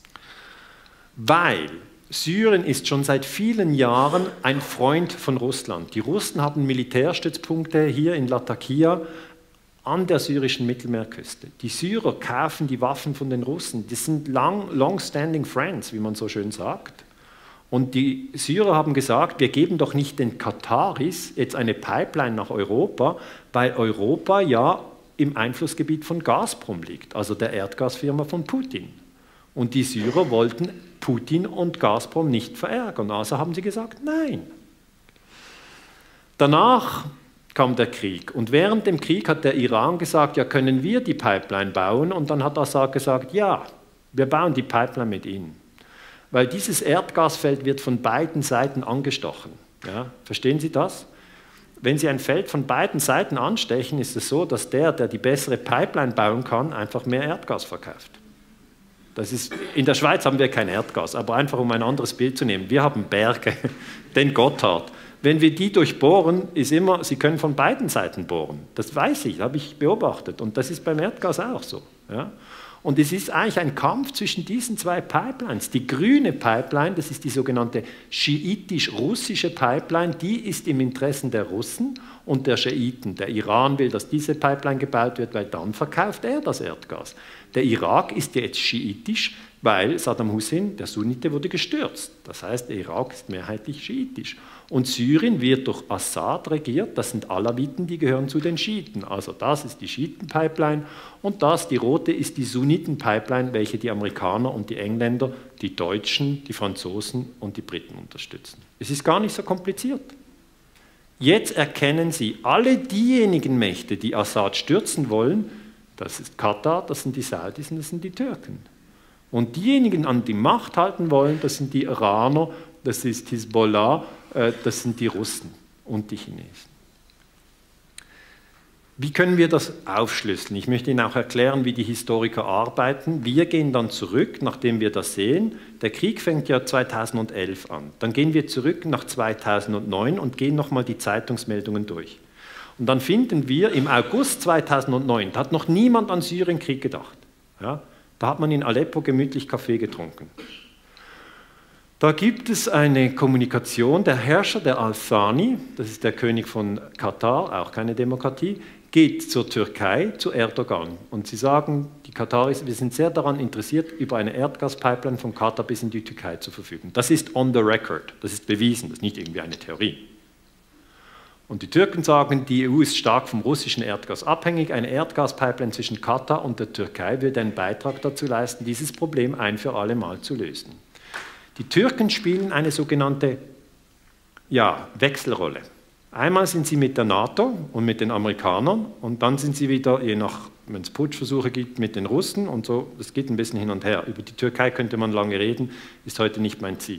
Weil Syrien ist schon seit vielen Jahren ein Freund von Russland. Die Russen haben Militärstützpunkte hier in Latakia an der syrischen Mittelmeerküste. Die Syrer kaufen die Waffen von den Russen. Das sind long-standing friends, wie man so schön sagt. Und die Syrer haben gesagt, wir geben doch nicht den Kataris jetzt eine Pipeline nach Europa, weil Europa ja im Einflussgebiet von Gazprom liegt, also der Erdgasfirma von Putin. Und die Syrer wollten Putin und Gazprom nicht verärgern, also haben sie gesagt, nein. Danach kam der Krieg und während dem Krieg hat der Iran gesagt, ja, können wir die Pipeline bauen? Und dann hat Assad gesagt, ja, wir bauen die Pipeline mit Ihnen. Weil dieses Erdgasfeld wird von beiden Seiten angestochen. Ja, verstehen Sie das? Wenn Sie ein Feld von beiden Seiten anstechen, ist es so, dass der die bessere Pipeline bauen kann, einfach mehr Erdgas verkauft. Das ist, in der Schweiz haben wir kein Erdgas, aber einfach um ein anderes Bild zu nehmen. Wir haben Berge, den Gotthard. Wenn wir die durchbohren, ist immer, Sie können von beiden Seiten bohren. Das weiß ich, habe ich beobachtet. Und das ist beim Erdgas auch so. Ja? Und es ist eigentlich ein Kampf zwischen diesen zwei Pipelines. Die grüne Pipeline, das ist die sogenannte schiitisch-russische Pipeline, die ist im Interesse der Russen und der Schiiten. Der Iran will, dass diese Pipeline gebaut wird, weil dann verkauft er das Erdgas. Der Irak ist jetzt schiitisch, weil Saddam Hussein, der Sunnite, wurde gestürzt. Das heißt, der Irak ist mehrheitlich schiitisch. Und Syrien wird durch Assad regiert, das sind Alawiten, die gehören zu den Schiiten. Also das ist die Schiiten-Pipeline und das, die rote, ist die Sunniten-Pipeline, welche die Amerikaner und die Engländer, die Deutschen, die Franzosen und die Briten unterstützen. Es ist gar nicht so kompliziert. Jetzt erkennen Sie, alle diejenigen Mächte, die Assad stürzen wollen, das ist Katar, das sind die Saudis und das sind die Türken. Und diejenigen, an die Macht halten wollen, das sind die Iraner, das ist Hisbollah, das sind die Russen und die Chinesen. Wie können wir das aufschlüsseln? Ich möchte Ihnen auch erklären, wie die Historiker arbeiten. Wir gehen dann zurück, nachdem wir das sehen. Der Krieg fängt ja 2011 an. Dann gehen wir zurück nach 2009 und gehen nochmal die Zeitungsmeldungen durch. Und dann finden wir im August 2009, da hat noch niemand an Syrienkrieg gedacht. Ja, da hat man in Aleppo gemütlich Kaffee getrunken. Da gibt es eine Kommunikation, der Herrscher, der Al-Thani, das ist der König von Katar, auch keine Demokratie, geht zur Türkei, zu Erdogan. Und sie sagen, die Kataris, wir sind sehr daran interessiert, über eine Erdgaspipeline von Katar bis in die Türkei zu verfügen. Das ist on the record, das ist bewiesen, das ist nicht irgendwie eine Theorie. Und die Türken sagen, die EU ist stark vom russischen Erdgas abhängig. Eine Erdgaspipeline zwischen Katar und der Türkei würde einen Beitrag dazu leisten, dieses Problem ein für alle Mal zu lösen. Die Türken spielen eine sogenannte Wechselrolle. Einmal sind sie mit der NATO und mit den Amerikanern und dann sind sie wieder, je nach, wenn es Putschversuche gibt, mit den Russen und so. Das geht ein bisschen hin und her. Über die Türkei könnte man lange reden, ist heute nicht mein Ziel.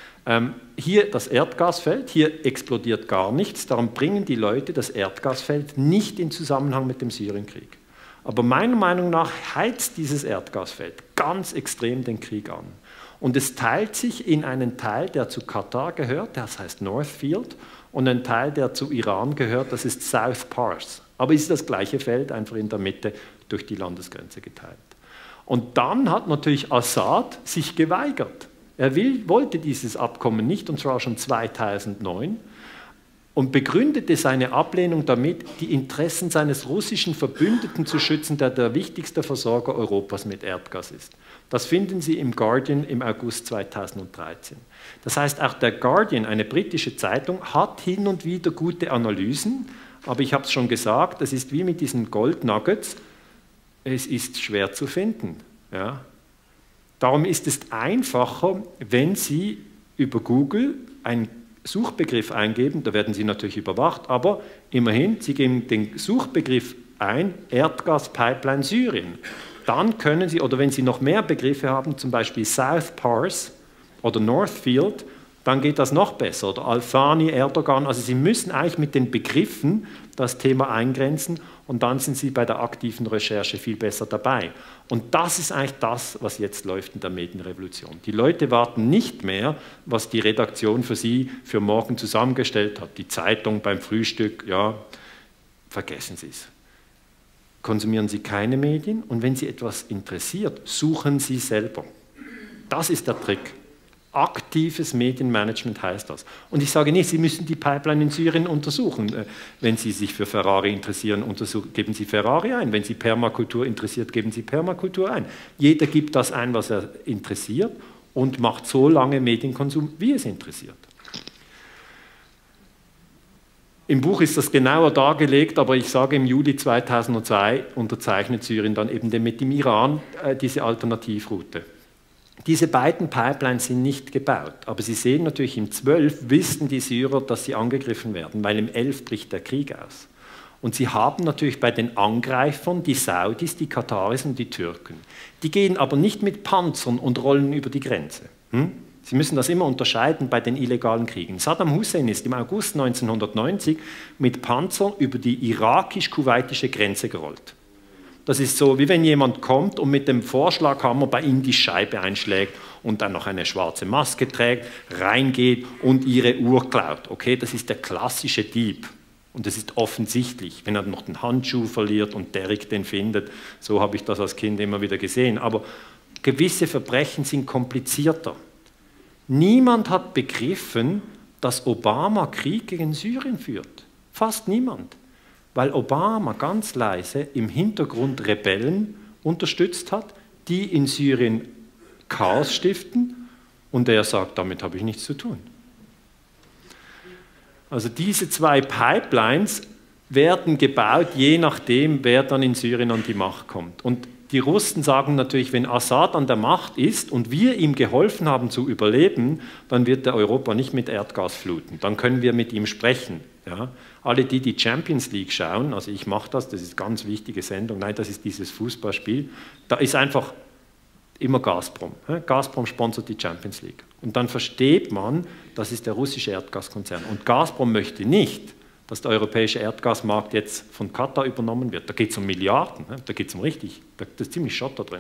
Hier das Erdgasfeld, hier explodiert gar nichts, darum bringen die Leute das Erdgasfeld nicht in Zusammenhang mit dem Syrienkrieg. Aber meiner Meinung nach heizt dieses Erdgasfeld ganz extrem den Krieg an. Und es teilt sich in einen Teil, der zu Katar gehört, das heißt Northfield, und einen Teil, der zu Iran gehört, das ist South Pars. Aber es ist das gleiche Feld, einfach in der Mitte durch die Landesgrenze geteilt. Und dann hat natürlich Assad sich geweigert. Er wollte dieses Abkommen nicht, und zwar schon 2009, und begründete seine Ablehnung damit, die Interessen seines russischen Verbündeten zu schützen, der der wichtigste Versorger Europas mit Erdgas ist. Das finden Sie im Guardian im August 2013. Das heißt, auch der Guardian, eine britische Zeitung, hat hin und wieder gute Analysen, aber ich habe es schon gesagt, das ist wie mit diesen Gold Nuggets, es ist schwer zu finden. Ja? Darum ist es einfacher, wenn Sie über Google einen Suchbegriff eingeben, da werden Sie natürlich überwacht, aber immerhin, Sie geben den Suchbegriff ein, Erdgaspipeline Syrien. Dann können Sie, oder wenn Sie noch mehr Begriffe haben, zum Beispiel South Pars oder Northfield, dann geht das noch besser. Oder Al-Thani, Erdogan, also Sie müssen eigentlich mit den Begriffen das Thema eingrenzen und dann sind Sie bei der aktiven Recherche viel besser dabei. Und das ist eigentlich das, was jetzt läuft in der Medienrevolution. Die Leute warten nicht mehr, was die Redaktion für Sie für morgen zusammengestellt hat. Die Zeitung beim Frühstück, ja, vergessen Sie es. Konsumieren Sie keine Medien und wenn Sie etwas interessiert, suchen Sie selber. Das ist der Trick. Aktives Medienmanagement heißt das. Und ich sage nicht, Sie müssen die Pipeline in Syrien untersuchen. Wenn Sie sich für Ferrari interessieren, geben Sie Ferrari ein. Wenn Sie Permakultur interessiert, geben Sie Permakultur ein. Jeder gibt das ein, was er interessiert und macht so lange Medienkonsum, wie es interessiert. Im Buch ist das genauer dargelegt, aber ich sage, im Juli 2002 unterzeichnet Syrien dann eben mit dem Iran diese Alternativroute. Diese beiden Pipelines sind nicht gebaut, aber Sie sehen natürlich, im 12 wissen die Syrer, dass sie angegriffen werden, weil im 11 bricht der Krieg aus. Und Sie haben natürlich bei den Angreifern die Saudis, die Kataris und die Türken. Die gehen aber nicht mit Panzern und rollen über die Grenze. Sie müssen das immer unterscheiden bei den illegalen Kriegen. Saddam Hussein ist im August 1990 mit Panzern über die irakisch-kuwaitische Grenze gerollt. Das ist so, wie wenn jemand kommt und mit dem Vorschlaghammer bei Ihnen die Scheibe einschlägt und dann noch eine schwarze Maske trägt, reingeht und Ihre Uhr klaut. Okay, das ist der klassische Dieb. Und das ist offensichtlich, wenn er noch den Handschuh verliert und Derrick den findet. So habe ich das als Kind immer wieder gesehen. Aber gewisse Verbrechen sind komplizierter. Niemand hat begriffen, dass Obama Krieg gegen Syrien führt. Fast niemand. Weil Obama ganz leise im Hintergrund Rebellen unterstützt hat, die in Syrien Chaos stiften, und er sagt, damit habe ich nichts zu tun. Also diese zwei Pipelines werden gebaut, je nachdem, wer dann in Syrien an die Macht kommt. Und die Russen sagen natürlich, wenn Assad an der Macht ist und wir ihm geholfen haben zu überleben, dann wird er Europa nicht mit Erdgas fluten. Dann können wir mit ihm sprechen. Ja? Alle, die Champions League schauen, also ich mache das ist eine ganz wichtige Sendung, nein, das ist dieses Fußballspiel, da ist einfach immer Gazprom. Gazprom sponsert die Champions League. Und dann versteht man, das ist der russische Erdgaskonzern. Und Gazprom möchte nicht, dass der europäische Erdgasmarkt jetzt von Katar übernommen wird. Da geht es um Milliarden, da geht es um richtig, da ist ziemlich Schotter drin.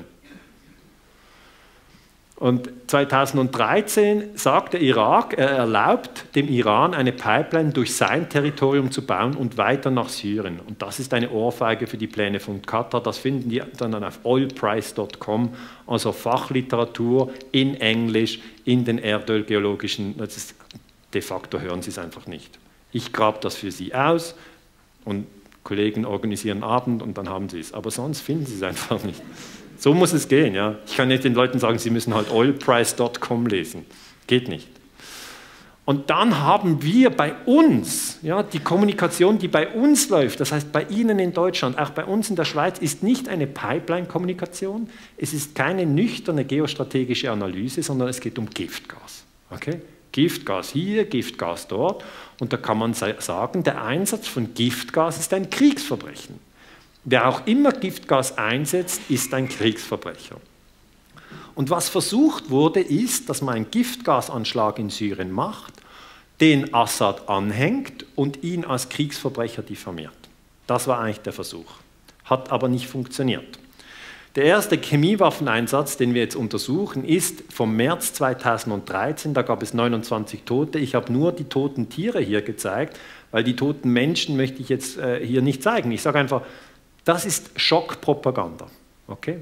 Und 2013 sagt der Irak, er erlaubt dem Iran eine Pipeline durch sein Territorium zu bauen und weiter nach Syrien. Und das ist eine Ohrfeige für die Pläne von Katar. Das finden die dann auf oilprice.com, also Fachliteratur in Englisch, in den erdölgeologischen, das ist, de facto hören Sie es einfach nicht. Ich grabe das für Sie aus und Kollegen organisieren einen Abend und dann haben Sie es. Aber sonst finden Sie es einfach nicht. So muss es gehen. Ja. Ich kann nicht den Leuten sagen, sie müssen halt oilprice.com lesen. Geht nicht. Und dann haben wir bei uns, ja, die Kommunikation, die bei uns läuft, das heißt bei Ihnen in Deutschland, auch bei uns in der Schweiz, ist nicht eine Pipeline-Kommunikation, es ist keine nüchterne geostrategische Analyse, sondern es geht um Giftgas. Okay? Giftgas hier, Giftgas dort. Und da kann man sagen, der Einsatz von Giftgas ist ein Kriegsverbrechen. Wer auch immer Giftgas einsetzt, ist ein Kriegsverbrecher. Und was versucht wurde, ist, dass man einen Giftgasanschlag in Syrien macht, den Assad anhängt und ihn als Kriegsverbrecher diffamiert. Das war eigentlich der Versuch. Hat aber nicht funktioniert. Der erste Chemiewaffeneinsatz, den wir jetzt untersuchen, ist vom März 2013, da gab es 29 Tote. Ich habe nur die toten Tiere hier gezeigt, weil die toten Menschen möchte ich jetzt hier nicht zeigen. Ich sage einfach, das ist Schockpropaganda. Okay?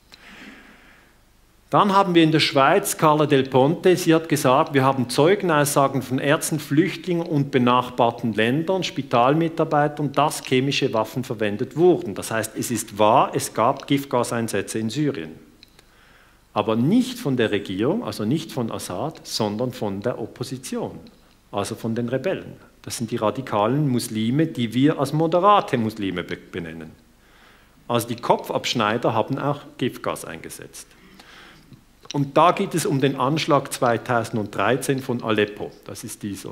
Dann haben wir in der Schweiz Carla Del Ponte, sie hat gesagt, wir haben Zeugenaussagen von Ärzten, Flüchtlingen und benachbarten Ländern, Spitalmitarbeitern, dass chemische Waffen verwendet wurden. Das heißt, es ist wahr, es gab Giftgaseinsätze in Syrien. Aber nicht von der Regierung, also nicht von Assad, sondern von der Opposition, also von den Rebellen. Das sind die radikalen Muslime, die wir als moderate Muslime benennen. Also die Kopfabschneider haben auch Giftgas eingesetzt. Und da geht es um den Anschlag 2013 von Aleppo, das ist dieser.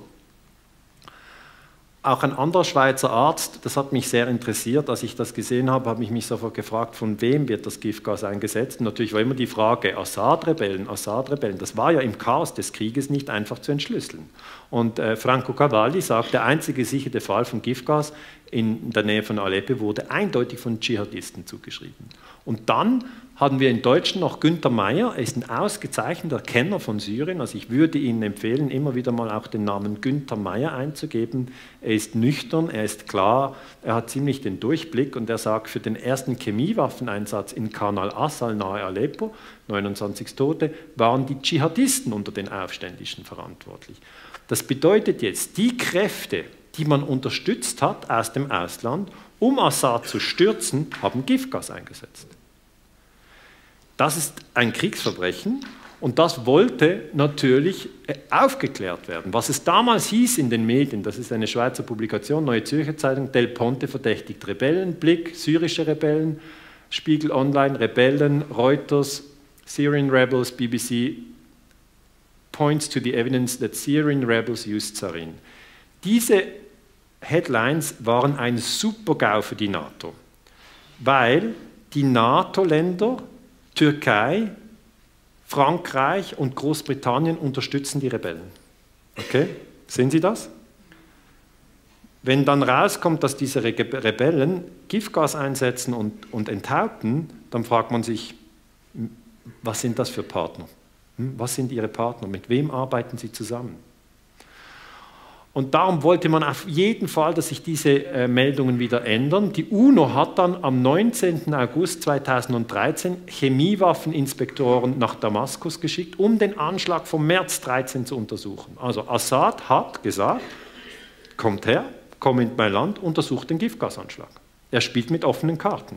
Auch ein anderer Schweizer Arzt, das hat mich sehr interessiert, als ich das gesehen habe, habe ich mich sofort gefragt, von wem wird das Giftgas eingesetzt? Und natürlich war immer die Frage, Assad-Rebellen, Assad-Rebellen, das war ja im Chaos des Krieges nicht einfach zu entschlüsseln. Und Franco Cavalli sagt, der einzige gesicherte Fall von Giftgas in der Nähe von Aleppo wurde eindeutig von Dschihadisten zugeschrieben. Und dann hatten wir in Deutschland noch Günther Meyer, er ist ein ausgezeichneter Kenner von Syrien, also ich würde Ihnen empfehlen, immer wieder mal auch den Namen Günther Meyer einzugeben. Er ist nüchtern, er ist klar, er hat ziemlich den Durchblick und er sagt, für den ersten Chemiewaffeneinsatz in Khan al-Assal nahe Aleppo, 29 Tote, waren die Dschihadisten unter den Aufständischen verantwortlich. Das bedeutet jetzt, die Kräfte, die man unterstützt hat aus dem Ausland, um Assad zu stürzen, haben Giftgas eingesetzt. Das ist ein Kriegsverbrechen und das wollte natürlich aufgeklärt werden. Was es damals hieß in den Medien, das ist eine Schweizer Publikation, Neue Zürcher Zeitung, Del Ponte verdächtigt Rebellen, Blick, syrische Rebellen, Spiegel Online, Rebellen, Reuters, Syrian Rebels, BBC, points to the evidence that Syrian rebels used sarin. Diese Headlines waren ein Super-GAU für die NATO, weil die NATO-Länder, Türkei, Frankreich und Großbritannien unterstützen die Rebellen. Okay, sehen Sie das? Wenn dann rauskommt, dass diese Rebellen Giftgas einsetzen und enthaupten, dann fragt man sich, was sind das für Partner? Was sind Ihre Partner? Mit wem arbeiten Sie zusammen? Und darum wollte man auf jeden Fall, dass sich diese Meldungen wieder ändern. Die UNO hat dann am 19. August 2013 Chemiewaffeninspektoren nach Damaskus geschickt, um den Anschlag vom März 2013 zu untersuchen. Also Assad hat gesagt, kommt her, komm in mein Land, untersucht den Giftgasanschlag. Er spielt mit offenen Karten.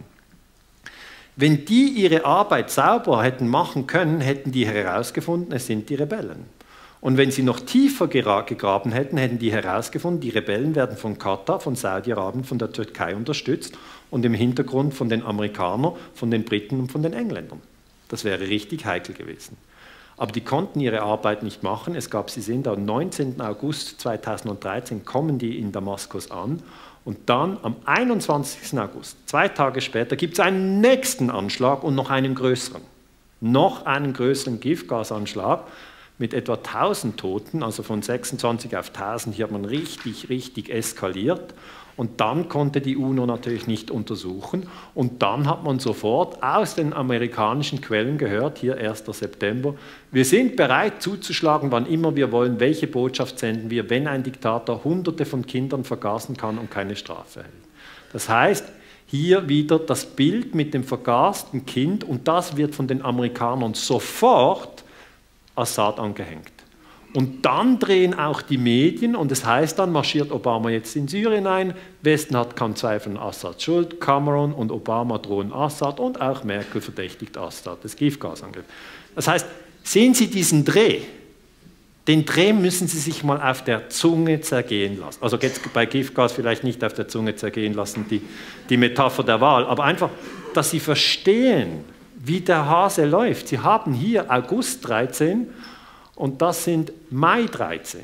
Wenn die ihre Arbeit sauber hätten machen können, hätten die herausgefunden, es sind die Rebellen. Und wenn sie noch tiefer gegraben hätten, hätten die herausgefunden, die Rebellen werden von Katar, von Saudi-Arabien, von der Türkei unterstützt und im Hintergrund von den Amerikanern, von den Briten und von den Engländern. Das wäre richtig heikel gewesen. Aber die konnten ihre Arbeit nicht machen. Es gab, Sie sehen da, am 19. August 2013 kommen die in Damaskus an. Und dann am 21. August, 2 Tage später, gibt es einen nächsten Anschlag und noch einen größeren. Noch einen größeren Giftgasanschlag mit etwa 1000 Toten, also von 26 auf 1000. Hier hat man richtig eskaliert. Und dann konnte die UNO natürlich nicht untersuchen. Und dann hat man sofort aus den amerikanischen Quellen gehört, hier 1. September, wir sind bereit zuzuschlagen, wann immer wir wollen, welche Botschaft senden wir, wenn ein Diktator Hunderte von Kindern vergasen kann und keine Strafe erhält. Das heißt, hier wieder das Bild mit dem vergasten Kind und das wird von den Amerikanern sofort Assad angehängt. Und dann drehen auch die Medien und es heißt dann, marschiert Obama jetzt in Syrien ein, Westen hat keinen Zweifel an Assads Schuld, Cameron und Obama drohen Assad und auch Merkel verdächtigt Assad des Giftgasangriffs. Das heißt, sehen Sie diesen Dreh? Den Dreh müssen Sie sich mal auf der Zunge zergehen lassen. Also jetzt bei Giftgas vielleicht nicht auf der Zunge zergehen lassen, die Metapher der Wahl, aber einfach, dass Sie verstehen, wie der Hase läuft. Sie haben hier August 13 und das sind Mai 13.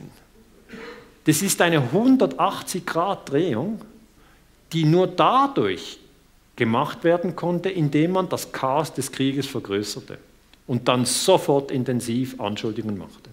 Das ist eine 180-Grad-Drehung, die nur dadurch gemacht werden konnte, indem man das Chaos des Krieges vergrößerte und dann sofort intensiv Anschuldigungen machte.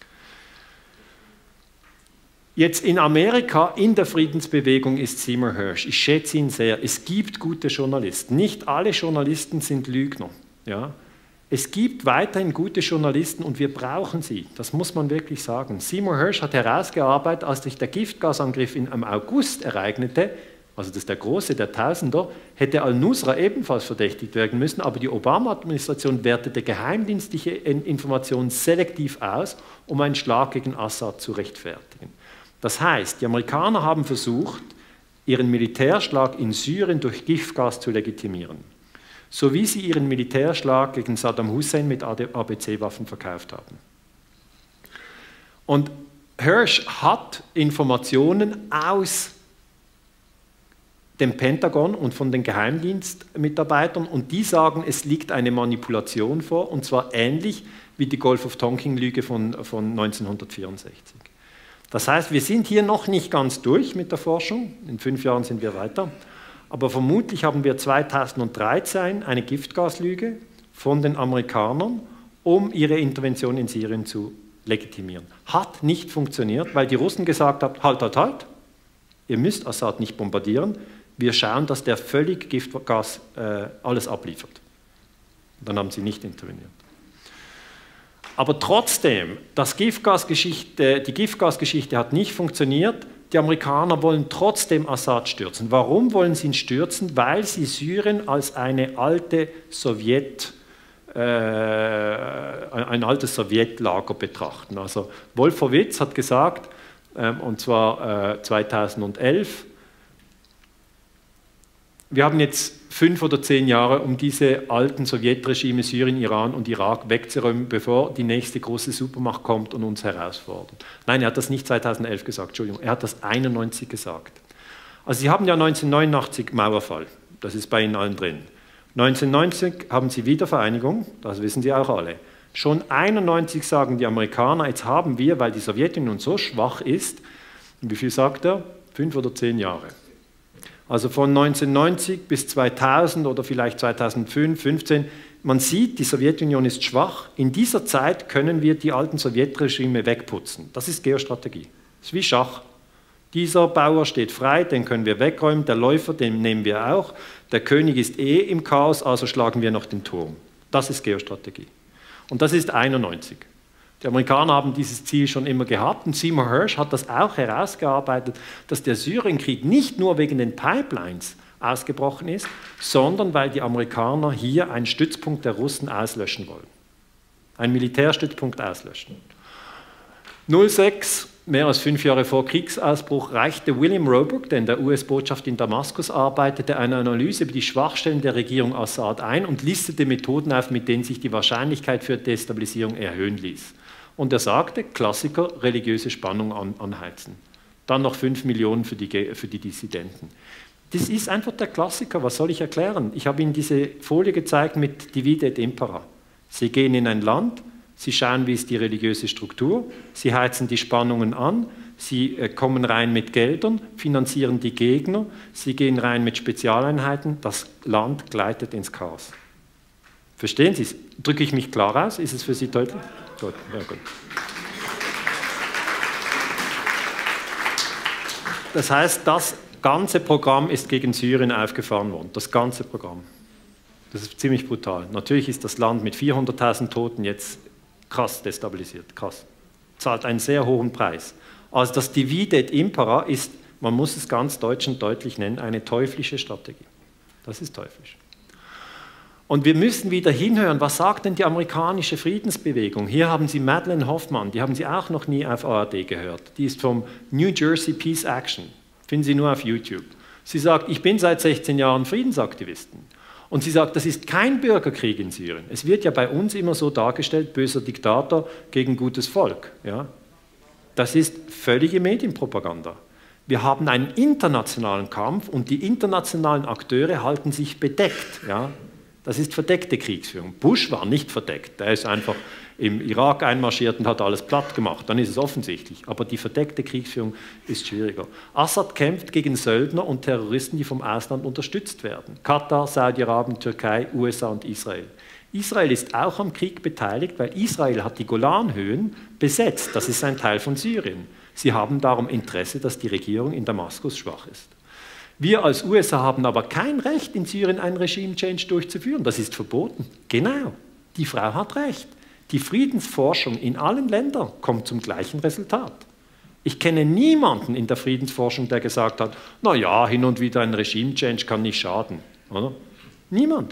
Jetzt in Amerika, in der Friedensbewegung ist Seymour Hersh. Ich schätze ihn sehr. Es gibt gute Journalisten. Nicht alle Journalisten sind Lügner. Ja? Es gibt weiterhin gute Journalisten und wir brauchen sie. Das muss man wirklich sagen. Seymour Hersh hat herausgearbeitet, als sich der Giftgasangriff im August ereignete, also das ist der große, der Tausender, hätte al-Nusra ebenfalls verdächtigt werden müssen, aber die Obama-Administration wertete geheimdienstliche Informationen selektiv aus, um einen Schlag gegen Assad zu rechtfertigen. Das heißt, die Amerikaner haben versucht, ihren Militärschlag in Syrien durch Giftgas zu legitimieren, so wie sie ihren Militärschlag gegen Saddam Hussein mit ABC-Waffen verkauft haben. Und Hersh hat Informationen aus dem Pentagon und von den Geheimdienstmitarbeitern und die sagen, es liegt eine Manipulation vor und zwar ähnlich wie die Gulf of Tonkin-Lüge von 1964. Das heißt, wir sind hier noch nicht ganz durch mit der Forschung, in 5 Jahren sind wir weiter, aber vermutlich haben wir 2013 eine Giftgaslüge von den Amerikanern, um ihre Intervention in Syrien zu legitimieren. Hat nicht funktioniert, weil die Russen gesagt haben, halt, ihr müsst Assad nicht bombardieren, wir schauen, dass der völlig Giftgas alles abliefert. Dann haben sie nicht interveniert. Aber trotzdem, die Giftgasgeschichte hat nicht funktioniert. Die Amerikaner wollen trotzdem Assad stürzen. Warum wollen sie ihn stürzen? Weil sie Syrien als ein altes Sowjetlager betrachten. Also Wolfowitz hat gesagt, und zwar 2011, wir haben jetzt 5 oder 10 Jahre, um diese alten Sowjetregime Syrien, Iran und Irak wegzuräumen, bevor die nächste große Supermacht kommt und uns herausfordert. Nein, er hat das nicht 2011 gesagt, Entschuldigung, er hat das 1991 gesagt. Also Sie haben ja 1989 Mauerfall, das ist bei Ihnen allen drin. 1990 haben Sie Wiedervereinigung, das wissen Sie auch alle. Schon 1991 sagen die Amerikaner, jetzt haben wir, weil die Sowjetunion so schwach ist, wie viel sagt er? 5 oder 10 Jahre. Also von 1990 bis 2000 oder vielleicht 2005, 2015, man sieht, die Sowjetunion ist schwach. In dieser Zeit können wir die alten Sowjetregime wegputzen. Das ist Geostrategie. Das ist wie Schach. Dieser Bauer steht frei, den können wir wegräumen, der Läufer, den nehmen wir auch. Der König ist im Chaos, also schlagen wir noch den Turm. Das ist Geostrategie. Und das ist 91. Die Amerikaner haben dieses Ziel schon immer gehabt und Seymour Hersh hat das auch herausgearbeitet, dass der Syrienkrieg nicht nur wegen den Pipelines ausgebrochen ist, sondern weil die Amerikaner hier einen Stützpunkt der Russen auslöschen wollen. Einen Militärstützpunkt auslöschen. 2006, mehr als 5 Jahre vor Kriegsausbruch, reichte William Roebuck, der in der US-Botschaft in Damaskus arbeitete, eine Analyse über die Schwachstellen der Regierung Assad ein und listete Methoden auf, mit denen sich die Wahrscheinlichkeit für Destabilisierung erhöhen ließ. Und er sagte, Klassiker, religiöse Spannung anheizen. Dann noch 5 Millionen für die Dissidenten. Das ist einfach der Klassiker, was soll ich erklären? Ich habe Ihnen diese Folie gezeigt mit Divide et Impera. Sie gehen in ein Land, Sie schauen, wie ist die religiöse Struktur, Sie heizen die Spannungen an, Sie kommen rein mit Geldern, finanzieren die Gegner, Sie gehen rein mit Spezialeinheiten, das Land gleitet ins Chaos. Verstehen Sie es? Drücke ich mich klar aus? Ist es für Sie deutlich? Gut, ja, gut. Das heißt, das ganze Programm ist gegen Syrien aufgefahren worden. Das ganze Programm. Das ist ziemlich brutal. Natürlich ist das Land mit 400.000 Toten jetzt krass destabilisiert. Krass. Zahlt einen sehr hohen Preis. Also das Divide et Impera ist, man muss es ganz deutsch und deutlich nennen, eine teuflische Strategie. Das ist teuflisch. Und wir müssen wieder hinhören, was sagt denn die amerikanische Friedensbewegung? Hier haben Sie Madeleine Hoffmann, die haben Sie auch noch nie auf ARD gehört. Die ist vom New Jersey Peace Action, finden Sie nur auf YouTube. Sie sagt, ich bin seit 16 Jahren Friedensaktivistin. Und sie sagt, das ist kein Bürgerkrieg in Syrien. Es wird ja bei uns immer so dargestellt, böser Diktator gegen gutes Volk. Ja? Das ist völlige Medienpropaganda. Wir haben einen internationalen Kampf und die internationalen Akteure halten sich bedeckt. Ja? Das ist verdeckte Kriegsführung. Bush war nicht verdeckt, der ist einfach im Irak einmarschiert und hat alles platt gemacht, dann ist es offensichtlich. Aber die verdeckte Kriegsführung ist schwieriger. Assad kämpft gegen Söldner und Terroristen, die vom Ausland unterstützt werden. Katar, Saudi-Arabien, Türkei, USA und Israel. Israel ist auch am Krieg beteiligt, weil Israel hat die Golanhöhen besetzt. Das ist ein Teil von Syrien. Sie haben darum Interesse, dass die Regierung in Damaskus schwach ist. Wir als USA haben aber kein Recht, in Syrien einen Regime-Change durchzuführen. Das ist verboten. Genau, die Frau hat recht. Die Friedensforschung in allen Ländern kommt zum gleichen Resultat. Ich kenne niemanden in der Friedensforschung, der gesagt hat, na ja, hin und wieder ein Regime-Change kann nicht schaden. Oder? Niemand.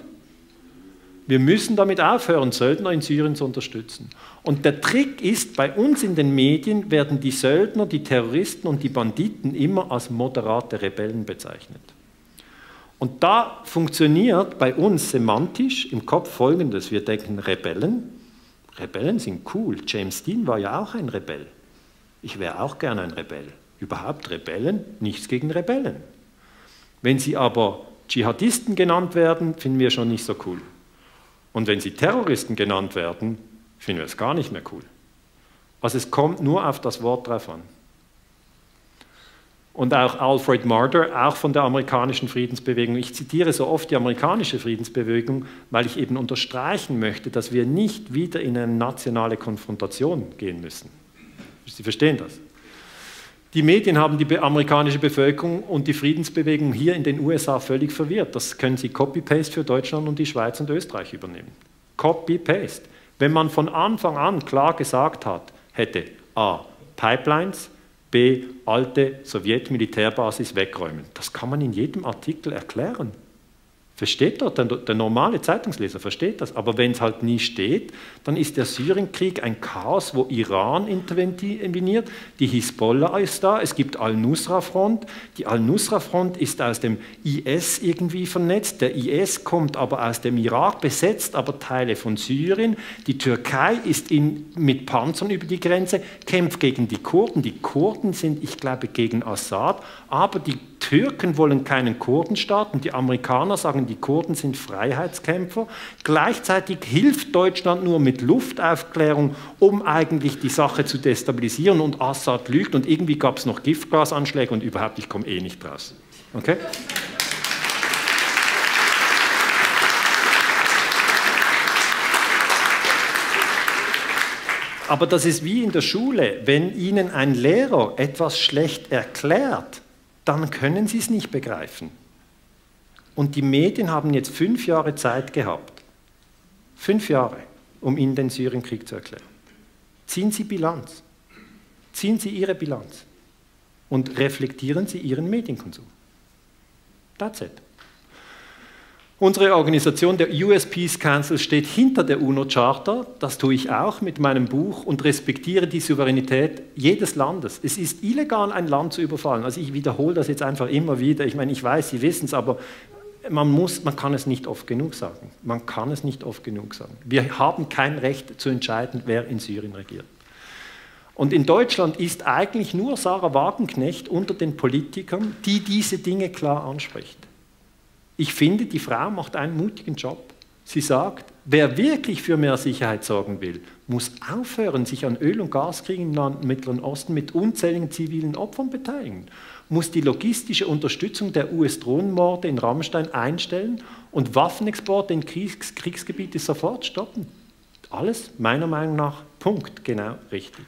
Wir müssen damit aufhören, Söldner in Syrien zu unterstützen. Und der Trick ist, bei uns in den Medien werden die Söldner, die Terroristen und die Banditen immer als moderate Rebellen bezeichnet. Und da funktioniert bei uns semantisch im Kopf Folgendes. Wir denken, Rebellen sind cool. James Dean war ja auch ein Rebell. Ich wäre auch gerne ein Rebell. Überhaupt Rebellen, nichts gegen Rebellen. Wenn sie aber Dschihadisten genannt werden, finden wir schon nicht so cool. Und wenn sie Terroristen genannt werden, finden wir es gar nicht mehr cool. Also es kommt nur auf das Wort drauf an. Und auch Alfred Marder, auch von der amerikanischen Friedensbewegung. Ich zitiere so oft die amerikanische Friedensbewegung, weil ich eben unterstreichen möchte, dass wir nicht wieder in eine nationale Konfrontation gehen müssen. Sie verstehen das? Die Medien haben die amerikanische Bevölkerung und die Friedensbewegung hier in den USA völlig verwirrt. Das können Sie Copy-Paste für Deutschland und die Schweiz und Österreich übernehmen. Copy-Paste. Wenn man von Anfang an klar gesagt hat, hätte A. Pipelines, B. alte Sowjet-Militärbasis wegräumen. Das kann man in jedem Artikel erklären. Versteht dort der normale Zeitungsleser, versteht das. Aber wenn es halt nie steht, dann ist der Syrienkrieg ein Chaos, wo Iran interveniert, die Hisbollah ist da, es gibt Al-Nusra-Front. Die Al-Nusra-Front ist aus dem IS irgendwie vernetzt. Der IS kommt aber aus dem Irak, besetzt aber Teile von Syrien. Die Türkei ist mit Panzern über die Grenze, kämpft gegen die Kurden. Die Kurden sind, ich glaube, gegen Assad, aber die Türken wollen keinen Kurdenstaat und die Amerikaner sagen, die Kurden sind Freiheitskämpfer. Gleichzeitig hilft Deutschland nur mit Luftaufklärung, um eigentlich die Sache zu destabilisieren, und Assad lügt und irgendwie gab es noch Giftgasanschläge und überhaupt, ich komme eh nicht raus. Okay? Aber das ist wie in der Schule, wenn Ihnen ein Lehrer etwas schlecht erklärt, dann können Sie es nicht begreifen. Und die Medien haben jetzt 5 Jahre Zeit gehabt, 5 Jahre, um Ihnen den Syrienkrieg zu erklären. Ziehen Sie Bilanz, ziehen Sie Ihre Bilanz und reflektieren Sie Ihren Medienkonsum. That's it. Unsere Organisation, der US Peace Council, steht hinter der UNO-Charta, das tue ich auch mit meinem Buch, und respektiere die Souveränität jedes Landes. Es ist illegal, ein Land zu überfallen. Also ich wiederhole das jetzt einfach immer wieder. Ich meine, ich weiß, Sie wissen es, aber man kann es nicht oft genug sagen. Man kann es nicht oft genug sagen. Wir haben kein Recht zu entscheiden, wer in Syrien regiert. Und in Deutschland ist eigentlich nur Sarah Wagenknecht unter den Politikern, die diese Dinge klar anspricht. Ich finde, die Frau macht einen mutigen Job. Sie sagt, wer wirklich für mehr Sicherheit sorgen will, muss aufhören, sich an Öl- und Gaskriegen im Mittleren Osten mit unzähligen zivilen Opfern beteiligen, muss die logistische Unterstützung der US-Drohnenmorde in Rammstein einstellen und Waffenexporte in Kriegsgebiete sofort stoppen. Alles meiner Meinung nach Punkt, genau richtig.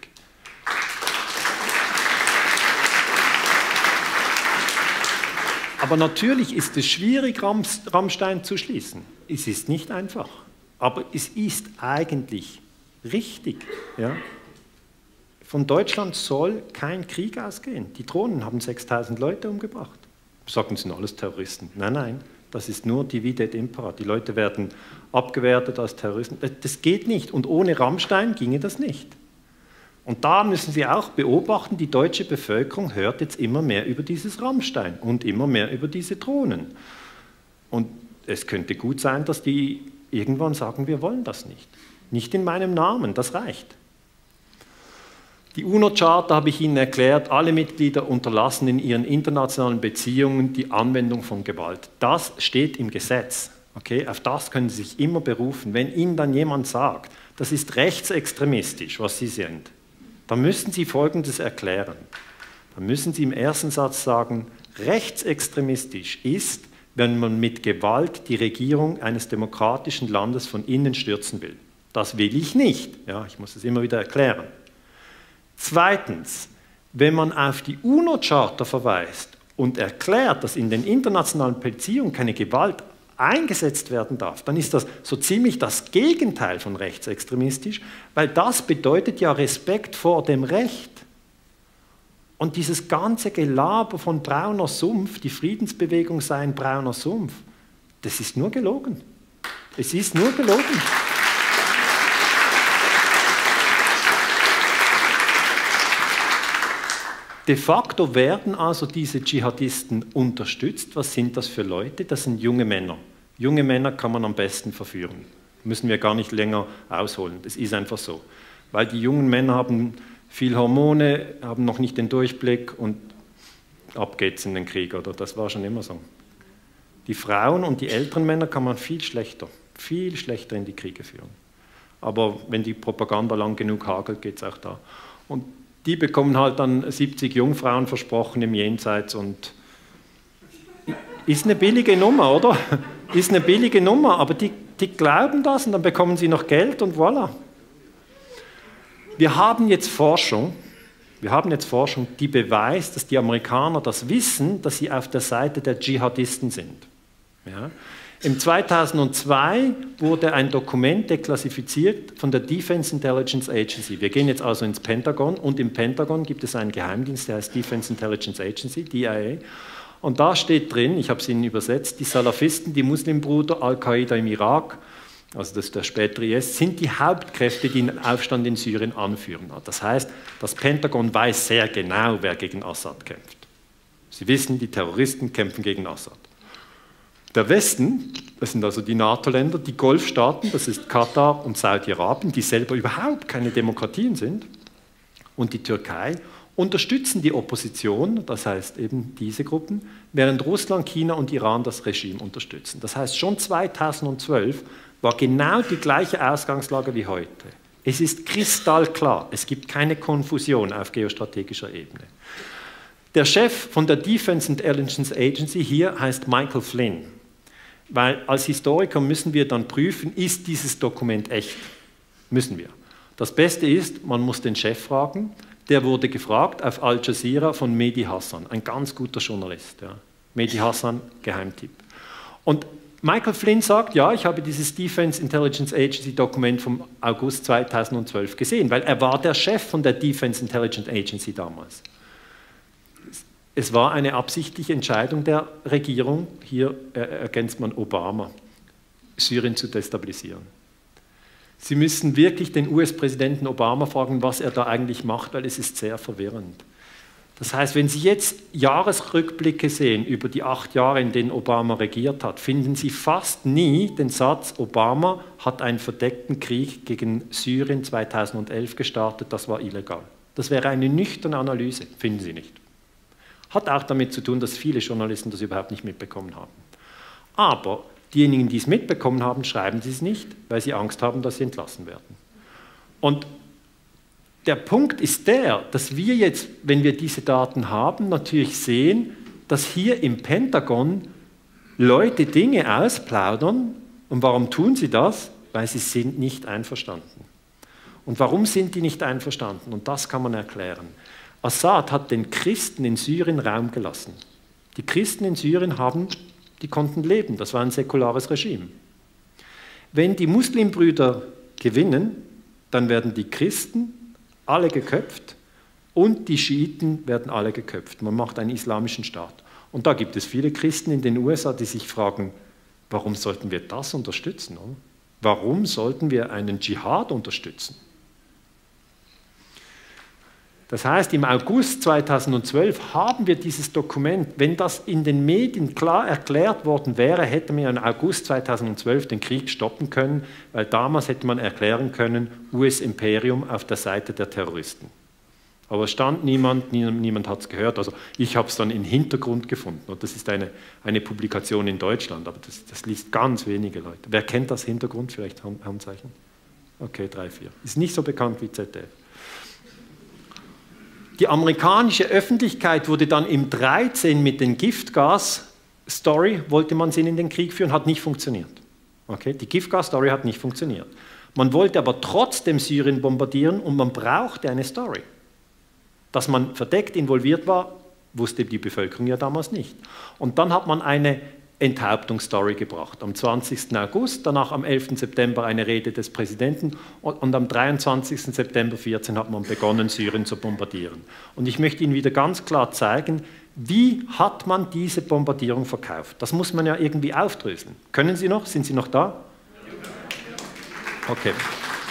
Aber natürlich ist es schwierig, Rammstein zu schließen. Es ist nicht einfach. Aber es ist eigentlich richtig. Ja? Von Deutschland soll kein Krieg ausgehen. Die Drohnen haben 6000 Leute umgebracht. Sagen, das sind alles Terroristen. Nein, nein, das ist nur Divide et Impera. Die Leute werden abgewertet als Terroristen. Das geht nicht. Und ohne Rammstein ginge das nicht. Und da müssen Sie auch beobachten, die deutsche Bevölkerung hört jetzt immer mehr über dieses Rammstein und immer mehr über diese Drohnen. Und es könnte gut sein, dass die irgendwann sagen, wir wollen das nicht. Nicht in meinem Namen, das reicht. Die UNO-Charta habe ich Ihnen erklärt, alle Mitglieder unterlassen in ihren internationalen Beziehungen die Anwendung von Gewalt. Das steht im Gesetz. Okay? Auf das können Sie sich immer berufen. Wenn Ihnen dann jemand sagt, das ist rechtsextremistisch, was Sie sind, dann müssen Sie Folgendes erklären. Dann müssen Sie im ersten Satz sagen, rechtsextremistisch ist, wenn man mit Gewalt die Regierung eines demokratischen Landes von innen stürzen will. Das will ich nicht. Ja, ich muss es immer wieder erklären. Zweitens, wenn man auf die UNO-Charta verweist und erklärt, dass in den internationalen Beziehungen keine Gewalt eingesetzt werden darf, dann ist das so ziemlich das Gegenteil von rechtsextremistisch, weil das bedeutet ja Respekt vor dem Recht. Und dieses ganze Gelaber von brauner Sumpf, die Friedensbewegung sei ein brauner Sumpf, das ist nur gelogen. Es ist nur gelogen. De facto werden also diese Dschihadisten unterstützt. Was sind das für Leute? Das sind junge Männer. Junge Männer kann man am besten verführen. Müssen wir gar nicht länger ausholen. Das ist einfach so. Weil die jungen Männer haben viel Hormone, haben noch nicht den Durchblick und ab geht's in den Krieg, oder? Das war schon immer so. Die Frauen und die älteren Männer kann man viel schlechter in die Kriege führen. Aber wenn die Propaganda lang genug hagelt, geht es auch da. Und die bekommen halt dann 70 Jungfrauen versprochen im Jenseits und ist eine billige Nummer, oder? Ist eine billige Nummer, aber die glauben das und dann bekommen sie noch Geld und voilà. Wir haben jetzt Forschung, Wir haben jetzt Forschung, die beweist, dass die Amerikaner das wissen, dass sie auf der Seite der Dschihadisten sind. Ja? Im 2002 wurde ein Dokument deklassifiziert von der Defense Intelligence Agency. Wir gehen jetzt also ins Pentagon und im Pentagon gibt es einen Geheimdienst, der heißt Defense Intelligence Agency, DIA. Und da steht drin, ich habe es Ihnen übersetzt, die Salafisten, die Muslimbruder, Al-Qaida im Irak, also das ist der spätere IS, sind die Hauptkräfte, die den Aufstand in Syrien anführen. Das heißt, das Pentagon weiß sehr genau, wer gegen Assad kämpft. Sie wissen, die Terroristen kämpfen gegen Assad. Der Westen, das sind also die NATO-Länder, die Golfstaaten, das ist Katar und Saudi-Arabien, die selber überhaupt keine Demokratien sind, und die Türkei, unterstützen die Opposition, das heißt eben diese Gruppen, während Russland, China und Iran das Regime unterstützen. Das heißt, schon 2012 war genau die gleiche Ausgangslage wie heute. Es ist kristallklar, es gibt keine Konfusion auf geostrategischer Ebene. Der Chef von der Defense Intelligence Agency hier heißt Michael Flynn, weil als Historiker müssen wir dann prüfen, ist dieses Dokument echt? Müssen wir. Das Beste ist, man muss den Chef fragen, der wurde gefragt auf Al Jazeera von Mehdi Hasan, ein ganz guter Journalist. Ja. Mehdi Hasan, Geheimtipp. Und Michael Flynn sagt, ja, ich habe dieses Defense Intelligence Agency Dokument vom August 2012 gesehen, weil er war der Chef von der Defense Intelligence Agency damals. Es war eine absichtliche Entscheidung der Regierung, hier ergänzt man Obama, Syrien zu destabilisieren. Sie müssen wirklich den US-Präsidenten Obama fragen, was er da eigentlich macht, weil es ist sehr verwirrend. Das heißt, wenn Sie jetzt Jahresrückblicke sehen über die 8 Jahre, in denen Obama regiert hat, finden Sie fast nie den Satz, Obama hat einen verdeckten Krieg gegen Syrien 2011 gestartet, das war illegal. Das wäre eine nüchterne Analyse, finden Sie nicht. Hat auch damit zu tun, dass viele Journalisten das überhaupt nicht mitbekommen haben. Aber diejenigen, die es mitbekommen haben, schreiben sie es nicht, weil sie Angst haben, dass sie entlassen werden. Und der Punkt ist der, dass wir jetzt, wenn wir diese Daten haben, natürlich sehen, dass hier im Pentagon Leute Dinge ausplaudern. Und warum tun sie das? Weil sie sind nicht einverstanden. Und warum sind die nicht einverstanden? Und das kann man erklären. Assad hat den Christen in Syrien Raum gelassen. Die Christen in Syrien die konnten leben, das war ein säkulares Regime. Wenn die Muslimbrüder gewinnen, dann werden die Christen alle geköpft und die Schiiten werden alle geköpft. Man macht einen islamischen Staat. Und da gibt es viele Christen in den USA, die sich fragen, warum sollten wir das unterstützen? Oder? Warum sollten wir einen Dschihad unterstützen? Das heißt, im August 2012 haben wir dieses Dokument. Wenn das in den Medien klar erklärt worden wäre, hätte man im August 2012 den Krieg stoppen können, weil damals hätte man erklären können, US-Imperium auf der Seite der Terroristen. Aber es stand niemand hat es gehört. Also ich habe es dann im Hintergrund gefunden. Und das ist eine Publikation in Deutschland, aber das liest ganz wenige Leute. Wer kennt das Hintergrund? Vielleicht Handzeichen? Okay, 3, 4. Ist nicht so bekannt wie ZDF. Die amerikanische Öffentlichkeit wurde dann im 13 mit den Giftgas-Story, wollte man sie in den Krieg führen, hat nicht funktioniert. Okay? Die Giftgas-Story hat nicht funktioniert. Man wollte aber trotzdem Syrien bombardieren und man brauchte eine Story. Dass man verdeckt involviert war, wusste die Bevölkerung ja damals nicht. Und dann hat man eine Enthauptungsstory gebracht. Am 20. August, danach am 11. September eine Rede des Präsidenten und am 23. September 2014 hat man begonnen, Syrien zu bombardieren. Und ich möchte Ihnen wieder ganz klar zeigen, wie hat man diese Bombardierung verkauft? Das muss man ja irgendwie aufdröseln. Können Sie noch? Sind Sie noch da? Okay.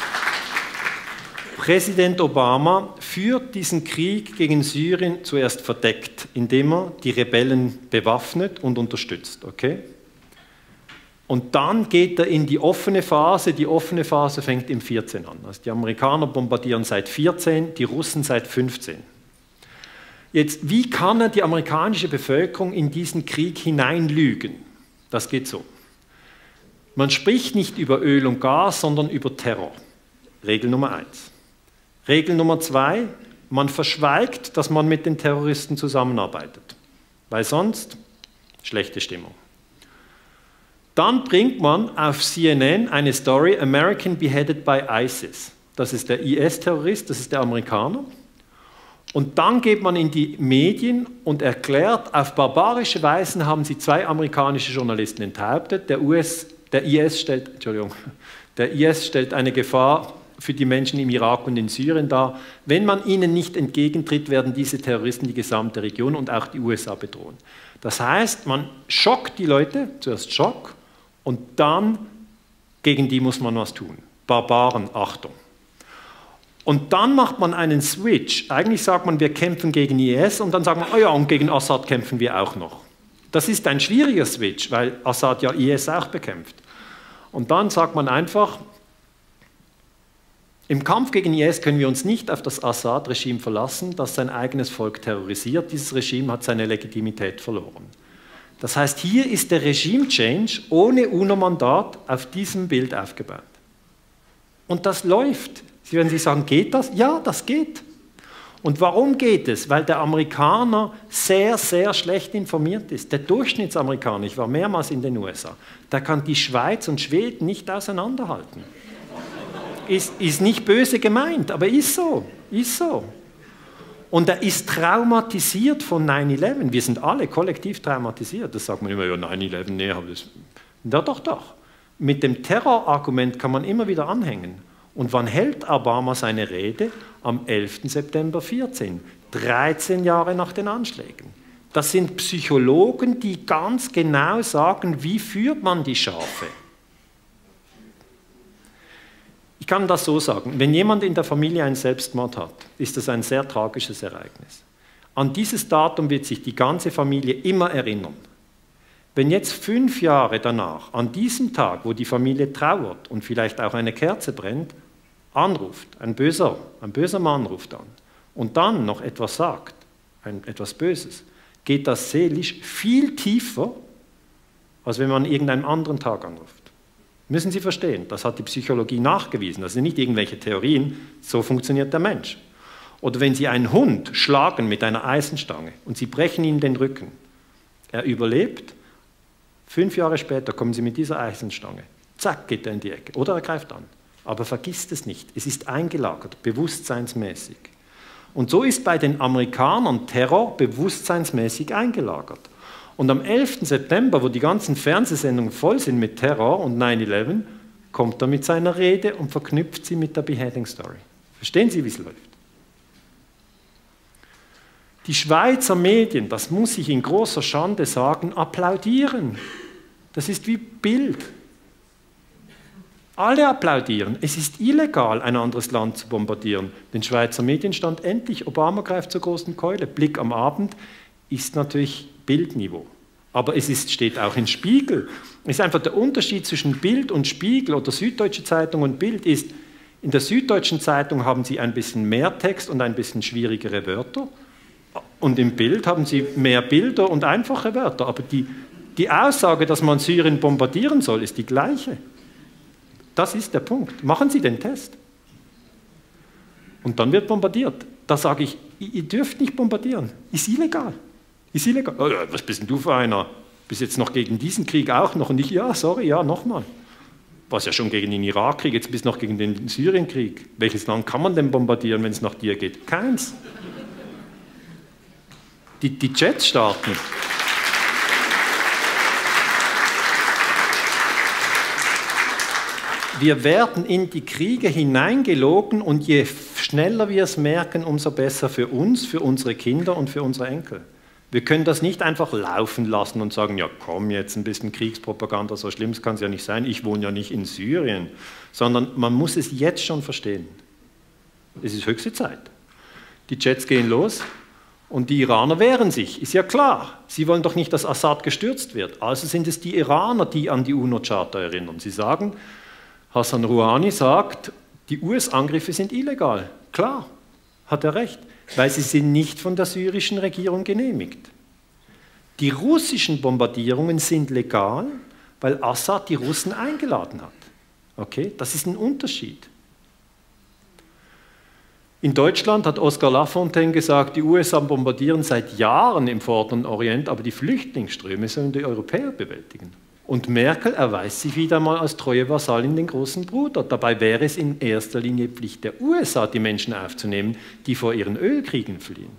Präsident Obama führt diesen Krieg gegen Syrien zuerst verdeckt, indem er die Rebellen bewaffnet und unterstützt. Okay? Und dann geht er in die offene Phase. Die offene Phase fängt im 14 an. Also die Amerikaner bombardieren seit 14, die Russen seit 15. Jetzt, wie kann er die amerikanische Bevölkerung in diesen Krieg hineinlügen? Das geht so. Man spricht nicht über Öl und Gas, sondern über Terror. Regel Nummer 1. Regel Nummer 2, man verschweigt, dass man mit den Terroristen zusammenarbeitet, weil sonst schlechte Stimmung. Dann bringt man auf CNN eine Story, American beheaded by ISIS. Das ist der IS-Terrorist, das ist der Amerikaner. Und dann geht man in die Medien und erklärt, auf barbarische Weise haben sie 2 amerikanische Journalisten enthauptet. Der IS stellt eine Gefahr für die Menschen im Irak und in Syrien dar. Wenn man ihnen nicht entgegentritt, werden diese Terroristen die gesamte Region und auch die USA bedrohen. Das heißt, man schockt die Leute, zuerst Schock, und dann gegen die muss man was tun. Barbaren, Achtung. Und dann macht man einen Switch. Eigentlich sagt man, wir kämpfen gegen IS und dann sagt man, oh ja, und gegen Assad kämpfen wir auch noch. Das ist ein schwieriger Switch, weil Assad ja IS auch bekämpft. Und dann sagt man einfach, im Kampf gegen IS können wir uns nicht auf das Assad-Regime verlassen, das sein eigenes Volk terrorisiert. Dieses Regime hat seine Legitimität verloren. Das heißt, hier ist der Regime-Change ohne UNO-Mandat auf diesem Bild aufgebaut. Und das läuft. Sie werden sich sagen, geht das? Ja, das geht. Und warum geht es? Weil der Amerikaner sehr, sehr schlecht informiert ist. Der Durchschnittsamerikaner, ich war mehrmals in den USA, der kann die Schweiz und Schweden nicht auseinanderhalten. Ist nicht böse gemeint, aber ist so. Ist so. Und er ist traumatisiert von 9/11. Wir sind alle kollektiv traumatisiert. Das sagt man immer, ja, 9/11, nee, aber das... Ja, doch, doch. Mit dem Terrorargument kann man immer wieder anhängen. Und wann hält Obama seine Rede? Am 11. September 2014, 13 Jahre nach den Anschlägen. Das sind Psychologen, die ganz genau sagen, wie führt man die Schafe. Ich kann das so sagen, wenn jemand in der Familie einen Selbstmord hat, ist das ein sehr tragisches Ereignis. An dieses Datum wird sich die ganze Familie immer erinnern. Wenn jetzt 5 Jahre danach, an diesem Tag, wo die Familie trauert und vielleicht auch eine Kerze brennt, anruft, ein böser Mann ruft an und dann noch etwas sagt, etwas Böses, geht das seelisch viel tiefer, als wenn man an irgendeinem anderen Tag anruft. Müssen Sie verstehen, das hat die Psychologie nachgewiesen, das sind nicht irgendwelche Theorien, so funktioniert der Mensch. Oder wenn Sie einen Hund schlagen mit einer Eisenstange und Sie brechen ihm den Rücken, er überlebt, 5 Jahre später kommen Sie mit dieser Eisenstange, zack, geht er in die Ecke oder er greift an. Aber vergisst es nicht, es ist eingelagert, bewusstseinsmäßig. Und so ist bei den Amerikanern Terror bewusstseinsmäßig eingelagert. Und am 11. September, wo die ganzen Fernsehsendungen voll sind mit Terror und 9/11, kommt er mit seiner Rede und verknüpft sie mit der Beheading Story. Verstehen Sie, wie es läuft? Die Schweizer Medien, das muss ich in großer Schande sagen, applaudieren. Das ist wie Bild. Alle applaudieren. Es ist illegal, ein anderes Land zu bombardieren. Den Schweizer Medien stand endlich, Obama greift zur großen Keule. Blick am Abend ist natürlich Bildniveau. Aber es steht auch im Spiegel. Es ist einfach der Unterschied zwischen Bild und Spiegel oder Süddeutsche Zeitung und Bild ist, in der Süddeutschen Zeitung haben Sie ein bisschen mehr Text und ein bisschen schwierigere Wörter. Und im Bild haben Sie mehr Bilder und einfache Wörter. Aber die Aussage, dass man Syrien bombardieren soll, ist die gleiche. Das ist der Punkt. Machen Sie den Test. Und dann wird bombardiert. Da sage ich, ihr dürft nicht bombardieren. Ist illegal. Ist illegal. Oh ja, was bist denn du für einer? Bis jetzt noch gegen diesen Krieg auch noch. Und ich, ja, sorry, ja, nochmal. Was ja schon gegen den Irakkrieg, jetzt bis noch gegen den Syrienkrieg. Welches Land kann man denn bombardieren, wenn es nach dir geht? Keins. Die Jets starten. Wir werden in die Kriege hineingelogen und je schneller wir es merken, umso besser für uns, für unsere Kinder und für unsere Enkel. Wir können das nicht einfach laufen lassen und sagen, ja komm, jetzt ein bisschen Kriegspropaganda, so schlimm kann es ja nicht sein, ich wohne ja nicht in Syrien, sondern man muss es jetzt schon verstehen. Es ist höchste Zeit. Die Jets gehen los und die Iraner wehren sich, ist ja klar. Sie wollen doch nicht, dass Assad gestürzt wird. Also sind es die Iraner, die an die UNO-Charta erinnern. Sie sagen, Hassan Rouhani sagt, die US-Angriffe sind illegal. Klar, hat er recht, weil sie sind nicht von der syrischen Regierung genehmigt. Die russischen Bombardierungen sind legal, weil Assad die Russen eingeladen hat. Okay, das ist ein Unterschied. In Deutschland hat Oskar Lafontaine gesagt, die USA bombardieren seit Jahren im Vorderen Orient, aber die Flüchtlingsströme sollen die Europäer bewältigen. Und Merkel erweist sich wieder mal als treue Vasallin den großen Bruder. Dabei wäre es in erster Linie Pflicht der USA, die Menschen aufzunehmen, die vor ihren Ölkriegen fliehen.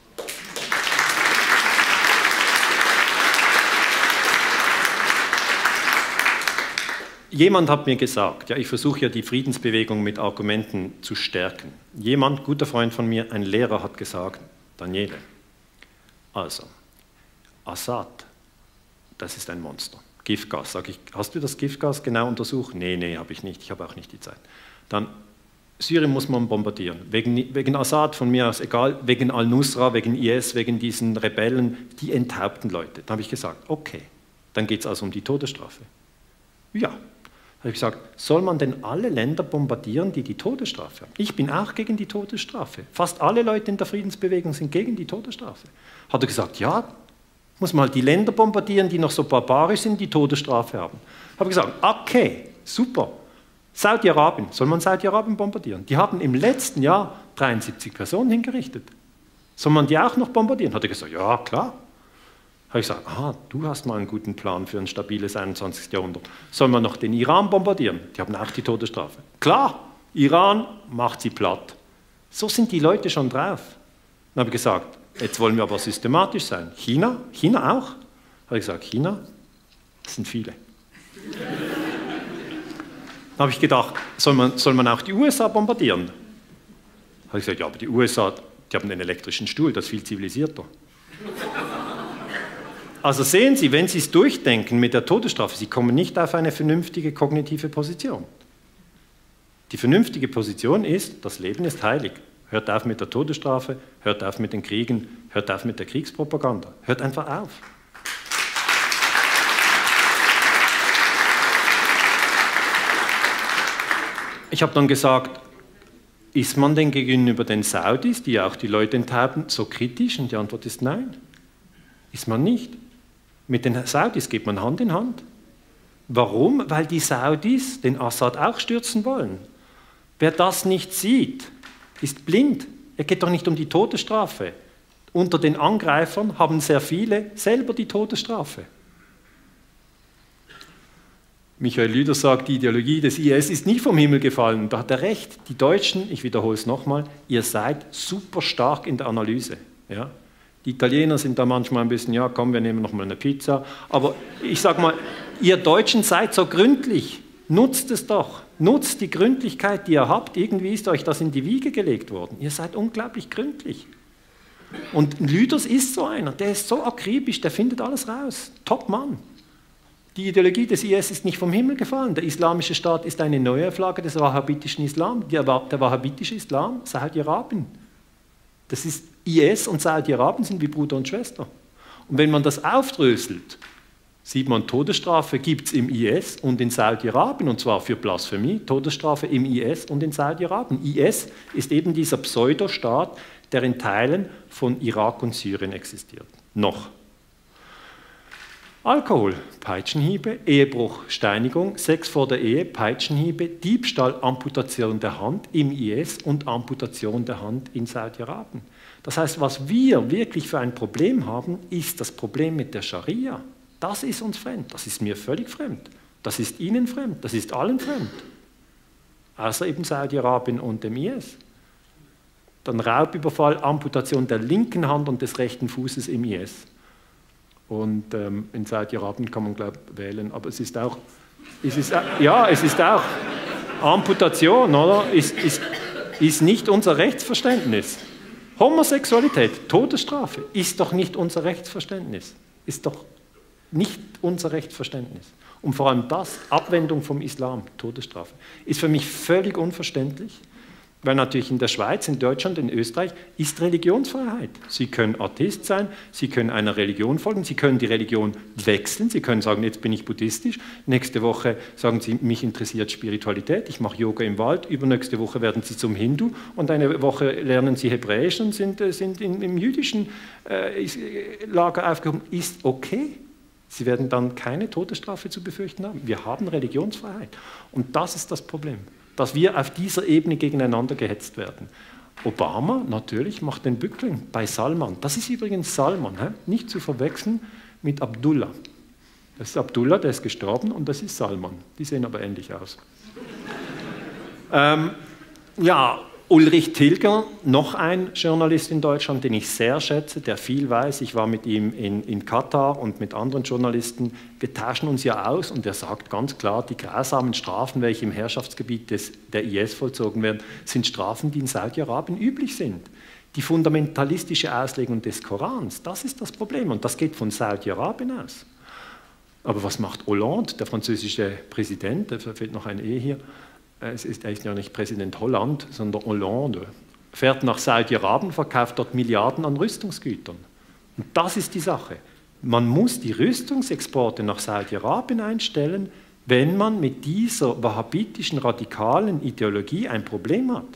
Jemand hat mir gesagt, ja, ich versuche ja die Friedensbewegung mit Argumenten zu stärken. Jemand, guter Freund von mir, ein Lehrer, hat gesagt, Daniele, also, Assad, das ist ein Monster. Giftgas, sage ich, hast du das Giftgas genau untersucht? Nee, habe ich nicht, ich habe auch nicht die Zeit. Dann, Syrien muss man bombardieren, wegen Assad von mir aus, egal, wegen Al-Nusra, wegen IS, wegen diesen Rebellen, die enthaupten Leute. Dann habe ich gesagt, okay, dann geht es also um die Todesstrafe. Ja. Habe ich gesagt, soll man denn alle Länder bombardieren, die die Todesstrafe haben? Ich bin auch gegen die Todesstrafe. Fast alle Leute in der Friedensbewegung sind gegen die Todesstrafe. Hat er gesagt, ja, muss man halt die Länder bombardieren, die noch so barbarisch sind, die Todesstrafe haben. Habe gesagt, okay, super. Saudi-Arabien, soll man Saudi-Arabien bombardieren? Die haben im letzten Jahr 73 Personen hingerichtet. Soll man die auch noch bombardieren? Hat er gesagt, ja, klar. Habe ich gesagt, aha, du hast mal einen guten Plan für ein stabiles 21. Jahrhundert. Soll man noch den Iran bombardieren? Die haben auch die Todesstrafe. Klar, Iran macht sie platt. So sind die Leute schon drauf. Dann habe ich gesagt, jetzt wollen wir aber systematisch sein. China auch? Habe ich gesagt, China, das sind viele. Dann habe ich gedacht, soll man auch die USA bombardieren? Habe ich gesagt, ja, aber die USA, die haben einen elektrischen Stuhl, das ist viel zivilisierter. Also sehen Sie, wenn Sie es durchdenken mit der Todesstrafe, Sie kommen nicht auf eine vernünftige kognitive Position. Die vernünftige Position ist, das Leben ist heilig. Hört auf mit der Todesstrafe, hört auf mit den Kriegen, hört auf mit der Kriegspropaganda. Hört einfach auf. Ich habe dann gesagt, ist man denn gegenüber den Saudis, die ja auch die Leute enthaupten, so kritisch? Und die Antwort ist nein. Ist man nicht. Mit den Saudis geht man Hand in Hand. Warum? Weil die Saudis den Assad auch stürzen wollen. Wer das nicht sieht, ist blind. Es geht doch nicht um die Todesstrafe. Unter den Angreifern haben sehr viele selber die Todesstrafe. Michael Lüder sagt, die Ideologie des IS ist nicht vom Himmel gefallen. Da hat er recht. Die Deutschen, ich wiederhole es nochmal, ihr seid super stark in der Analyse. Ja? Die Italiener sind da manchmal ein bisschen, ja komm, wir nehmen noch mal eine Pizza. Aber ich sage mal, ihr Deutschen seid so gründlich. Nutzt es doch. Nutzt die Gründlichkeit, die ihr habt. Irgendwie ist euch das in die Wiege gelegt worden. Ihr seid unglaublich gründlich. Und Lüders ist so einer, der ist so akribisch, der findet alles raus. Top Mann. Die Ideologie des IS ist nicht vom Himmel gefallen. Der islamische Staat ist eine Neuauflage des wahhabitischen Islam. Der wahhabitische Islam, Saudi-Arabien. Das ist IS und Saudi-Arabien sind wie Bruder und Schwester. Und wenn man das aufdröselt, sieht man, Todesstrafe gibt es im IS und in Saudi-Arabien, und zwar für Blasphemie, Todesstrafe im IS und in Saudi-Arabien. IS ist eben dieser Pseudostaat, der in Teilen von Irak und Syrien existiert. Noch. Alkohol, Peitschenhiebe, Ehebruch, Steinigung, Sex vor der Ehe, Peitschenhiebe, Diebstahl, Amputation der Hand im IS und Amputation der Hand in Saudi-Arabien. Das heißt, was wir wirklich für ein Problem haben, ist das Problem mit der Scharia. Das ist uns fremd, das ist mir völlig fremd, das ist Ihnen fremd, das ist allen fremd. Außer eben Saudi-Arabien und dem IS. Dann Raubüberfall, Amputation der linken Hand und des rechten Fußes im IS. Und in Saudi-Arabien kann man, glaube ich, wählen, aber es ist auch, Amputation, oder? Ist nicht unser Rechtsverständnis. Homosexualität, Todesstrafe, ist doch nicht unser Rechtsverständnis. Ist doch nicht unser Rechtsverständnis. Und vor allem das, Abwendung vom Islam, Todesstrafe, ist für mich völlig unverständlich. Weil natürlich in der Schweiz, in Deutschland, in Österreich ist Religionsfreiheit. Sie können Atheist sein, Sie können einer Religion folgen, Sie können die Religion wechseln, Sie können sagen, jetzt bin ich buddhistisch, nächste Woche sagen Sie, mich interessiert Spiritualität, ich mache Yoga im Wald, übernächste Woche werden Sie zum Hindu und eine Woche lernen Sie Hebräisch und sind im jüdischen Lager aufgehoben. Ist okay. Sie werden dann keine Todesstrafe zu befürchten haben. Wir haben Religionsfreiheit. Und das ist das Problem, dass wir auf dieser Ebene gegeneinander gehetzt werden. Obama natürlich macht den Bückling bei Salman. Das ist übrigens Salman, nicht zu verwechseln mit Abdullah. Das ist Abdullah, der ist gestorben, und das ist Salman. Die sehen aber ähnlich aus. Ja, Ulrich Tilger, noch ein Journalist in Deutschland, den ich sehr schätze, der viel weiß. Ich war mit ihm in Katar und mit anderen Journalisten. Wir tauschen uns ja aus, und er sagt ganz klar, die grausamen Strafen, welche im Herrschaftsgebiet der IS vollzogen werden, sind Strafen, die in Saudi-Arabien üblich sind. Die fundamentalistische Auslegung des Korans, das ist das Problem, und das geht von Saudi-Arabien aus. Aber was macht Hollande, der französische Präsident, da fehlt noch ein E hier, er ist ja nicht Präsident Holland, sondern Hollande, fährt nach Saudi-Arabien, verkauft dort Milliarden an Rüstungsgütern. Und das ist die Sache. Man muss die Rüstungsexporte nach Saudi-Arabien einstellen, wenn man mit dieser wahhabitischen radikalen Ideologie ein Problem hat.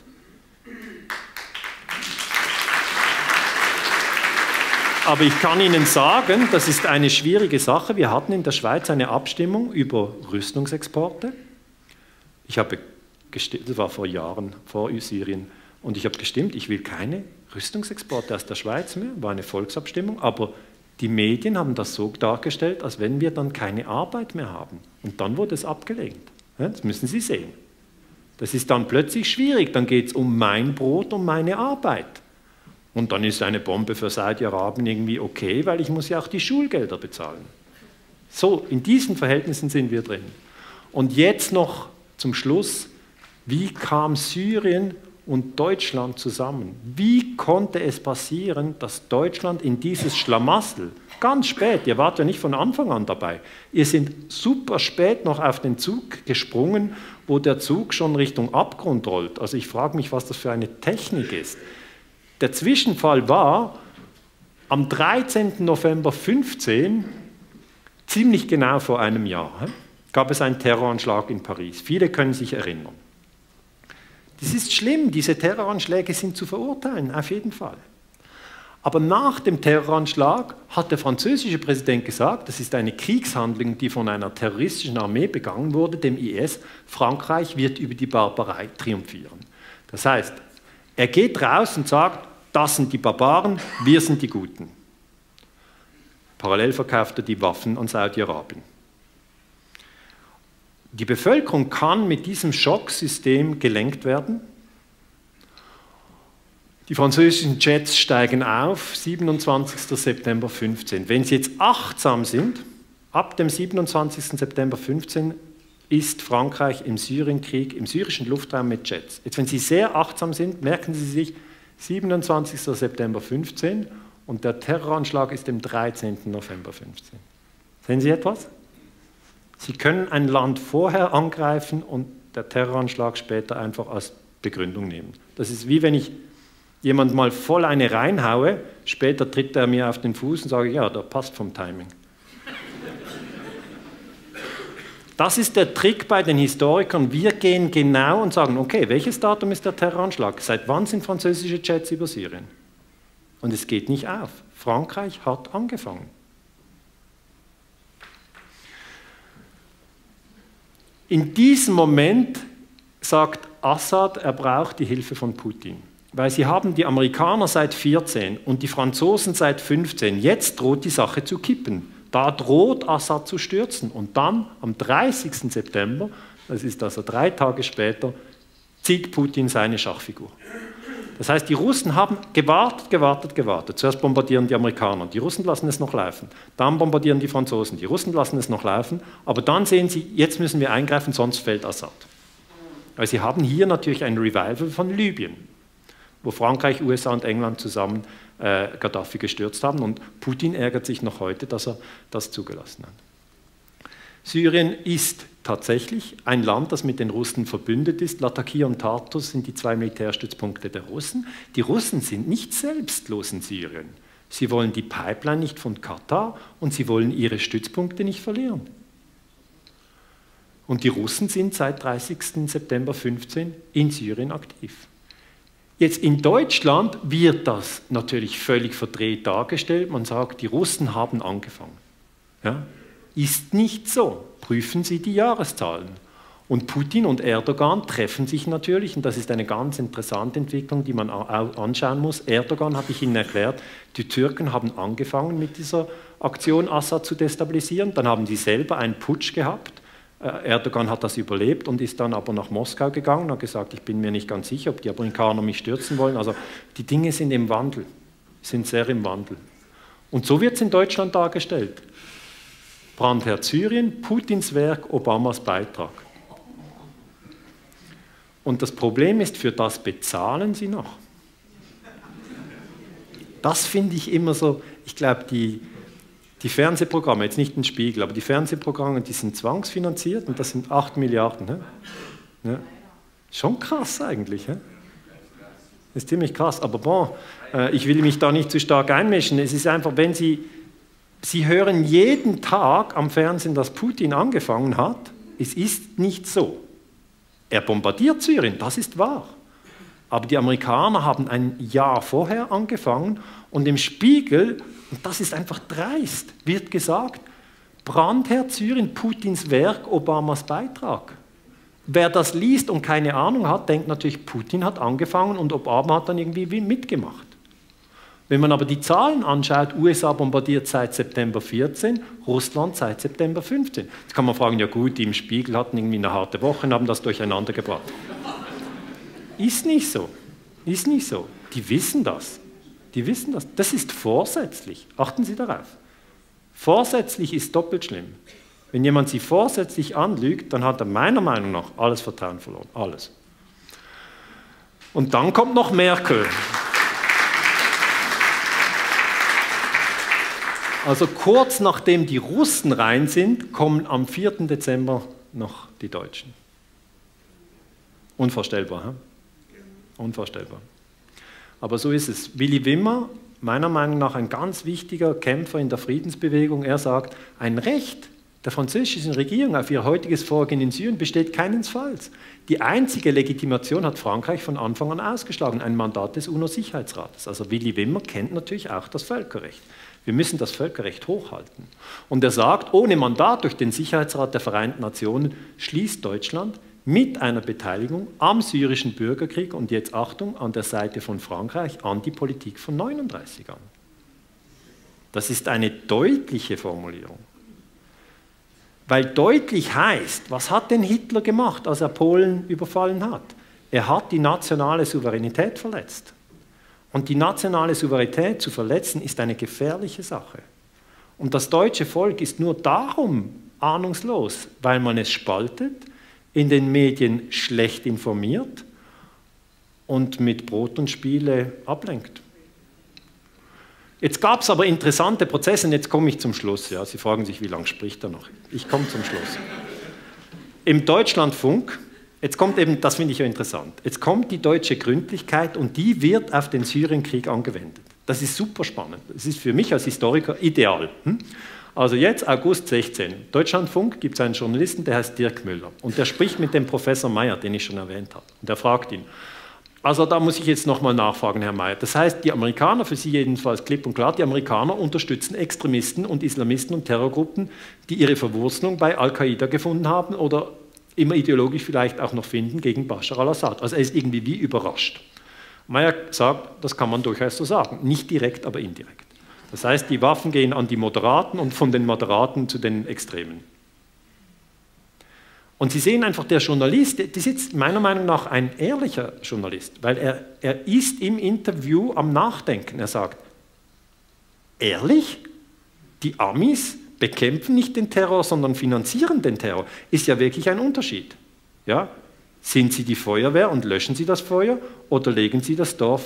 Aber ich kann Ihnen sagen, das ist eine schwierige Sache. Wir hatten in der Schweiz eine Abstimmung über Rüstungsexporte. Ich habe gestimmt, das war vor Jahren, vor Syrien, und ich habe gestimmt, ich will keine Rüstungsexporte aus der Schweiz mehr, war eine Volksabstimmung, aber die Medien haben das so dargestellt, als wenn wir dann keine Arbeit mehr haben. Und dann wurde es abgelehnt. Das müssen Sie sehen. Das ist dann plötzlich schwierig, dann geht es um mein Brot, um meine Arbeit. Und dann ist eine Bombe für Saudi-Arabien irgendwie okay, weil ich muss ja auch die Schulgelder bezahlen. So, in diesen Verhältnissen sind wir drin. Und jetzt noch zum Schluss, wie kam Syrien und Deutschland zusammen? Wie konnte es passieren, dass Deutschland in dieses Schlamassel, ganz spät, ihr wart ja nicht von Anfang an dabei, ihr seid super spät noch auf den Zug gesprungen, wo der Zug schon Richtung Abgrund rollt. Also ich frage mich, was das für eine Technik ist. Der Zwischenfall war, am 13. November 2015, ziemlich genau vor einem Jahr, gab es einen Terroranschlag in Paris. Viele können sich erinnern. Das ist schlimm, diese Terroranschläge sind zu verurteilen, auf jeden Fall. Aber nach dem Terroranschlag hat der französische Präsident gesagt, das ist eine Kriegshandlung, die von einer terroristischen Armee begangen wurde, dem IS. Frankreich wird über die Barbarei triumphieren. Das heißt, er geht raus und sagt, das sind die Barbaren, wir sind die Guten. Parallel verkauft er die Waffen an Saudi-Arabien. Die Bevölkerung kann mit diesem Schocksystem gelenkt werden. Die französischen Jets steigen auf, 27. September 15. Wenn Sie jetzt achtsam sind, ab dem 27. September 15 ist Frankreich im Syrienkrieg, im syrischen Luftraum mit Jets. Jetzt, wenn Sie sehr achtsam sind, merken Sie sich, 27. September 15 und der Terroranschlag ist am 13. November 15. Sehen Sie etwas? Sie können ein Land vorher angreifen und der Terroranschlag später einfach als Begründung nehmen. Das ist wie wenn ich jemand mal voll eine reinhaue, später tritt er mir auf den Fuß und sage, ja, da passt vom Timing. Das ist der Trick bei den Historikern. Wir gehen genau und sagen, okay, welches Datum ist der Terroranschlag? Seit wann sind französische Jets über Syrien? Und es geht nicht auf. Frankreich hat angefangen. In diesem Moment sagt Assad, er braucht die Hilfe von Putin. Weil sie haben die Amerikaner seit 14 und die Franzosen seit 15. Jetzt droht die Sache zu kippen. Da droht Assad zu stürzen. Und dann, am 30. September, das ist also 3 Tage später, zieht Putin seine Schachfigur. Das heißt, die Russen haben gewartet. Zuerst bombardieren die Amerikaner, die Russen lassen es noch laufen. Dann bombardieren die Franzosen, die Russen lassen es noch laufen. Aber dann sehen sie, jetzt müssen wir eingreifen, sonst fällt Assad. Weil sie haben hier natürlich ein Revival von Libyen, wo Frankreich, USA und England zusammen Gaddafi gestürzt haben. Und Putin ärgert sich noch heute, dass er das zugelassen hat. Syrien ist tatsächlich ein Land, das mit den Russen verbündet ist. Latakia und Tartus sind die 2 Militärstützpunkte der Russen. Die Russen sind nicht selbstlos in Syrien. Sie wollen die Pipeline nicht von Katar und sie wollen ihre Stützpunkte nicht verlieren. Und die Russen sind seit 30. September 15 in Syrien aktiv. Jetzt in Deutschland wird das natürlich völlig verdreht dargestellt. Man sagt, die Russen haben angefangen. Ja? Ist nicht so. Prüfen Sie die Jahreszahlen. Und Putin und Erdogan treffen sich natürlich, und das ist eine ganz interessante Entwicklung, die man anschauen muss. Erdogan, habe ich Ihnen erklärt, die Türken haben angefangen mit dieser Aktion, Assad zu destabilisieren. Dann haben sie selber einen Putsch gehabt. Erdogan hat das überlebt und ist dann aber nach Moskau gegangen und hat gesagt, ich bin mir nicht ganz sicher, ob die Amerikaner mich stürzen wollen. Also die Dinge sind im Wandel, sind sehr im Wandel. Und so wird es in Deutschland dargestellt. Brandherd Syrien, Putins Werk, Obamas Beitrag. Und das Problem ist, für das bezahlen sie noch. Das finde ich immer so, ich glaube, die Fernsehprogramme, jetzt nicht den Spiegel, aber die Fernsehprogramme, die sind zwangsfinanziert und das sind 8 Milliarden. Ne? Ja. Schon krass eigentlich. Ne? Das ist ziemlich krass, aber bon, ich will mich da nicht zu stark einmischen. Es ist einfach, wenn Sie hören jeden Tag am Fernsehen, dass Putin angefangen hat, es ist nicht so. Er bombardiert Syrien, das ist wahr. Aber die Amerikaner haben ein Jahr vorher angefangen und im Spiegel, und das ist einfach dreist, wird gesagt, Brandherd Syrien, Putins Werk, Obamas Beitrag. Wer das liest und keine Ahnung hat, denkt natürlich, Putin hat angefangen und Obama hat dann irgendwie mitgemacht. Wenn man aber die Zahlen anschaut, USA bombardiert seit September 14, Russland seit September 15. Jetzt kann man fragen, ja gut, die im Spiegel hatten irgendwie eine harte Woche und haben das durcheinander gebracht. Ist nicht so. Ist nicht so. Die wissen das. Die wissen das. Das ist vorsätzlich. Achten Sie darauf. Vorsätzlich ist doppelt schlimm. Wenn jemand Sie vorsätzlich anlügt, dann hat er meiner Meinung nach alles Vertrauen verloren. Alles. Und dann kommt noch Merkel. Also kurz nachdem die Russen rein sind, kommen am 4. Dezember noch die Deutschen. Unvorstellbar, hm? Unvorstellbar. Aber so ist es. Willy Wimmer, meiner Meinung nach ein ganz wichtiger Kämpfer in der Friedensbewegung, er sagt, ein Recht der französischen Regierung auf ihr heutiges Vorgehen in Syrien besteht keinesfalls. Die einzige Legitimation hat Frankreich von Anfang an ausgeschlagen, ein Mandat des UNO-Sicherheitsrates. Also Willy Wimmer kennt natürlich auch das Völkerrecht. Wir müssen das Völkerrecht hochhalten. Und er sagt, ohne Mandat durch den Sicherheitsrat der Vereinten Nationen schließt Deutschland mit einer Beteiligung am syrischen Bürgerkrieg und jetzt Achtung, an der Seite von Frankreich an die Politik von 39 an. Das ist eine deutliche Formulierung. Weil deutlich heißt, was hat denn Hitler gemacht, als er Polen überfallen hat? Er hat die nationale Souveränität verletzt. Und die nationale Souveränität zu verletzen, ist eine gefährliche Sache. Und das deutsche Volk ist nur darum ahnungslos, weil man es spaltet, in den Medien schlecht informiert und mit Brot und Spiele ablenkt. Jetzt gab es aber interessante Prozesse, und jetzt komme ich zum Schluss. Ja, Sie fragen sich, wie lange spricht er noch? Ich komme zum Schluss. Im Deutschlandfunk, jetzt kommt eben, das finde ich ja interessant, jetzt kommt die deutsche Gründlichkeit und die wird auf den Syrienkrieg angewendet. Das ist super spannend. Das ist für mich als Historiker ideal. Also jetzt, August 16, Deutschlandfunk, gibt es einen Journalisten, der heißt Dirk Müller. Und der spricht mit dem Professor Meyer, den ich schon erwähnt habe. Und der fragt ihn, also da muss ich jetzt nochmal nachfragen, Herr Meyer. Das heißt, die Amerikaner, für Sie jedenfalls klipp und klar, die Amerikaner unterstützen Extremisten und Islamisten und Terrorgruppen, die ihre Verwurzelung bei Al-Qaida gefunden haben oder immer ideologisch vielleicht auch noch finden gegen Bashar al-Assad. Also er ist irgendwie wie überrascht. Meyer sagt, das kann man durchaus so sagen. Nicht direkt, aber indirekt. Das heißt, die Waffen gehen an die Moderaten und von den Moderaten zu den Extremen. Und Sie sehen einfach, der Journalist, das ist meiner Meinung nach ein ehrlicher Journalist, weil er ist im Interview am Nachdenken. Er sagt, ehrlich? Die Amis bekämpfen nicht den Terror, sondern finanzieren den Terror. Ist ja wirklich ein Unterschied. Ja? Sind Sie die Feuerwehr und löschen Sie das Feuer oder legen Sie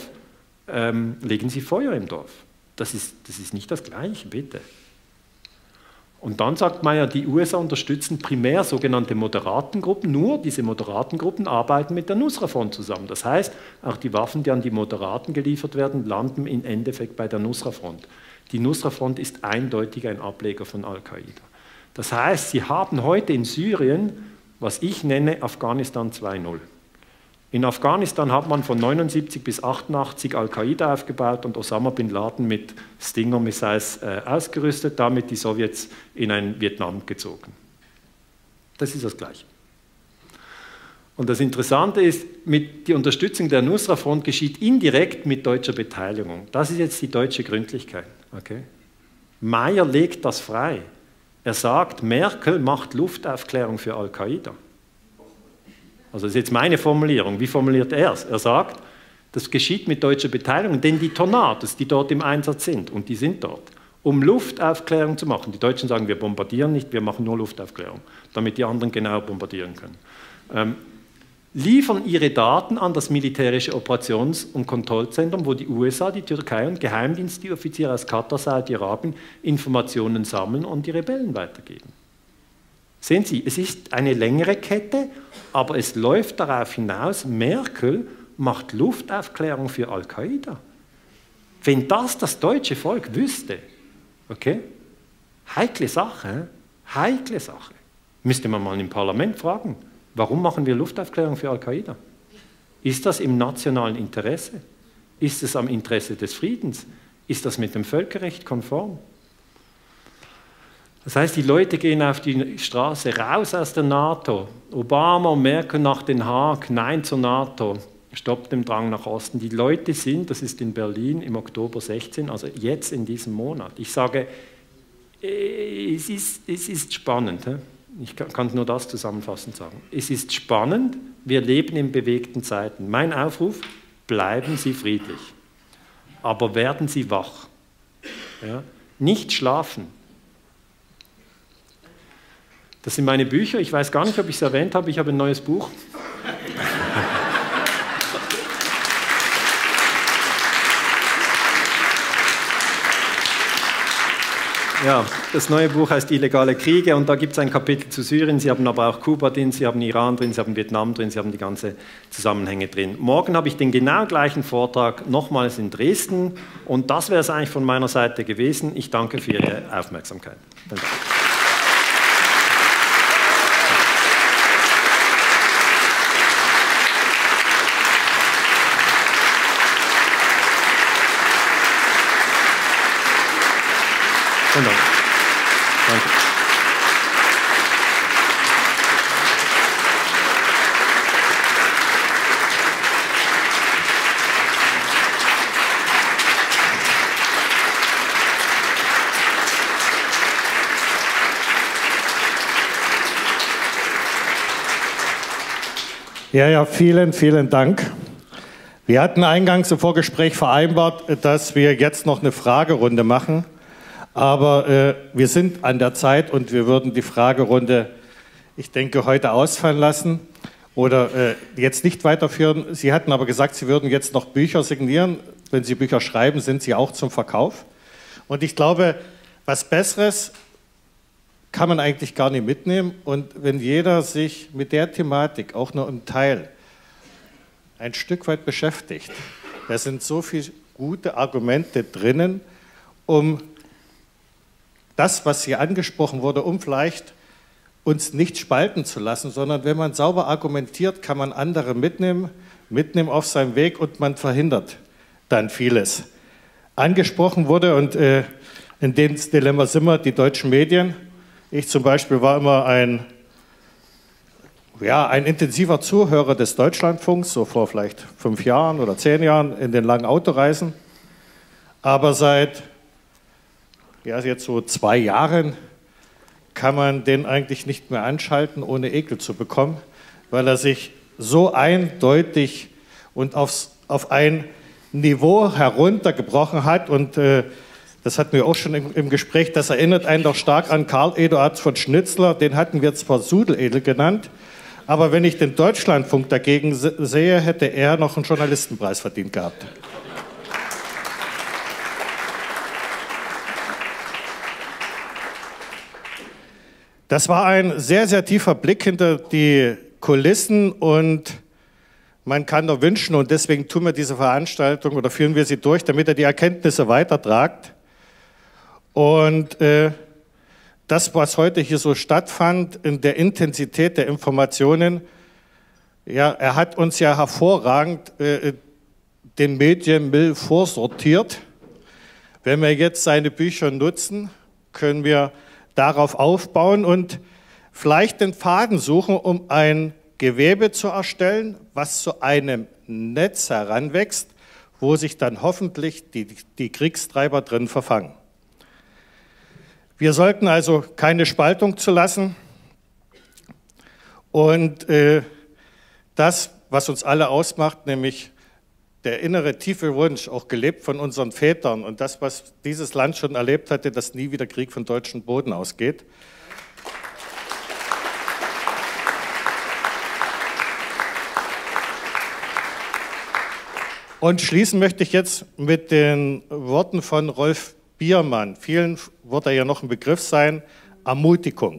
Feuer im Dorf? Das ist nicht das Gleiche, bitte. Und dann sagt man ja, die USA unterstützen primär sogenannte moderaten Gruppen, nur diese moderaten Gruppen arbeiten mit der Nusra-Front zusammen. Das heißt, auch die Waffen, die an die Moderaten geliefert werden, landen im Endeffekt bei der Nusra-Front. Die Nusra-Front ist eindeutig ein Ableger von Al-Qaida. Das heißt, sie haben heute in Syrien, was ich nenne, Afghanistan 2.0. In Afghanistan hat man von 79 bis 88 Al-Qaida aufgebaut und Osama bin Laden mit Stinger-Missiles ausgerüstet, damit die Sowjets in ein Vietnam gezogen. Das ist das Gleiche. Und das Interessante ist, die Unterstützung der Nusra-Front geschieht indirekt mit deutscher Beteiligung. Das ist jetzt die deutsche Gründlichkeit. Okay? Meyer legt das frei. Er sagt, Merkel macht Luftaufklärung für Al-Qaida. Also das ist jetzt meine Formulierung. Wie formuliert er es? Er sagt, das geschieht mit deutscher Beteiligung, denn die Tornados, die dort im Einsatz sind, und die sind dort, um Luftaufklärung zu machen. Die Deutschen sagen, wir bombardieren nicht, wir machen nur Luftaufklärung, damit die anderen genau bombardieren können. Liefern ihre Daten an das militärische Operations- und Kontrollzentrum, wo die USA, die Türkei und Geheimdienstoffiziere aus Katar, Saudi-Arabien Informationen sammeln und die Rebellen weitergeben. Sehen Sie, es ist eine längere Kette, aber es läuft darauf hinaus, Merkel macht Luftaufklärung für Al-Qaida. Wenn das deutsche Volk wüsste, okay, heikle Sache, heikle Sache. Müsste man mal im Parlament fragen, warum machen wir Luftaufklärung für Al-Qaida? Ist das im nationalen Interesse? Ist es am Interesse des Friedens? Ist das mit dem Völkerrecht konform? Das heißt, die Leute gehen auf die Straße, raus aus der NATO. Obama, Merkel nach Den Haag, nein zur NATO, stoppt den Drang nach Osten. Die Leute sind, das ist in Berlin im Oktober 16, also jetzt in diesem Monat. Ich sage, es ist spannend. Ich kann nur das zusammenfassend sagen. Es ist spannend, wir leben in bewegten Zeiten. Mein Aufruf, bleiben Sie friedlich, aber werden Sie wach. Ja? Nicht schlafen. Das sind meine Bücher. Ich weiß gar nicht, ob ich es erwähnt habe. Ich habe ein neues Buch. Ja, das neue Buch heißt Illegale Kriege und da gibt es ein Kapitel zu Syrien. Sie haben aber auch Kuba drin, Sie haben Iran drin, Sie haben Vietnam drin, Sie haben die ganzen Zusammenhänge drin. Morgen habe ich den genau gleichen Vortrag nochmals in Dresden und das wäre es eigentlich von meiner Seite gewesen. Ich danke für Ihre Aufmerksamkeit. Vielen Dank. Vielen Dank. Danke. Ja, vielen, vielen Dank. Wir hatten eingangs im Vorgespräch vereinbart, dass wir jetzt noch eine Fragerunde machen. Aber wir sind an der Zeit und wir würden die Fragerunde, ich denke, heute ausfallen lassen oder jetzt nicht weiterführen. Sie hatten aber gesagt, Sie würden jetzt noch Bücher signieren. Wenn Sie Bücher schreiben, sind sie auch zum Verkauf. Und ich glaube, was Besseres kann man eigentlich gar nicht mitnehmen. Und wenn jeder sich mit der Thematik auch nur im Teil ein Stück weit beschäftigt, da sind so viele gute Argumente drinnen, um das, was hier angesprochen wurde, um vielleicht uns nicht spalten zu lassen, sondern wenn man sauber argumentiert, kann man andere mitnehmen auf seinem Weg und man verhindert dann vieles. Angesprochen wurde und in dem Dilemma sind wir, die deutschen Medien. Ich zum Beispiel war immer ein intensiver Zuhörer des Deutschlandfunks, so vor vielleicht 5 Jahren oder 10 Jahren in den langen Autoreisen. Aber seit jetzt so 2 Jahren kann man den eigentlich nicht mehr anschalten, ohne Ekel zu bekommen, weil er sich so eindeutig und auf ein Niveau heruntergebrochen hat. Und das hatten wir auch schon im Gespräch, das erinnert einen doch stark an Karl Eduard von Schnitzler, den hatten wir zwar Sudeledel genannt, aber wenn ich den Deutschlandfunk dagegen sehe, hätte er noch einen Journalistenpreis verdient gehabt. Das war ein sehr, sehr tiefer Blick hinter die Kulissen und man kann nur wünschen, und deswegen tun wir diese Veranstaltung oder führen wir sie durch, damit er die Erkenntnisse weitertragt. Und das, was heute hier so stattfand, in der Intensität der Informationen, ja, er hat uns ja hervorragend den Medienmüll vorsortiert. Wenn wir jetzt seine Bücher nutzen, können wir darauf aufbauen und vielleicht den Faden suchen, um ein Gewebe zu erstellen, was zu einem Netz heranwächst, wo sich dann hoffentlich die Kriegstreiber drin verfangen. Wir sollten also keine Spaltung zulassen und das, was uns alle ausmacht, nämlich der innere tiefe Wunsch, auch gelebt von unseren Vätern und das, was dieses Land schon erlebt hatte, dass nie wieder Krieg von deutschem Boden ausgeht. Und schließen möchte ich jetzt mit den Worten von Rolf Biermann. Vielen wird er ja noch ein Begriff sein, Ermutigung.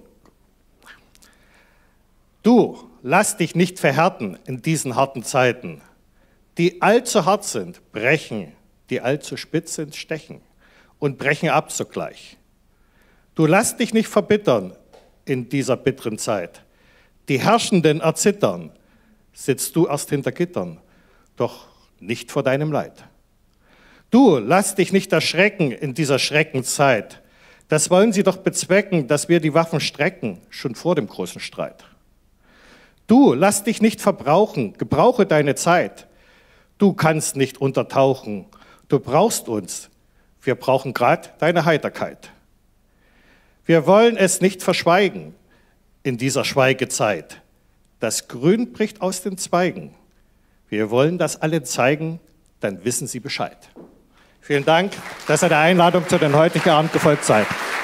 Du, lass dich nicht verhärten in diesen harten Zeiten. Die allzu hart sind, brechen, die allzu spitz sind, stechen und brechen ab sogleich. Du lass dich nicht verbittern in dieser bitteren Zeit. Die Herrschenden erzittern, sitzt du erst hinter Gittern, doch nicht vor deinem Leid. Du, lass dich nicht erschrecken in dieser Schreckenzeit. Das wollen sie doch bezwecken, dass wir die Waffen strecken, schon vor dem großen Streit. Du, lass dich nicht verbrauchen, gebrauche deine Zeit. Du kannst nicht untertauchen, du brauchst uns. Wir brauchen gerade deine Heiterkeit. Wir wollen es nicht verschweigen in dieser Schweigezeit. Das Grün bricht aus den Zweigen. Wir wollen das alle zeigen, dann wissen Sie Bescheid. Vielen Dank, dass ihr der Einladung zu den heutigen Abend gefolgt seid.